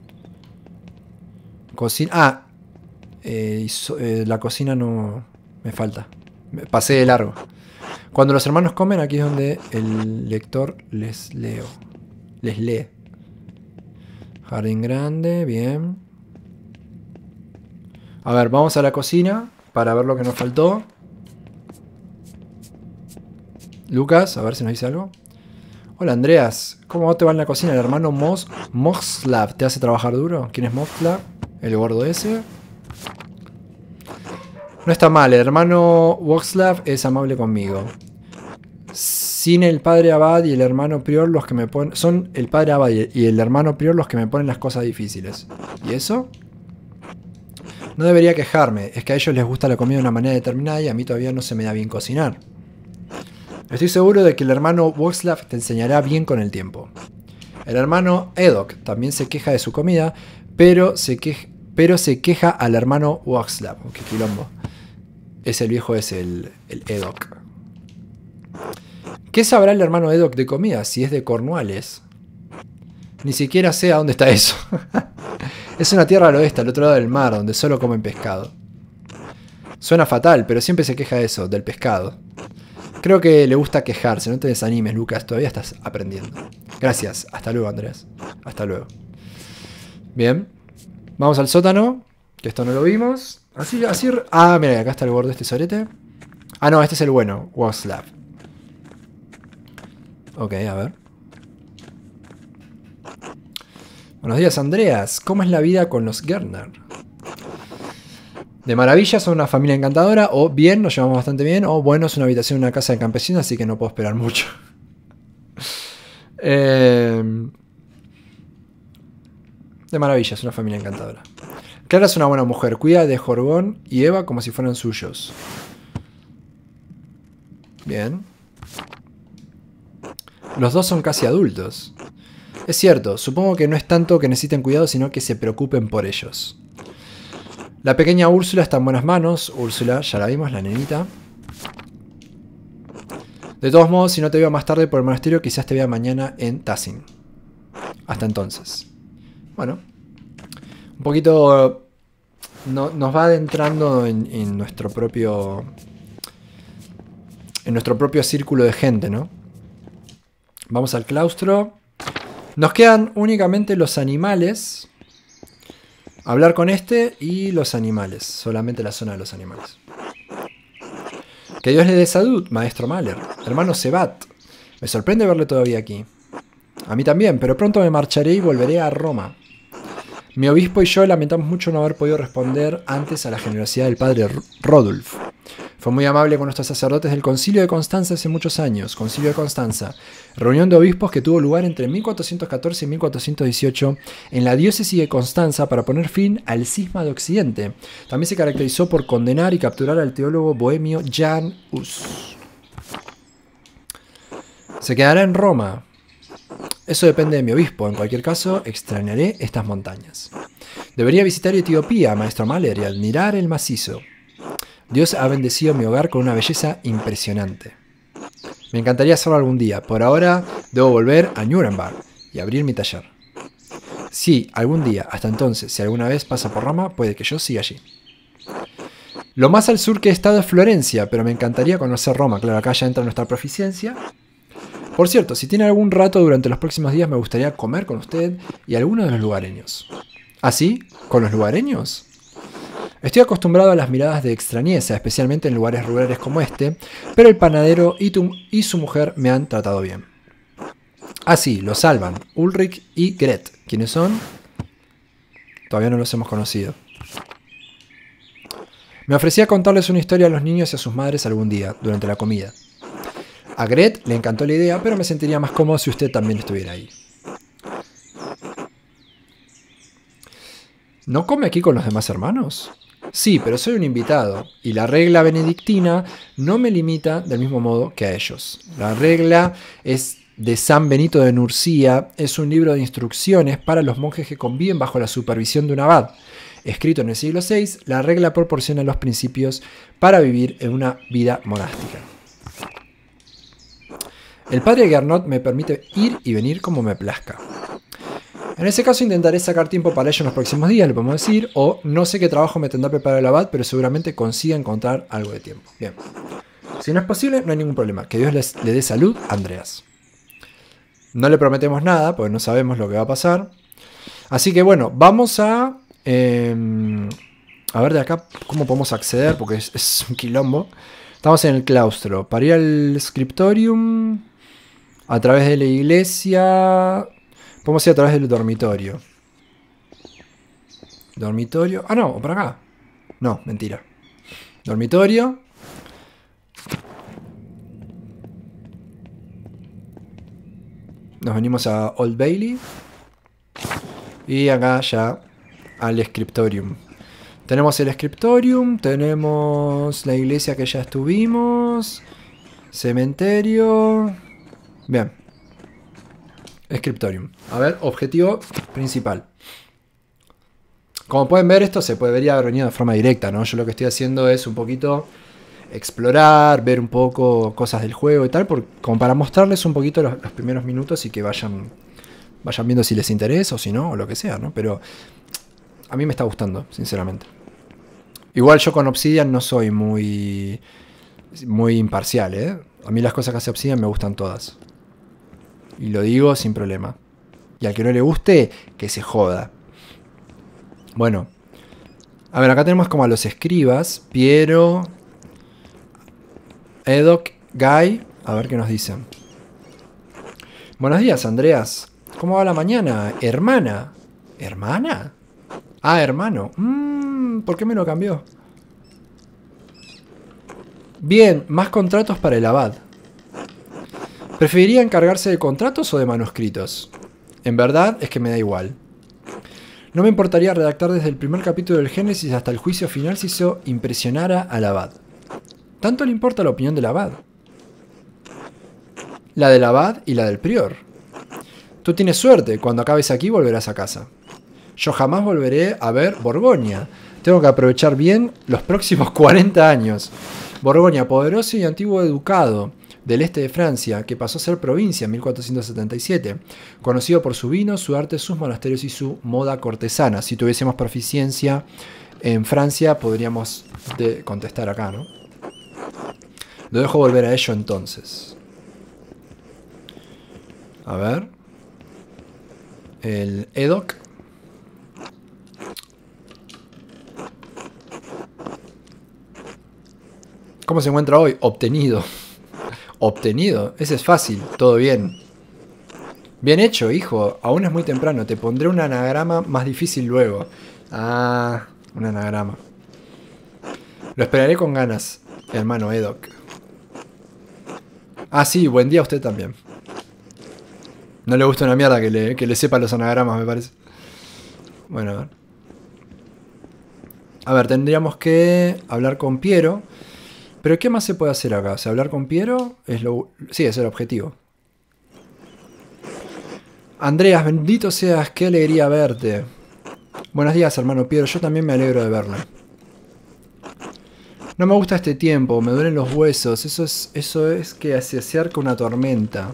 Cocina. Ah, la cocina no me falta. Pasé de largo. Cuando los hermanos comen, aquí es donde el lector les lee. Jardín grande, bien. A ver, vamos a la cocina para ver lo que nos faltó. Lucas, a ver si nos dice algo. Hola Andreas, ¿cómo te va en la cocina? El hermano Moxlav te hace trabajar duro. ¿Quién es Moxlav? El gordo ese. No está mal, el hermano Moxlav es amable conmigo. Sin el padre Abad y el hermano Prior los que me ponen... Son el padre Abad y el hermano Prior los que me ponen las cosas difíciles. ¿Y eso? No debería quejarme, es que a ellos les gusta la comida de una manera determinada y a mí todavía no se me da bien cocinar. Estoy seguro de que el hermano Voxlav te enseñará bien con el tiempo. El hermano Edok también se queja de su comida, pero se queja al hermano Voxlav. ¡Qué quilombo! Es el viejo ese, el Edok. ¿Qué sabrá el hermano Edok de comida si es de Cornualles? Ni siquiera sé a dónde está eso. Es una tierra al oeste, al otro lado del mar, donde solo comen pescado. Suena fatal, pero siempre se queja de eso, del pescado. Creo que le gusta quejarse, no te desanimes, Lucas, todavía estás aprendiendo. Gracias, hasta luego, Andrés. Hasta luego. Bien, vamos al sótano, que esto no lo vimos. Así... Ah, mira, acá está el gordo este sorete. Ah, no, este es el bueno, Voxlav. Ok, a ver. Buenos días, Andreas. ¿Cómo es la vida con los Gerner? De maravilla, son una familia encantadora. O bien, nos llevamos bastante bien. O bueno, es una habitación en una casa de campesinos, así que no puedo esperar mucho. De maravilla, es una familia encantadora. Clara es una buena mujer. Cuida de Jorgón y Eva como si fueran suyos. Bien. Los dos son casi adultos. Es cierto, supongo que no es tanto que necesiten cuidado, sino que se preocupen por ellos. La pequeña Úrsula está en buenas manos. Úrsula, ya la vimos, la nenita. De todos modos, si no te veo más tarde por el monasterio, quizás te vea mañana en Tassin. Hasta entonces. Bueno. Un poquito... nos va adentrando en nuestro propio... en nuestro propio círculo de gente, ¿no? Vamos al claustro. Nos quedan únicamente los animales. Hablar con este y los animales. Solamente la zona de los animales. Que Dios le dé salud, maestro Mahler. Hermano Sebat. Me sorprende verle todavía aquí. A mí también, pero pronto me marcharé y volveré a Roma. Mi obispo y yo lamentamos mucho no haber podido responder antes a la generosidad del padre Rodulf. Fue muy amable con nuestros sacerdotes del Concilio de Constanza hace muchos años. Concilio de Constanza, reunión de obispos que tuvo lugar entre 1414 y 1418 en la diócesis de Constanza para poner fin al cisma de Occidente. También se caracterizó por condenar y capturar al teólogo bohemio Jan Hus. Se quedará en Roma. Eso depende de mi obispo. En cualquier caso, extrañaré estas montañas. Debería visitar Etiopía, maestro Mahler, y admirar el macizo. Dios ha bendecido mi hogar con una belleza impresionante. Me encantaría hacerlo algún día. Por ahora, debo volver a Nuremberg y abrir mi taller. Sí, algún día. Hasta entonces, si alguna vez pasa por Roma, puede que yo siga allí. Lo más al sur que he estado es Florencia, pero me encantaría conocer Roma. Claro, acá ya entra nuestra proficiencia. Por cierto, si tiene algún rato durante los próximos días, me gustaría comer con usted y alguno de los lugareños. ¿Ah, sí? ¿Con los lugareños? Estoy acostumbrado a las miradas de extrañeza, especialmente en lugares rurales como este, pero el panadero y su mujer me han tratado bien. Ah, sí, los salvan, Ulrich y Gret. ¿Quiénes son? Todavía no los hemos conocido. Me ofrecía contarles una historia a los niños y a sus madres algún día, durante la comida. A Gret le encantó la idea, pero me sentiría más cómodo si usted también estuviera ahí. ¿No come aquí con los demás hermanos? Sí, pero soy un invitado, y la regla benedictina no me limita del mismo modo que a ellos. La regla es de San Benito de Nursia, es un libro de instrucciones para los monjes que conviven bajo la supervisión de un abad. Escrito en el siglo VI, la regla proporciona los principios para vivir en una vida monástica. El padre Gernot me permite ir y venir como me plazca. En ese caso intentaré sacar tiempo para ello en los próximos días, le podemos decir, o no sé qué trabajo me tendrá preparado el abad, pero seguramente consiga encontrar algo de tiempo. Bien. Si no es posible, no hay ningún problema. Que Dios le dé salud a Andreas. No le prometemos nada, porque no sabemos lo que va a pasar. Así que bueno, vamos a ver de acá cómo podemos acceder, porque es un quilombo. Estamos en el claustro. Para ir al scriptorium, a través de la iglesia... Podemos ir a través del dormitorio. Dormitorio... Ah, no, por acá. No, mentira. Dormitorio. Nos venimos a Old Bailey. Y acá ya al scriptorium. Tenemos el scriptorium. Tenemos la iglesia que ya estuvimos. Cementerio. Bien. Scriptorium. A ver, objetivo principal. Como pueden ver, esto se debería haber venido de forma directa, ¿no? Yo lo que estoy haciendo es un poquito explorar, ver un poco cosas del juego y tal, como para mostrarles un poquito los primeros minutos y que vayan viendo si les interesa o si no, o lo que sea, ¿no? Pero a mí me está gustando, sinceramente. Igual yo con Obsidian no soy muy imparcial, ¿eh? A mí las cosas que hace Obsidian me gustan todas. Y lo digo sin problema. Y al que no le guste, que se joda. Bueno. A ver, acá tenemos como a los escribas. Piero. Edoc. Guy. A ver qué nos dicen. Buenos días, Andreas. ¿Cómo va la mañana? Hermana. ¿Hermana? Ah, hermano. ¿Por qué me lo cambió? Bien, más contratos para el abad. ¿Preferiría encargarse de contratos o de manuscritos? En verdad es que me da igual. No me importaría redactar desde el primer capítulo del Génesis hasta el juicio final si eso impresionara al abad. ¿Tanto le importa la opinión del abad? La del abad y la del prior. Tú tienes suerte, cuando acabes aquí volverás a casa. Yo jamás volveré a ver Borgoña. Tengo que aprovechar bien los próximos 40 años. Borgoña, poderoso y antiguo ducado del este de Francia, que pasó a ser provincia en 1477, conocido por su vino, su arte, sus monasterios y su moda cortesana. Si tuviésemos proficiencia en Francia, podríamos contestar acá, ¿no? Lo dejo volver a ello entonces. A ver. El Edoc. ¿Cómo se encuentra hoy? Obtenido. Obtenido. Ese es fácil. Todo bien. Bien hecho, hijo. Aún es muy temprano. Te pondré un anagrama más difícil luego. Ah, un anagrama. Lo esperaré con ganas. Hermano Edok. Ah, sí, buen día a usted también. No le gusta una mierda que le sepa los anagramas, me parece. Bueno, a ver. A ver, tendríamos que hablar con Piero. Pero ¿qué más se puede hacer acá? O sea, hablar con Piero es lo... Sí, es el objetivo. Andreas, bendito seas, qué alegría verte. Buenos días, hermano Piero, yo también me alegro de verle. No me gusta este tiempo, me duelen los huesos, eso es que se acerca una tormenta.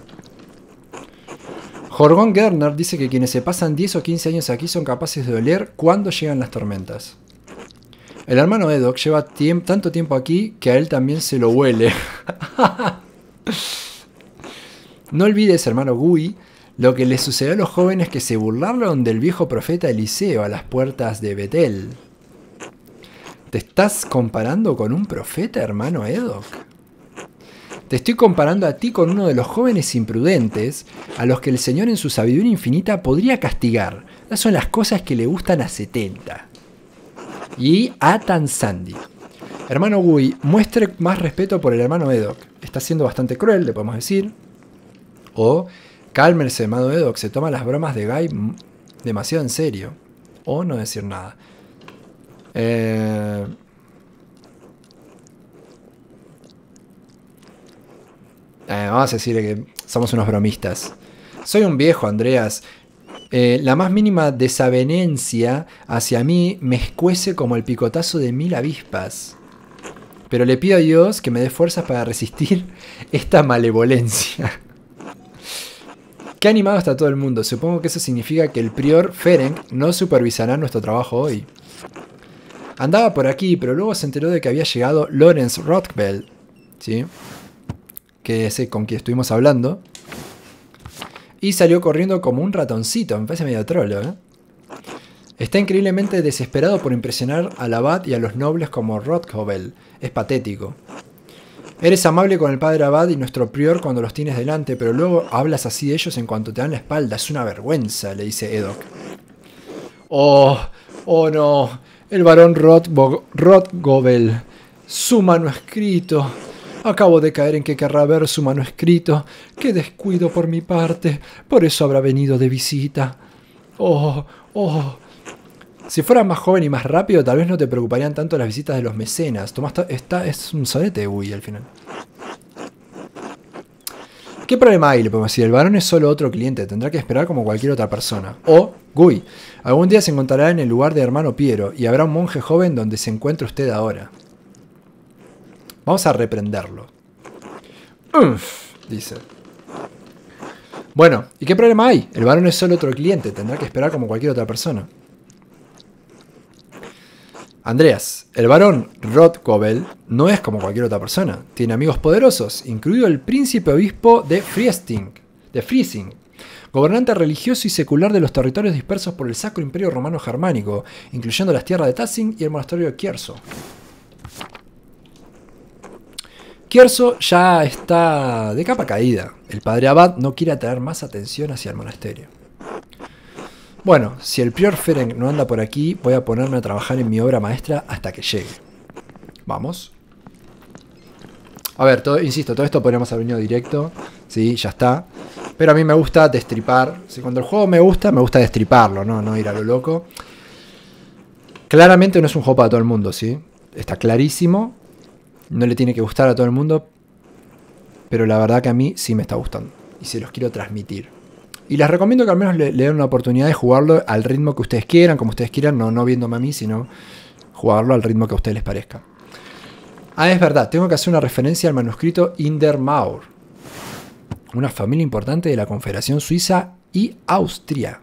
Jorgón Gerner dice que quienes se pasan 10 o 15 años aquí son capaces de oler cuando llegan las tormentas. El hermano Edok lleva tanto tiempo aquí que a él también se lo huele. No olvides, hermano Gui, lo que le sucedió a los jóvenes que se burlaron del viejo profeta Eliseo a las puertas de Betel. ¿Te estás comparando con un profeta, hermano Edok? Te estoy comparando a ti con uno de los jóvenes imprudentes a los que el Señor en su sabiduría infinita podría castigar. Esas son las cosas que le gustan a 70. Y a Tansandi. Hermano Gui, muestre más respeto por el hermano Edok. Está siendo bastante cruel, le podemos decir. O cálmese, hermano Edok, se toma las bromas de Guy demasiado en serio. O no decir nada. Vamos a decirle que somos unos bromistas. Soy un viejo, Andreas. La más mínima desavenencia hacia mí me escuece como el picotazo de 1000 avispas. Pero le pido a Dios que me dé fuerzas para resistir esta malevolencia. Qué animado está todo el mundo. Supongo que eso significa que el prior Ferenc no supervisará nuestro trabajo hoy. Andaba por aquí, pero luego se enteró de que había llegado Lorenz Rothbell, ¿sí? Que es con quien estuvimos hablando. Y salió corriendo como un ratoncito. Me parece medio trolo, ¿eh? Está increíblemente desesperado por impresionar al abad y a los nobles como Rothbell. Es patético. Eres amable con el padre abad y nuestro prior cuando los tienes delante, pero luego hablas así de ellos en cuanto te dan la espalda. Es una vergüenza, le dice Edok. Oh no. El varón Rothgobel. Su manuscrito. Acabo de caer en que querrá ver su manuscrito. Qué descuido por mi parte. Por eso habrá venido de visita. Oh. Si fueras más joven y más rápido, tal vez no te preocuparían tanto las visitas de los mecenas. Tomás, es un sonete de Gui al final. ¿Qué problema hay? Le podemos decir. El varón es solo otro cliente. Tendrá que esperar como cualquier otra persona. O, Gui, algún día se encontrará en el lugar de hermano Piero y habrá un monje joven donde se encuentre usted ahora. Vamos a reprenderlo. Dice. Bueno, ¿y qué problema hay? El varón es solo otro cliente. Tendrá que esperar como cualquier otra persona. Andreas, el varón Rothgobel no es como cualquier otra persona. Tiene amigos poderosos, incluido el príncipe obispo de Friesing, gobernante religioso y secular de los territorios dispersos por el Sacro Imperio Romano Germánico, incluyendo las tierras de Tassing y el monasterio de Kierso. Kierso ya está de capa caída. El padre abad no quiere atraer más atención hacia el monasterio. Bueno, si el prior Ferenc no anda por aquí, voy a ponerme a trabajar en mi obra maestra hasta que llegue. Vamos. A ver, insisto, todo esto podríamos haber venido directo. Sí, ya está. Pero a mí me gusta destripar. Si cuando el juego me gusta destriparlo, no ir a lo loco. Claramente no es un juego para todo el mundo, ¿sí? Está clarísimo. No le tiene que gustar a todo el mundo. Pero la verdad que a mí sí me está gustando. Y se los quiero transmitir. Y les recomiendo que al menos le den una oportunidad de jugarlo al ritmo que ustedes quieran, como ustedes quieran, no viéndome a mí, sino jugarlo al ritmo que a ustedes les parezca. Ah, es verdad, tengo que hacer una referencia al manuscrito Indermaur, una familia importante de la Confederación Suiza y Austria.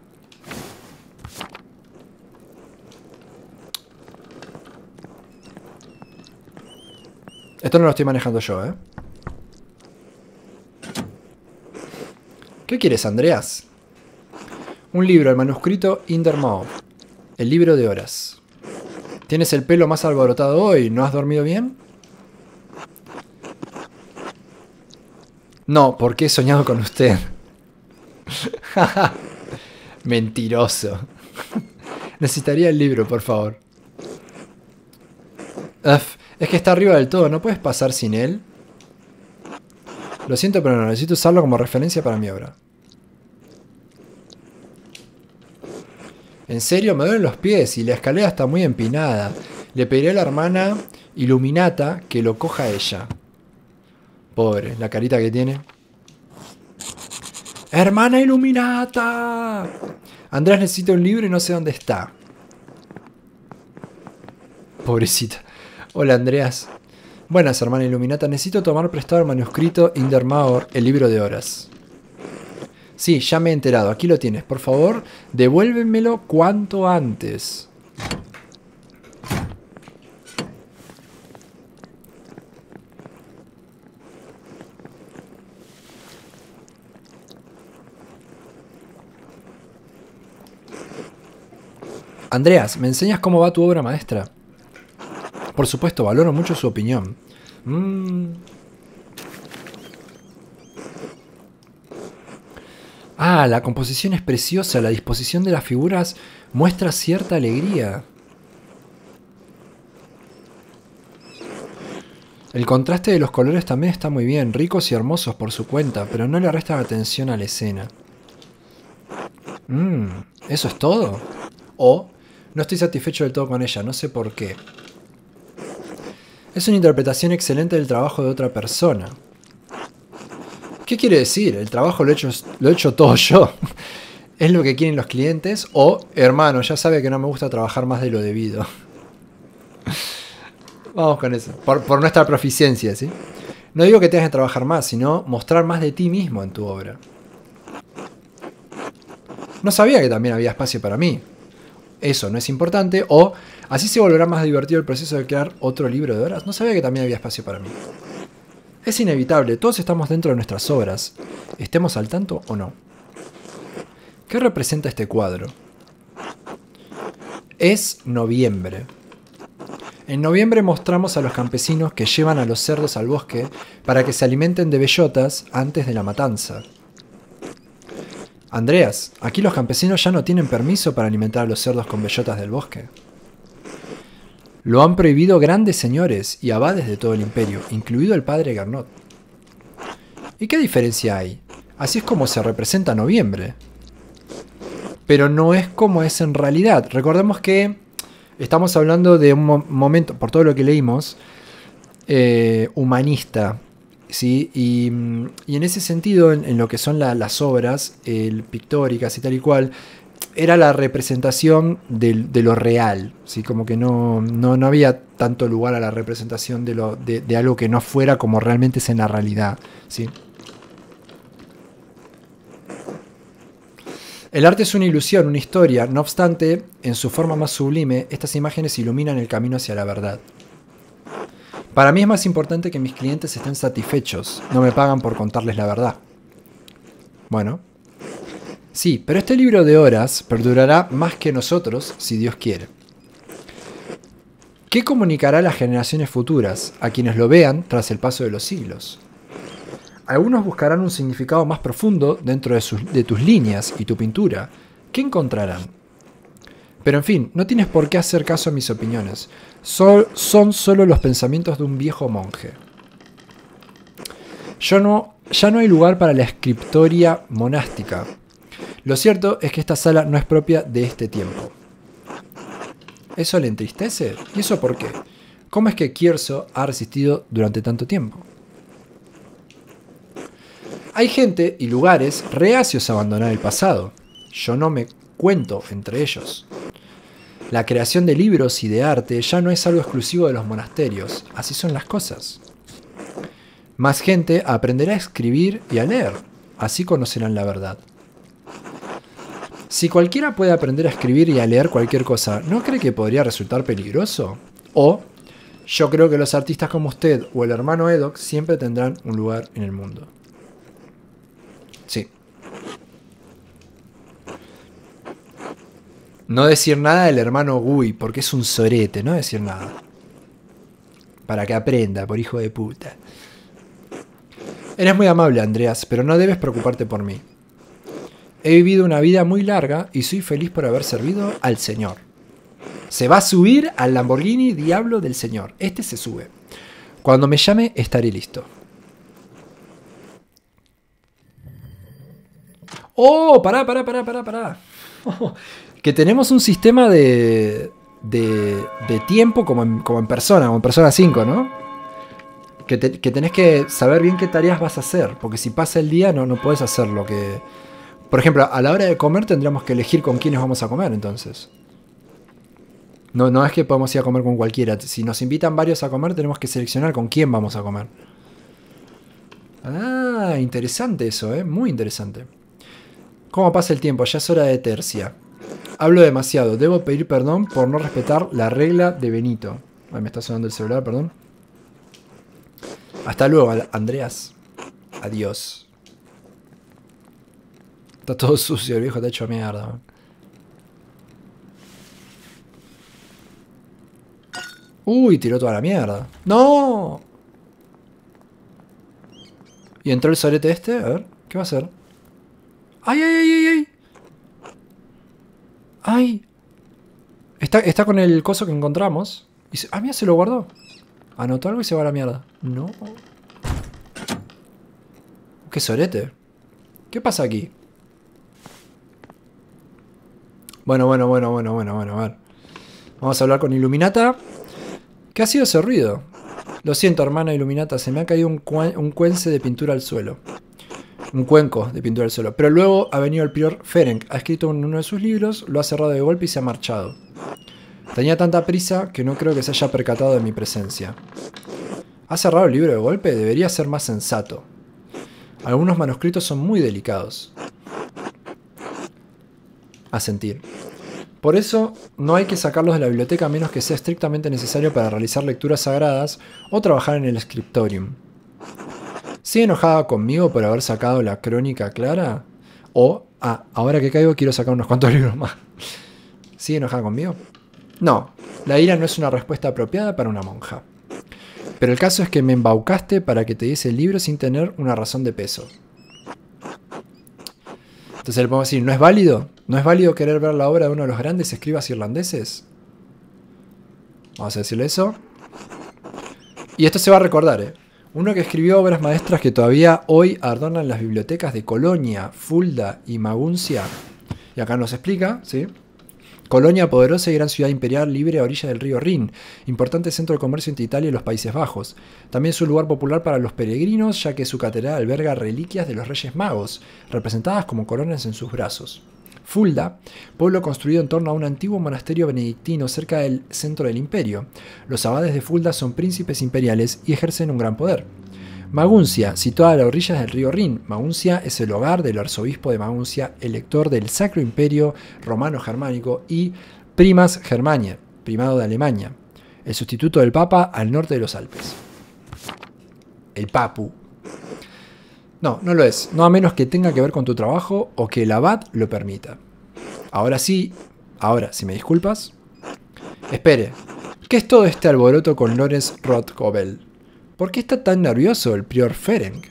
Esto no lo estoy manejando yo, ¿eh? ¿Qué quieres, Andreas? Un libro, el manuscrito Indermaur. El libro de horas. ¿Tienes el pelo más alborotado hoy? ¿No has dormido bien? No, porque he soñado con usted. Mentiroso. Necesitaría el libro, por favor. Es que está arriba del todo, ¿no puedes pasar sin él? Lo siento, pero no necesito usarlo como referencia para mi obra. En serio, me duelen los pies y la escalera está muy empinada. Le pediré a la hermana Iluminata que lo coja a ella. Pobre, la carita que tiene. ¡Hermana Iluminata! Andrés necesita un libro y no sé dónde está. Pobrecita. Hola, Andreas. Buenas, hermana Iluminata. Necesito tomar prestado el manuscrito Indermaur, el libro de horas. Sí, ya me he enterado. Aquí lo tienes. Por favor, devuélvemelo cuanto antes. Andreas, ¿me enseñas cómo va tu obra maestra? Por supuesto, valoro mucho su opinión. Ah, la composición es preciosa, la disposición de las figuras muestra cierta alegría. El contraste de los colores también está muy bien, ricos y hermosos por su cuenta, pero no le restan atención a la escena. ¿Eso es todo? O, no estoy satisfecho del todo con ella, no sé por qué. Es una interpretación excelente del trabajo de otra persona. ¿Qué quiere decir? El trabajo lo he hecho todo yo. ¿Es lo que quieren los clientes? O, hermano, ya sabe que no me gusta trabajar más de lo debido. Vamos con eso. Por nuestra proficiencia, ¿sí? No digo que tengas que trabajar más, sino mostrar más de ti mismo en tu obra. No sabía que también había espacio para mí. Eso no es importante. O, así se volverá más divertido el proceso de crear otro libro de horas. No sabía que también había espacio para mí. Es inevitable, todos estamos dentro de nuestras obras, estemos al tanto o no. ¿Qué representa este cuadro? Es noviembre. En noviembre mostramos a los campesinos que llevan a los cerdos al bosque para que se alimenten de bellotas antes de la matanza. Andreas, aquí los campesinos ya no tienen permiso para alimentar a los cerdos con bellotas del bosque. Lo han prohibido grandes señores y abades de todo el imperio, incluido el padre Garnot. ¿Y qué diferencia hay? Así es como se representa noviembre. Pero no es como es en realidad. Recordemos que estamos hablando de un momento, por todo lo que leímos, humanista. ¿Sí? Y en ese sentido, en lo que son las obras pictóricas y tal y cual, era la representación de lo real, ¿sí? Como que no había tanto lugar a la representación de algo que no fuera como realmente es en la realidad, ¿sí? El arte es una ilusión, una historia, no obstante, en su forma más sublime, estas imágenes iluminan el camino hacia la verdad. Para mí es más importante que mis clientes estén satisfechos, no me pagan por contarles la verdad. Bueno. Sí, pero este libro de horas perdurará más que nosotros, si Dios quiere. ¿Qué comunicará a las generaciones futuras, a quienes lo vean tras el paso de los siglos? Algunos buscarán un significado más profundo dentro de tus líneas y tu pintura. ¿Qué encontrarán? Pero en fin, no tienes por qué hacer caso a mis opiniones. Son solo los pensamientos de un viejo monje. Ya no hay lugar para la escriptoria monástica. Lo cierto es que esta sala no es propia de este tiempo. ¿Eso le entristece? ¿Y eso por qué? ¿Cómo es que Kierso ha resistido durante tanto tiempo? Hay gente y lugares reacios a abandonar el pasado. Yo no me cuento entre ellos. La creación de libros y de arte ya no es algo exclusivo de los monasterios. Así son las cosas. Más gente aprenderá a escribir y a leer. Así conocerán la verdad. Si cualquiera puede aprender a escribir y a leer cualquier cosa, ¿no cree que podría resultar peligroso? O, yo creo que los artistas como usted o el hermano Edok siempre tendrán un lugar en el mundo. Sí. No decir nada del hermano Gui, porque es un sorete, no decir nada. Para que aprenda, por hijo de puta. Eres muy amable, Andreas, pero no debes preocuparte por mí. He vivido una vida muy larga y soy feliz por haber servido al Señor. Se va a subir al Lamborghini Diablo del Señor. Este se sube. Cuando me llame, estaré listo. ¡Oh! Pará. Que tenemos un sistema de tiempo como en Persona 5, ¿no? Que tenés que saber bien qué tareas vas a hacer. Porque si pasa el día no podés hacer lo que... Por ejemplo, a la hora de comer tendríamos que elegir con quiénes vamos a comer, entonces. No es que podamos ir a comer con cualquiera. Si nos invitan varios a comer, tenemos que seleccionar con quién vamos a comer. Ah, interesante eso, muy interesante. ¿Cómo pasa el tiempo? Ya es hora de tercia. Hablo demasiado. Debo pedir perdón por no respetar la regla de Benito. Ay, me está sonando el celular, perdón. Hasta luego, Andreas. Adiós. Está todo sucio, el viejo está hecho mierda. Uy, tiró toda la mierda. ¡No! ¿Y entró el sorete este? A ver, ¿qué va a hacer? ¡Ay! ¡Ay! Está con el coso que encontramos. Ah, mira, se lo guardó. Anotó algo y se va a la mierda. No. ¡Qué sorete! ¿Qué pasa aquí? Bueno, a ver. Vamos a hablar con Iluminata. ¿Qué ha sido ese ruido? Lo siento, hermana Iluminata, se me ha caído un cuence de pintura al suelo. Un cuenco de pintura al suelo. Pero luego ha venido el prior Ferenc, ha escrito en uno de sus libros, lo ha cerrado de golpe y se ha marchado. Tenía tanta prisa que no creo que se haya percatado de mi presencia. ¿Ha cerrado el libro de golpe? Debería ser más sensato. Algunos manuscritos son muy delicados. A sentir. Por eso, no hay que sacarlos de la biblioteca a menos que sea estrictamente necesario para realizar lecturas sagradas o trabajar en el scriptorium. ¿Sigue enojada conmigo por haber sacado la crónica clara? O, ahora que caigo quiero sacar unos cuantos libros más. ¿Sigue enojada conmigo? No, la ira no es una respuesta apropiada para una monja. Pero el caso es que me embaucaste para que te diese el libro sin tener una razón de peso. Entonces le podemos decir, ¿no es válido? ¿No es válido querer ver la obra de uno de los grandes escribas irlandeses? Vamos a decirle eso. Y esto se va a recordar, Uno que escribió obras maestras que todavía hoy adornan las bibliotecas de Colonia, Fulda y Maguncia. Y acá nos explica, ¿sí? Colonia, poderosa y gran ciudad imperial libre a orillas del río Rin, importante centro de comercio entre Italia y los Países Bajos. También es un lugar popular para los peregrinos, ya que su catedral alberga reliquias de los Reyes Magos, representadas como coronas en sus brazos. Fulda, pueblo construido en torno a un antiguo monasterio benedictino cerca del centro del imperio. Los abades de Fulda son príncipes imperiales y ejercen un gran poder. Maguncia, situada a las orillas del río Rin. Maguncia es el hogar del arzobispo de Maguncia, elector del Sacro Imperio Romano-Germánico y Primas Germaniae, primado de Alemania, el sustituto del Papa al norte de los Alpes. El Papu. No lo es, no a menos que tenga que ver con tu trabajo o que el abad lo permita. Ahora, si me disculpas. Espere, ¿qué es todo este alboroto con Lorenz Rothkobel? ¿Por qué está tan nervioso el prior Ferenc?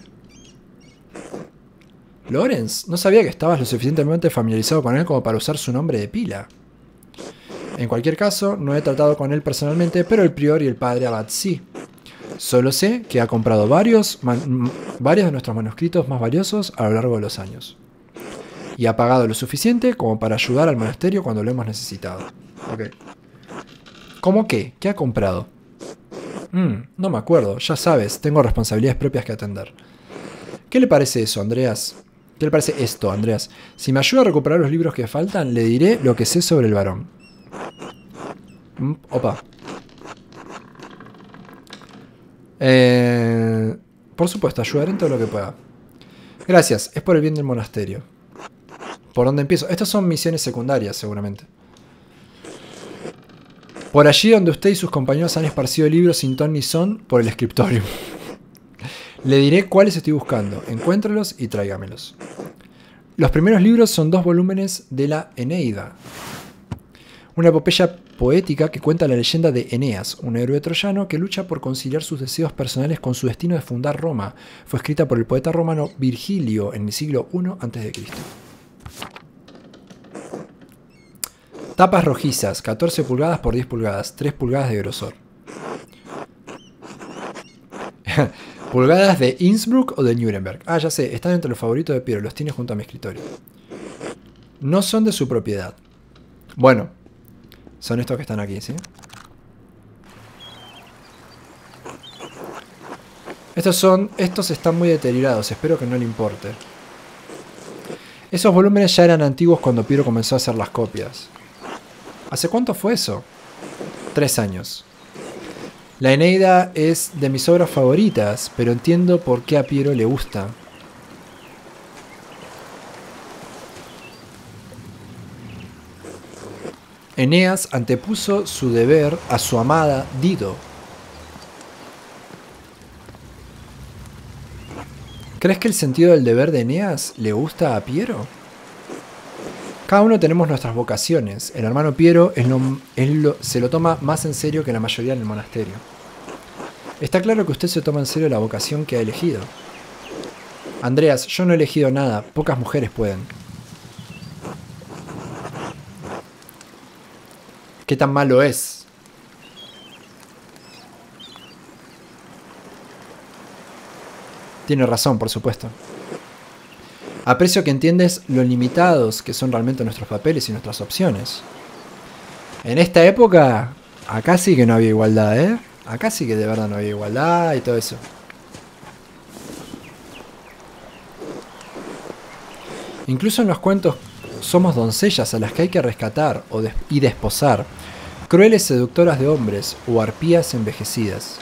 Lorenz, no sabía que estabas lo suficientemente familiarizado con él como para usar su nombre de pila. En cualquier caso, no he tratado con él personalmente, pero el prior y el padre abad sí. Solo sé que ha comprado varios de nuestros manuscritos más valiosos a lo largo de los años. Y ha pagado lo suficiente como para ayudar al monasterio cuando lo hemos necesitado. Ok. ¿Cómo qué? ¿Qué ha comprado? No me acuerdo, ya sabes, tengo responsabilidades propias que atender. ¿Qué le parece eso, Andreas? ¿Qué le parece esto, Andreas? Si me ayuda a recuperar los libros que faltan, le diré lo que sé sobre el varón. Opa. Por supuesto, ayudaré en todo lo que pueda. Gracias, es por el bien del monasterio. ¿Por dónde empiezo? Estas son misiones secundarias, seguramente. Por allí donde usted y sus compañeros han esparcido libros sin ton ni son por el escriptorio. Le diré cuáles estoy buscando. Encuéntrelos y tráigamelos. Los primeros libros son 2 volúmenes de la Eneida. Una epopeya poética que cuenta la leyenda de Eneas, un héroe troyano que lucha por conciliar sus deseos personales con su destino de fundar Roma. Fue escrita por el poeta romano Virgilio en el siglo I a.C. Tapas rojizas, 14 pulgadas por 10 pulgadas, 3 pulgadas de grosor. ¿Pulgadas de Innsbruck o de Nuremberg? Ah, ya sé, están entre los favoritos de Piero, los tiene junto a mi escritorio. No son de su propiedad. Bueno, son estos que están aquí, ¿sí? Estos están muy deteriorados, espero que no le importe. Esos volúmenes ya eran antiguos cuando Piero comenzó a hacer las copias. ¿Hace cuánto fue eso? 3 años. La Eneida es de mis obras favoritas, pero entiendo por qué a Piero le gusta. Eneas antepuso su deber a su amada Dido. ¿Crees que el sentido del deber de Eneas le gusta a Piero? Cada uno tenemos nuestras vocaciones. El hermano Piero se lo toma más en serio que la mayoría en el monasterio. Está claro que usted se toma en serio la vocación que ha elegido. Andreas, yo no he elegido nada. Pocas mujeres pueden. ¿Qué tan malo es? Tiene razón, por supuesto. Aprecio que entiendes lo limitados que son realmente nuestros papeles y nuestras opciones. En esta época, acá sí que no había igualdad, ¿eh? Acá sí que de verdad no había igualdad y todo eso. Incluso en los cuentos somos doncellas a las que hay que rescatar y desposar, crueles seductoras de hombres o arpías envejecidas.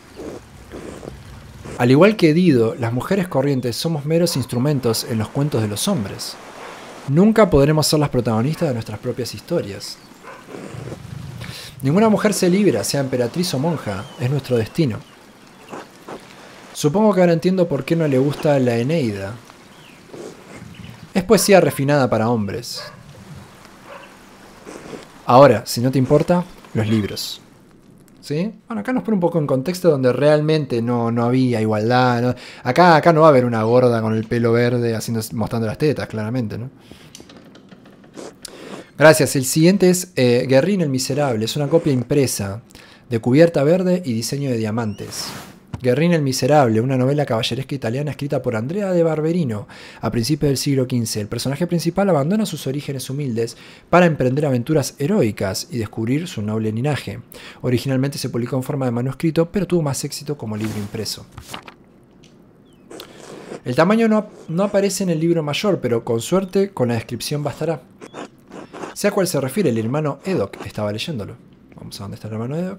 Al igual que Dido, las mujeres corrientes somos meros instrumentos en los cuentos de los hombres. Nunca podremos ser las protagonistas de nuestras propias historias. Ninguna mujer se libra, sea emperatriz o monja, es nuestro destino. Supongo que ahora entiendo por qué no le gusta la Eneida. Es poesía refinada para hombres. Ahora, si no te importa, los libros. ¿Sí? Bueno, acá nos pone un poco en contexto donde realmente no había igualdad, ¿no? Acá no va a haber una gorda con el pelo verde mostrando las tetas, claramente, ¿no? Gracias. El siguiente es Guerrín el Miserable. Es una copia impresa de cubierta verde y diseño de diamantes. Guerrín el Miserable, una novela caballeresca italiana escrita por Andrea de Barberino a principios del siglo XV. El personaje principal abandona sus orígenes humildes para emprender aventuras heroicas y descubrir su noble linaje. Originalmente se publicó en forma de manuscrito, pero tuvo más éxito como libro impreso. El tamaño no aparece en el libro mayor, pero con suerte con la descripción bastará. Sea cual se refiere, el hermano Edoc estaba leyéndolo. Vamos a dónde está el hermano Edoc.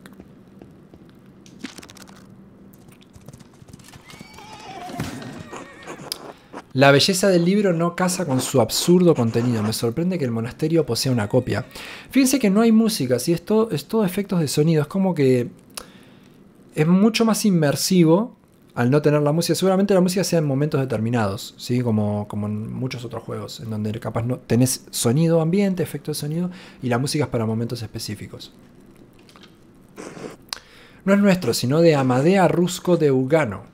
La belleza del libro no casa con su absurdo contenido. Me sorprende que el monasterio posea una copia. Fíjense que no hay música, ¿sí? es todo efectos de sonido. Es como que es mucho más inmersivo al no tener la música. Seguramente la música sea en momentos determinados, ¿sí? Como en muchos otros juegos, en donde capaz no tenés sonido ambiente, efecto de sonido, y la música es para momentos específicos. No es nuestro, sino de Amadea Rusco de Ugano.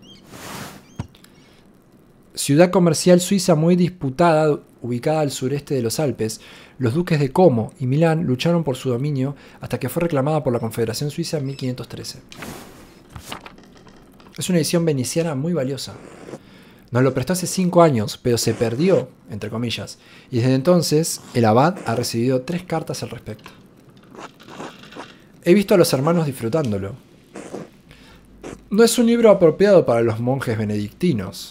Ciudad comercial suiza muy disputada, ubicada al sureste de los Alpes, los duques de Como y Milán lucharon por su dominio hasta que fue reclamada por la Confederación Suiza en 1513. Es una edición veneciana muy valiosa. Nos lo prestó hace 5 años, pero se perdió, entre comillas, y desde entonces el abad ha recibido 3 cartas al respecto. He visto a los hermanos disfrutándolo. No es un libro apropiado para los monjes benedictinos.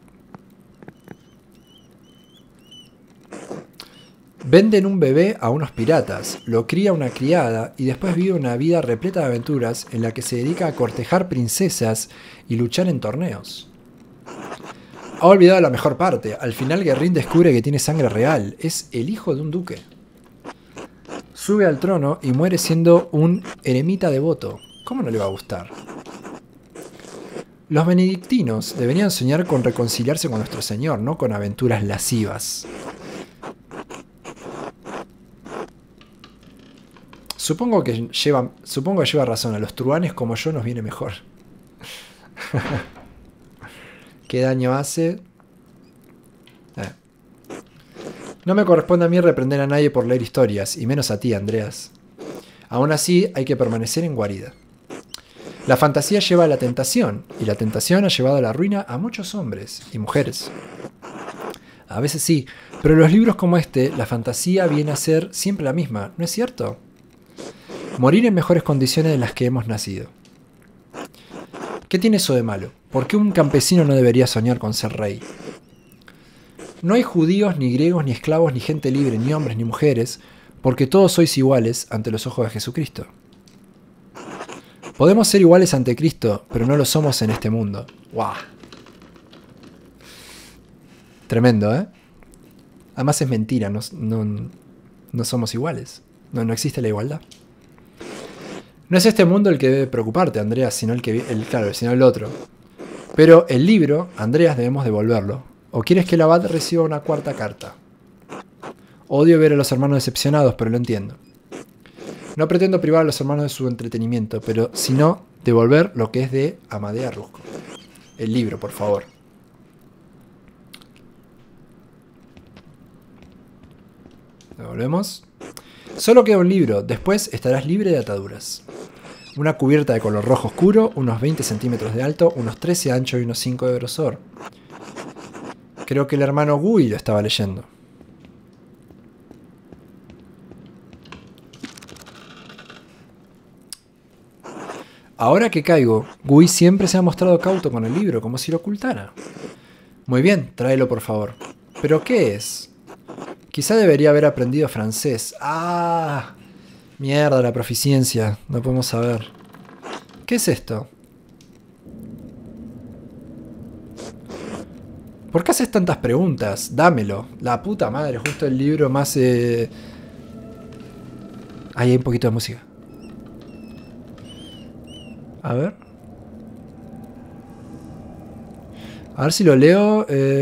Venden un bebé a unos piratas, lo cría una criada y después vive una vida repleta de aventuras en la que se dedica a cortejar princesas y luchar en torneos. Ha olvidado la mejor parte. Al final Guerrín descubre que tiene sangre real. Es el hijo de un duque. Sube al trono y muere siendo un eremita devoto. ¿Cómo no le va a gustar? Los benedictinos deberían soñar con reconciliarse con nuestro Señor, no con aventuras lascivas. Supongo que lleva razón. A los truhanes como yo nos viene mejor. ¿Qué daño hace? No me corresponde a mí reprender a nadie por leer historias, y menos a ti, Andreas. Aún así, hay que permanecer en guarida. La fantasía lleva a la tentación, y la tentación ha llevado a la ruina a muchos hombres y mujeres. A veces sí, pero en los libros como este, la fantasía viene a ser siempre la misma, ¿no es cierto? Morir en mejores condiciones de las que hemos nacido. ¿Qué tiene eso de malo? ¿Por qué un campesino no debería soñar con ser rey? No hay judíos, ni griegos, ni esclavos, ni gente libre, ni hombres, ni mujeres, porque todos sois iguales ante los ojos de Jesucristo. Podemos ser iguales ante Cristo, pero no lo somos en este mundo. ¡Guau! Tremendo, ¿eh? Además es mentira, no somos iguales. No existe la igualdad. No es este mundo el que debe preocuparte, Andreas, sino sino el otro. Pero el libro, Andreas, debemos devolverlo. ¿O quieres que el abad reciba una cuarta carta? Odio ver a los hermanos decepcionados, pero lo entiendo. No pretendo privar a los hermanos de su entretenimiento, pero sino devolver lo que es de Amadea Rusco. El libro, por favor. Devolvemos. Solo queda un libro, después estarás libre de ataduras. Una cubierta de color rojo oscuro, unos 20 centímetros de alto, unos 13 de ancho y unos 5 de grosor. Creo que el hermano Gui lo estaba leyendo. Ahora que caigo, Gui siempre se ha mostrado cauto con el libro, como si lo ocultara. Muy bien, tráelo por favor. ¿Pero qué es? Quizá debería haber aprendido francés. ¡Ah! Mierda, la proficiencia. No podemos saber. ¿Qué es esto? ¿Por qué haces tantas preguntas? Dámelo. La puta madre, justo el libro más... Ahí hay un poquito de música. A ver. A ver si lo leo.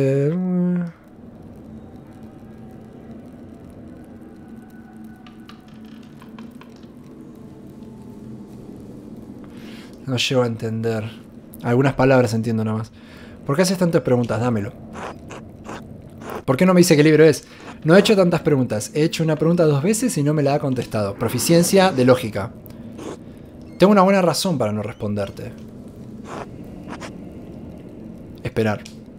No llego a entender. Algunas palabras entiendo nada más. ¿Por qué haces tantas preguntas? Dámelo. ¿Por qué no me dice qué libro es? No he hecho tantas preguntas. He hecho una pregunta 2 veces y no me la ha contestado. Proficiencia de lógica. Tengo una buena razón para no responderte. Esperar.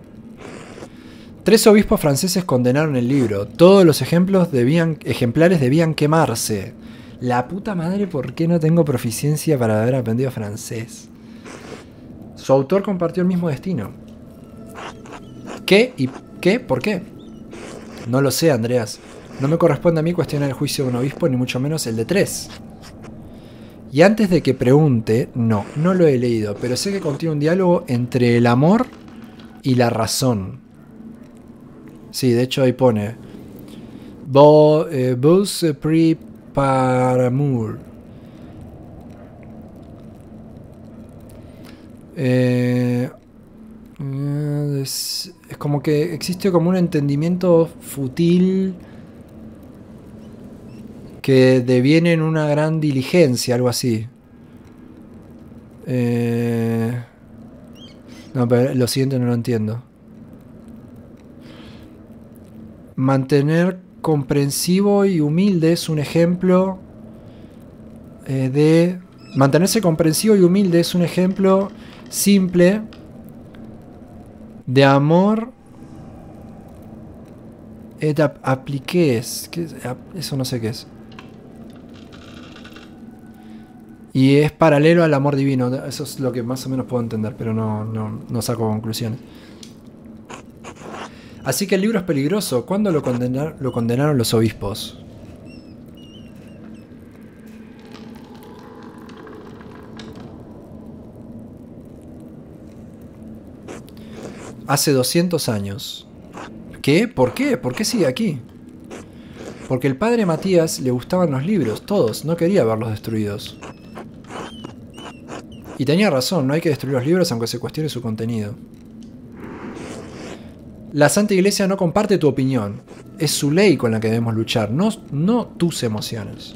3 obispos franceses condenaron el libro. Todos los ejemplares debían quemarse. La puta madre, ¿por qué no tengo proficiencia para haber aprendido francés? Su autor compartió el mismo destino. ¿Qué? ¿Y qué? ¿Por qué? No lo sé, Andreas. No me corresponde a mí cuestionar el juicio de un obispo, ni mucho menos el de 3. Y antes de que pregunte, no lo he leído, pero sé que contiene un diálogo entre el amor y la razón. Sí, de hecho ahí pone Vos pris par amour. Es como que existe como un entendimiento fútil que deviene en una gran diligencia, algo así. No, pero lo siguiente no lo entiendo. Mantener comprensivo y humilde es un ejemplo de... Mantenerse comprensivo y humilde es un ejemplo simple de amor et appliqués. Eso no sé qué es. Y es paralelo al amor divino. Eso es lo que más o menos puedo entender, pero no saco conclusiones. Así que el libro es peligroso. ¿Cuándo lo condenaron los obispos? Hace 200 años. ¿Qué? ¿Por qué? ¿Por qué sigue aquí? Porque el padre Matías le gustaban los libros, todos. No quería verlos destruidos. Y tenía razón, no hay que destruir los libros aunque se cuestione su contenido. La Santa Iglesia no comparte tu opinión. Es su ley con la que debemos luchar, no tus emociones.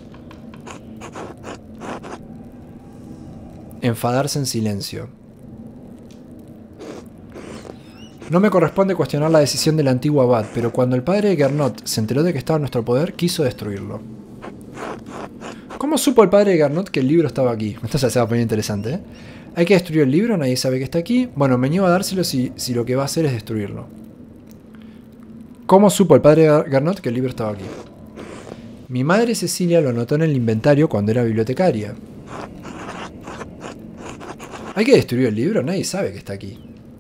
Enfadarse en silencio. No me corresponde cuestionar la decisión del antiguo abad, pero cuando el padre de Gernot se enteró de que estaba en nuestro poder, quiso destruirlo. ¿Cómo supo el padre de Gernot que el libro estaba aquí? Esto se va a poner interesante, ¿eh? Hay que destruir el libro, nadie sabe que está aquí. Bueno, me niego a dárselo si lo que va a hacer es destruirlo. ¿Cómo supo el padre de Gernot que el libro estaba aquí? Mi madre Cecilia lo anotó en el inventario cuando era bibliotecaria. ¿Hay que destruir el libro? Nadie sabe que está aquí.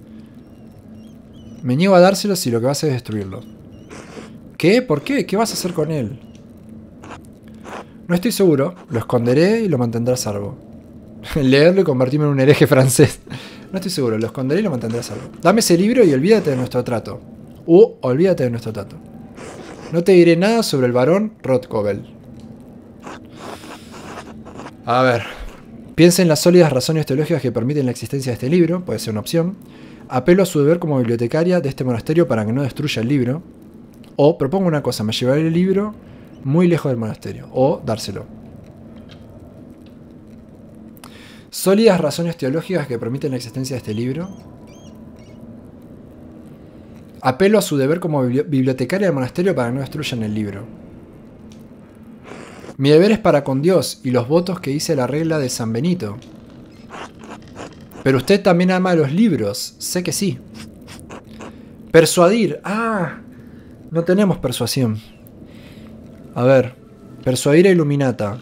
Me niego a dárselo si lo que va a hacer es destruirlo. ¿Qué? ¿Por qué? ¿Qué vas a hacer con él? No estoy seguro. Lo esconderé y lo mantendré a salvo. Leerlo y convertirme en un hereje francés. No estoy seguro. Lo esconderé y lo mantendré a salvo. Dame ese libro y olvídate de nuestro trato. Olvídate de nuestro trato. No te diré nada sobre el varón Rothkobel. A ver. Piensa en las sólidas razones teológicas que permiten la existencia de este libro. Puede ser una opción. Apelo a su deber como bibliotecaria de este monasterio para que no destruya el libro. O propongo una cosa. Me llevaré el libro muy lejos del monasterio. O dárselo. Sólidas razones teológicas que permiten la existencia de este libro. Apelo a su deber como bibliotecaria del monasterio para que no destruyan el libro. Mi deber es para con Dios y los votos que hice la regla de San Benito. Pero usted también ama los libros. Sé que sí. Persuadir. No tenemos persuasión. A ver. Persuadir a Illuminata.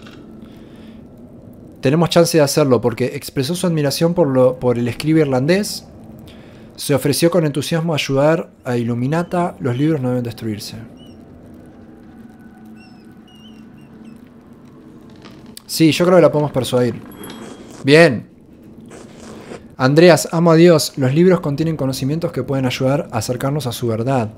Tenemos chance de hacerlo porque expresó su admiración por el escriba irlandés. Se ofreció con entusiasmo a ayudar a Illuminata. Los libros no deben destruirse. Sí, yo creo que la podemos persuadir. Bien. Andreas, amo a Dios. Los libros contienen conocimientos que pueden ayudar a acercarnos a su verdad.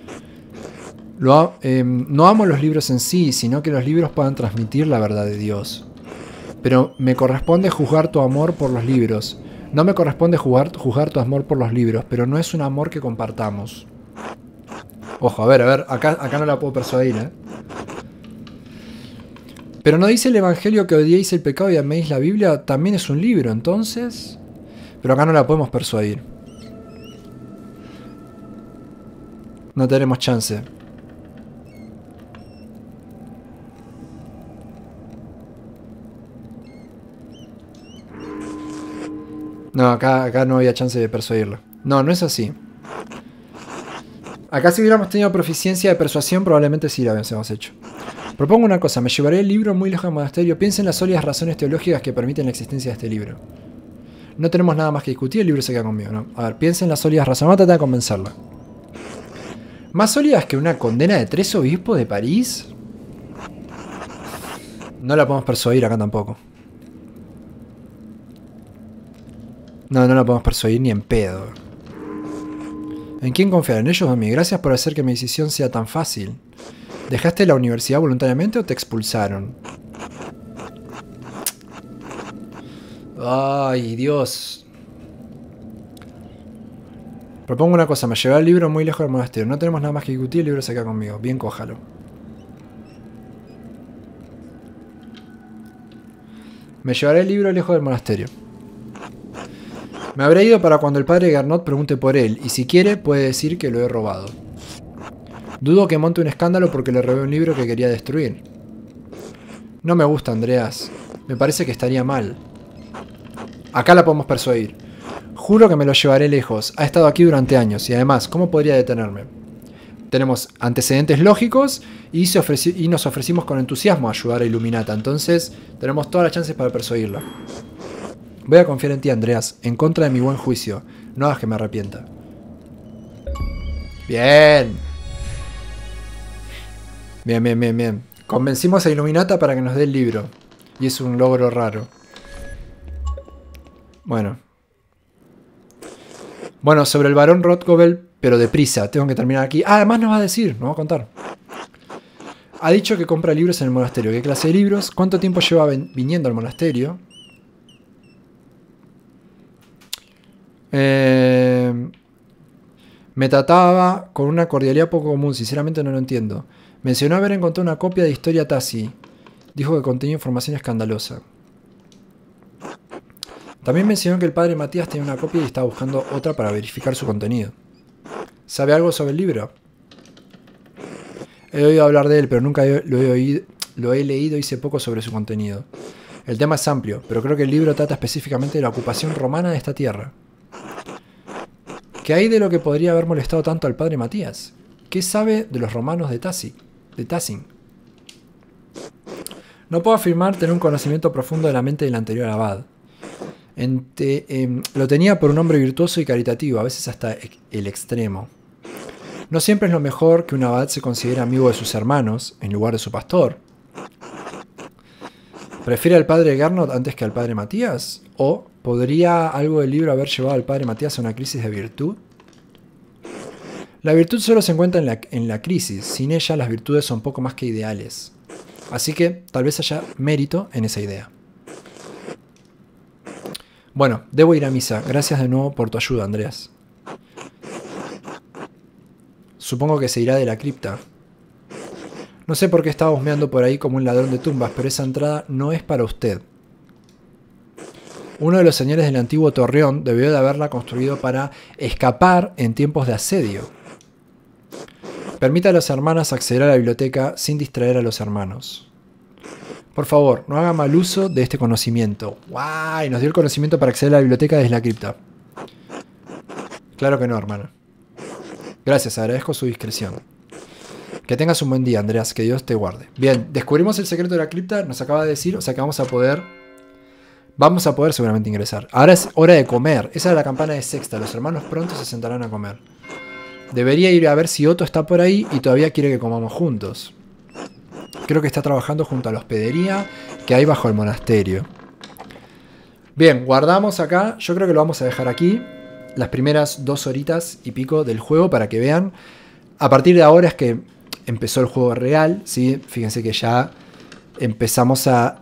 No amo los libros en sí, sino que los libros puedan transmitir la verdad de Dios. Pero me corresponde juzgar tu amor por los libros. No me corresponde juzgar tu amor por los libros, pero no es un amor que compartamos. Ojo, a ver, acá no la puedo persuadir, ¿eh? Pero no dice el Evangelio que odiéis el pecado y améis la Biblia, también es un libro, entonces. Pero acá no la podemos persuadir. No tenemos chance. No, acá no había chance de persuadirlo. No, no es así. Acá si hubiéramos tenido proficiencia de persuasión, probablemente sí la hubiésemos hecho. Propongo una cosa, me llevaré el libro muy lejos del monasterio. Piensa en las sólidas razones teológicas que permiten la existencia de este libro. No tenemos nada más que discutir, el libro se queda conmigo, ¿no? A ver, piensa en las sólidas razones, vamos a tratar de convencerla. ¿Más sólidas que una condena de 3 obispos de París? No la podemos persuadir acá tampoco. No la podemos persuadir ni en pedo. ¿En quién confiar? ¿En ellos o en mí? Gracias por hacer que mi decisión sea tan fácil. ¿Dejaste la universidad voluntariamente o te expulsaron? Ay, Dios. Propongo una cosa, me llevaré el libro muy lejos del monasterio. No tenemos nada más que discutir, el libro se queda conmigo. Bien, cójalo. Me llevaré el libro lejos del monasterio. Me habré ido para cuando el padre Gernot pregunte por él, y si quiere puede decir que lo he robado. Dudo que monte un escándalo porque le robé un libro que quería destruir. No me gusta, Andreas. Me parece que estaría mal. Acá la podemos persuadir. Juro que me lo llevaré lejos. Ha estado aquí durante años y además, ¿cómo podría detenerme? Tenemos antecedentes lógicos y nos ofrecimos con entusiasmo a ayudar a Illuminata. Entonces, tenemos todas las chances para persuadirla. Voy a confiar en ti, Andreas, en contra de mi buen juicio. No hagas que me arrepienta. Bien. Bien. Convencimos a Illuminata para que nos dé el libro. Y es un logro raro. Bueno, sobre el varón Rothkobel, pero deprisa. Tengo que terminar aquí. Además nos va a decir, nos va a contar. Ha dicho que compra libros en el monasterio. ¿Qué clase de libros? ¿Cuánto tiempo lleva viniendo al monasterio? Me trataba con una cordialidad poco común, sinceramente no lo entiendo. Mencionó haber encontrado una copia de Historia Tassi. Dijo que contenía información escandalosa. También mencionó que el padre Matías tenía una copia y estaba buscando otra para verificar su contenido. ¿Sabe algo sobre el libro? He oído hablar de él, pero nunca lo he leído y sé poco sobre su contenido. El tema es amplio, pero creo que el libro trata específicamente de la ocupación romana de esta tierra. ¿Qué hay de lo que podría haber molestado tanto al padre Matías? ¿Qué sabe de los romanos de Tassing? No puedo afirmar tener un conocimiento profundo de la mente del anterior abad. Lo tenía por un hombre virtuoso y caritativo, a veces hasta el extremo. No siempre es lo mejor que un abad se considere amigo de sus hermanos en lugar de su pastor. ¿Prefiere al padre Gernot antes que al padre Matías? ¿O podría algo del libro haber llevado al padre Matías a una crisis de virtud? La virtud solo se encuentra en la crisis. Sin ella, las virtudes son poco más que ideales. Así que tal vez haya mérito en esa idea. Bueno, debo ir a misa. Gracias de nuevo por tu ayuda, Andreas. Supongo que se irá de la cripta. No sé por qué estaba husmeando por ahí como un ladrón de tumbas, pero esa entrada no es para usted. Uno de los señores del antiguo Torreón debió de haberla construido para escapar en tiempos de asedio. Permita a las hermanas acceder a la biblioteca sin distraer a los hermanos. Por favor, no haga mal uso de este conocimiento. ¡Guay! Nos dio el conocimiento para acceder a la biblioteca desde la cripta. Claro que no, hermana. Gracias, agradezco su discreción. Que tengas un buen día, Andreas, que Dios te guarde. Bien, descubrimos el secreto de la cripta, nos acaba de decir, o sea que vamos a poder seguramente ingresar. Ahora es hora de comer, esa es la campana de sexta, los hermanos pronto se sentarán a comer. Debería ir a ver si Otto está por ahí y todavía quiere que comamos juntos. Creo que está trabajando junto a la hospedería que hay bajo el monasterio. Bien, guardamos acá, yo creo que lo vamos a dejar aquí, las primeras 2 horitas y pico del juego para que vean. A partir de ahora es que empezó el juego real, ¿sí? Fíjense que ya empezamos a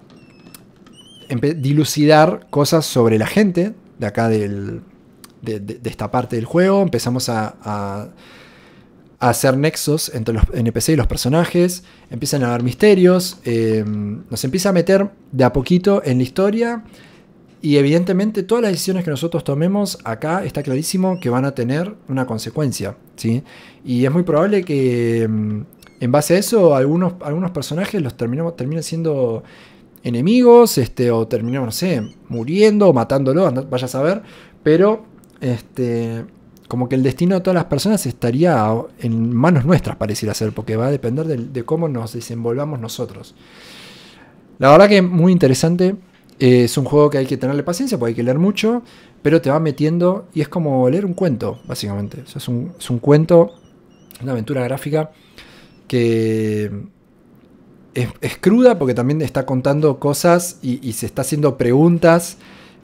dilucidar cosas sobre la gente de acá de esta parte del juego. Empezamos a hacer nexos entre los NPC y los personajes. Empiezan a haber misterios. Nos empieza a meter de a poquito en la historia. Y evidentemente todas las decisiones que nosotros tomemos acá está clarísimo que van a tener una consecuencia, ¿sí? Y es muy probable que en base a eso algunos personajes los terminen siendo enemigos, o terminemos, no sé, muriendo o matándolo, vaya a saber. Pero como que el destino de todas las personas estaría en manos nuestras, pareciera ser, porque va a depender de cómo nos desenvolvamos nosotros. La verdad que muy interesante. Es un juego que hay que tenerle paciencia porque hay que leer mucho, pero te va metiendo y es como leer un cuento, básicamente. O sea, es un cuento, una aventura gráfica que es cruda porque también está contando cosas y se está haciendo preguntas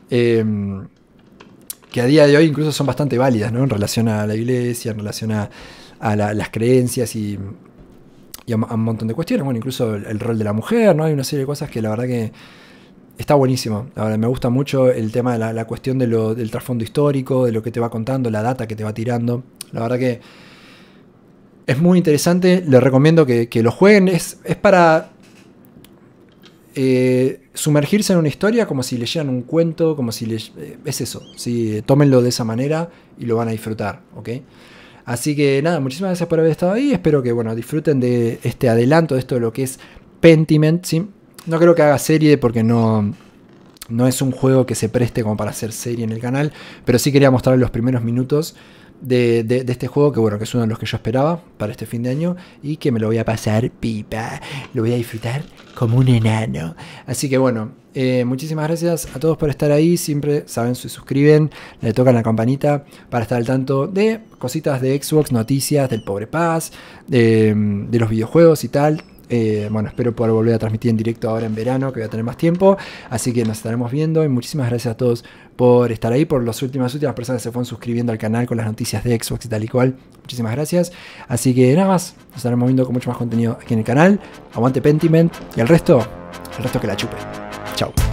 que a día de hoy incluso son bastante válidas, ¿no? En relación a la iglesia, en relación a las creencias y a un montón de cuestiones. Bueno, incluso el rol de la mujer, ¿no? Hay una serie de cosas que la verdad que está buenísimo. La verdad, me gusta mucho el tema de la cuestión del trasfondo histórico, de lo que te va contando, la data que te va tirando. La verdad que es muy interesante. Les recomiendo que lo jueguen. Es para sumergirse en una historia como si leyeran un cuento, como si es eso. ¿Sí? Tómenlo de esa manera y lo van a disfrutar, ¿ok? Así que nada, muchísimas gracias por haber estado ahí. Espero que disfruten de este adelanto de esto de lo que es Pentiment, ¿sí? No creo que haga serie porque no es un juego que se preste como para hacer serie en el canal, pero sí quería mostrar los primeros minutos de este juego, que es uno de los que yo esperaba para este fin de año y que me lo voy a pasar pipa, lo voy a disfrutar como un enano. Así que muchísimas gracias a todos por estar ahí. Siempre saben, se suscriben, le tocan la campanita para estar al tanto de cositas de Xbox, noticias del Pobre Paz, de los videojuegos y tal. Espero poder volver a transmitir en directo ahora en verano, que voy a tener más tiempo. Así que nos estaremos viendo. Y muchísimas gracias a todos por estar ahí, por las últimas personas que se fueron suscribiendo al canal con las noticias de Xbox y tal y cual. Muchísimas gracias. Así que nada más, nos estaremos viendo con mucho más contenido aquí en el canal. Aguante Pentiment. Y el resto que la chupe. Chao.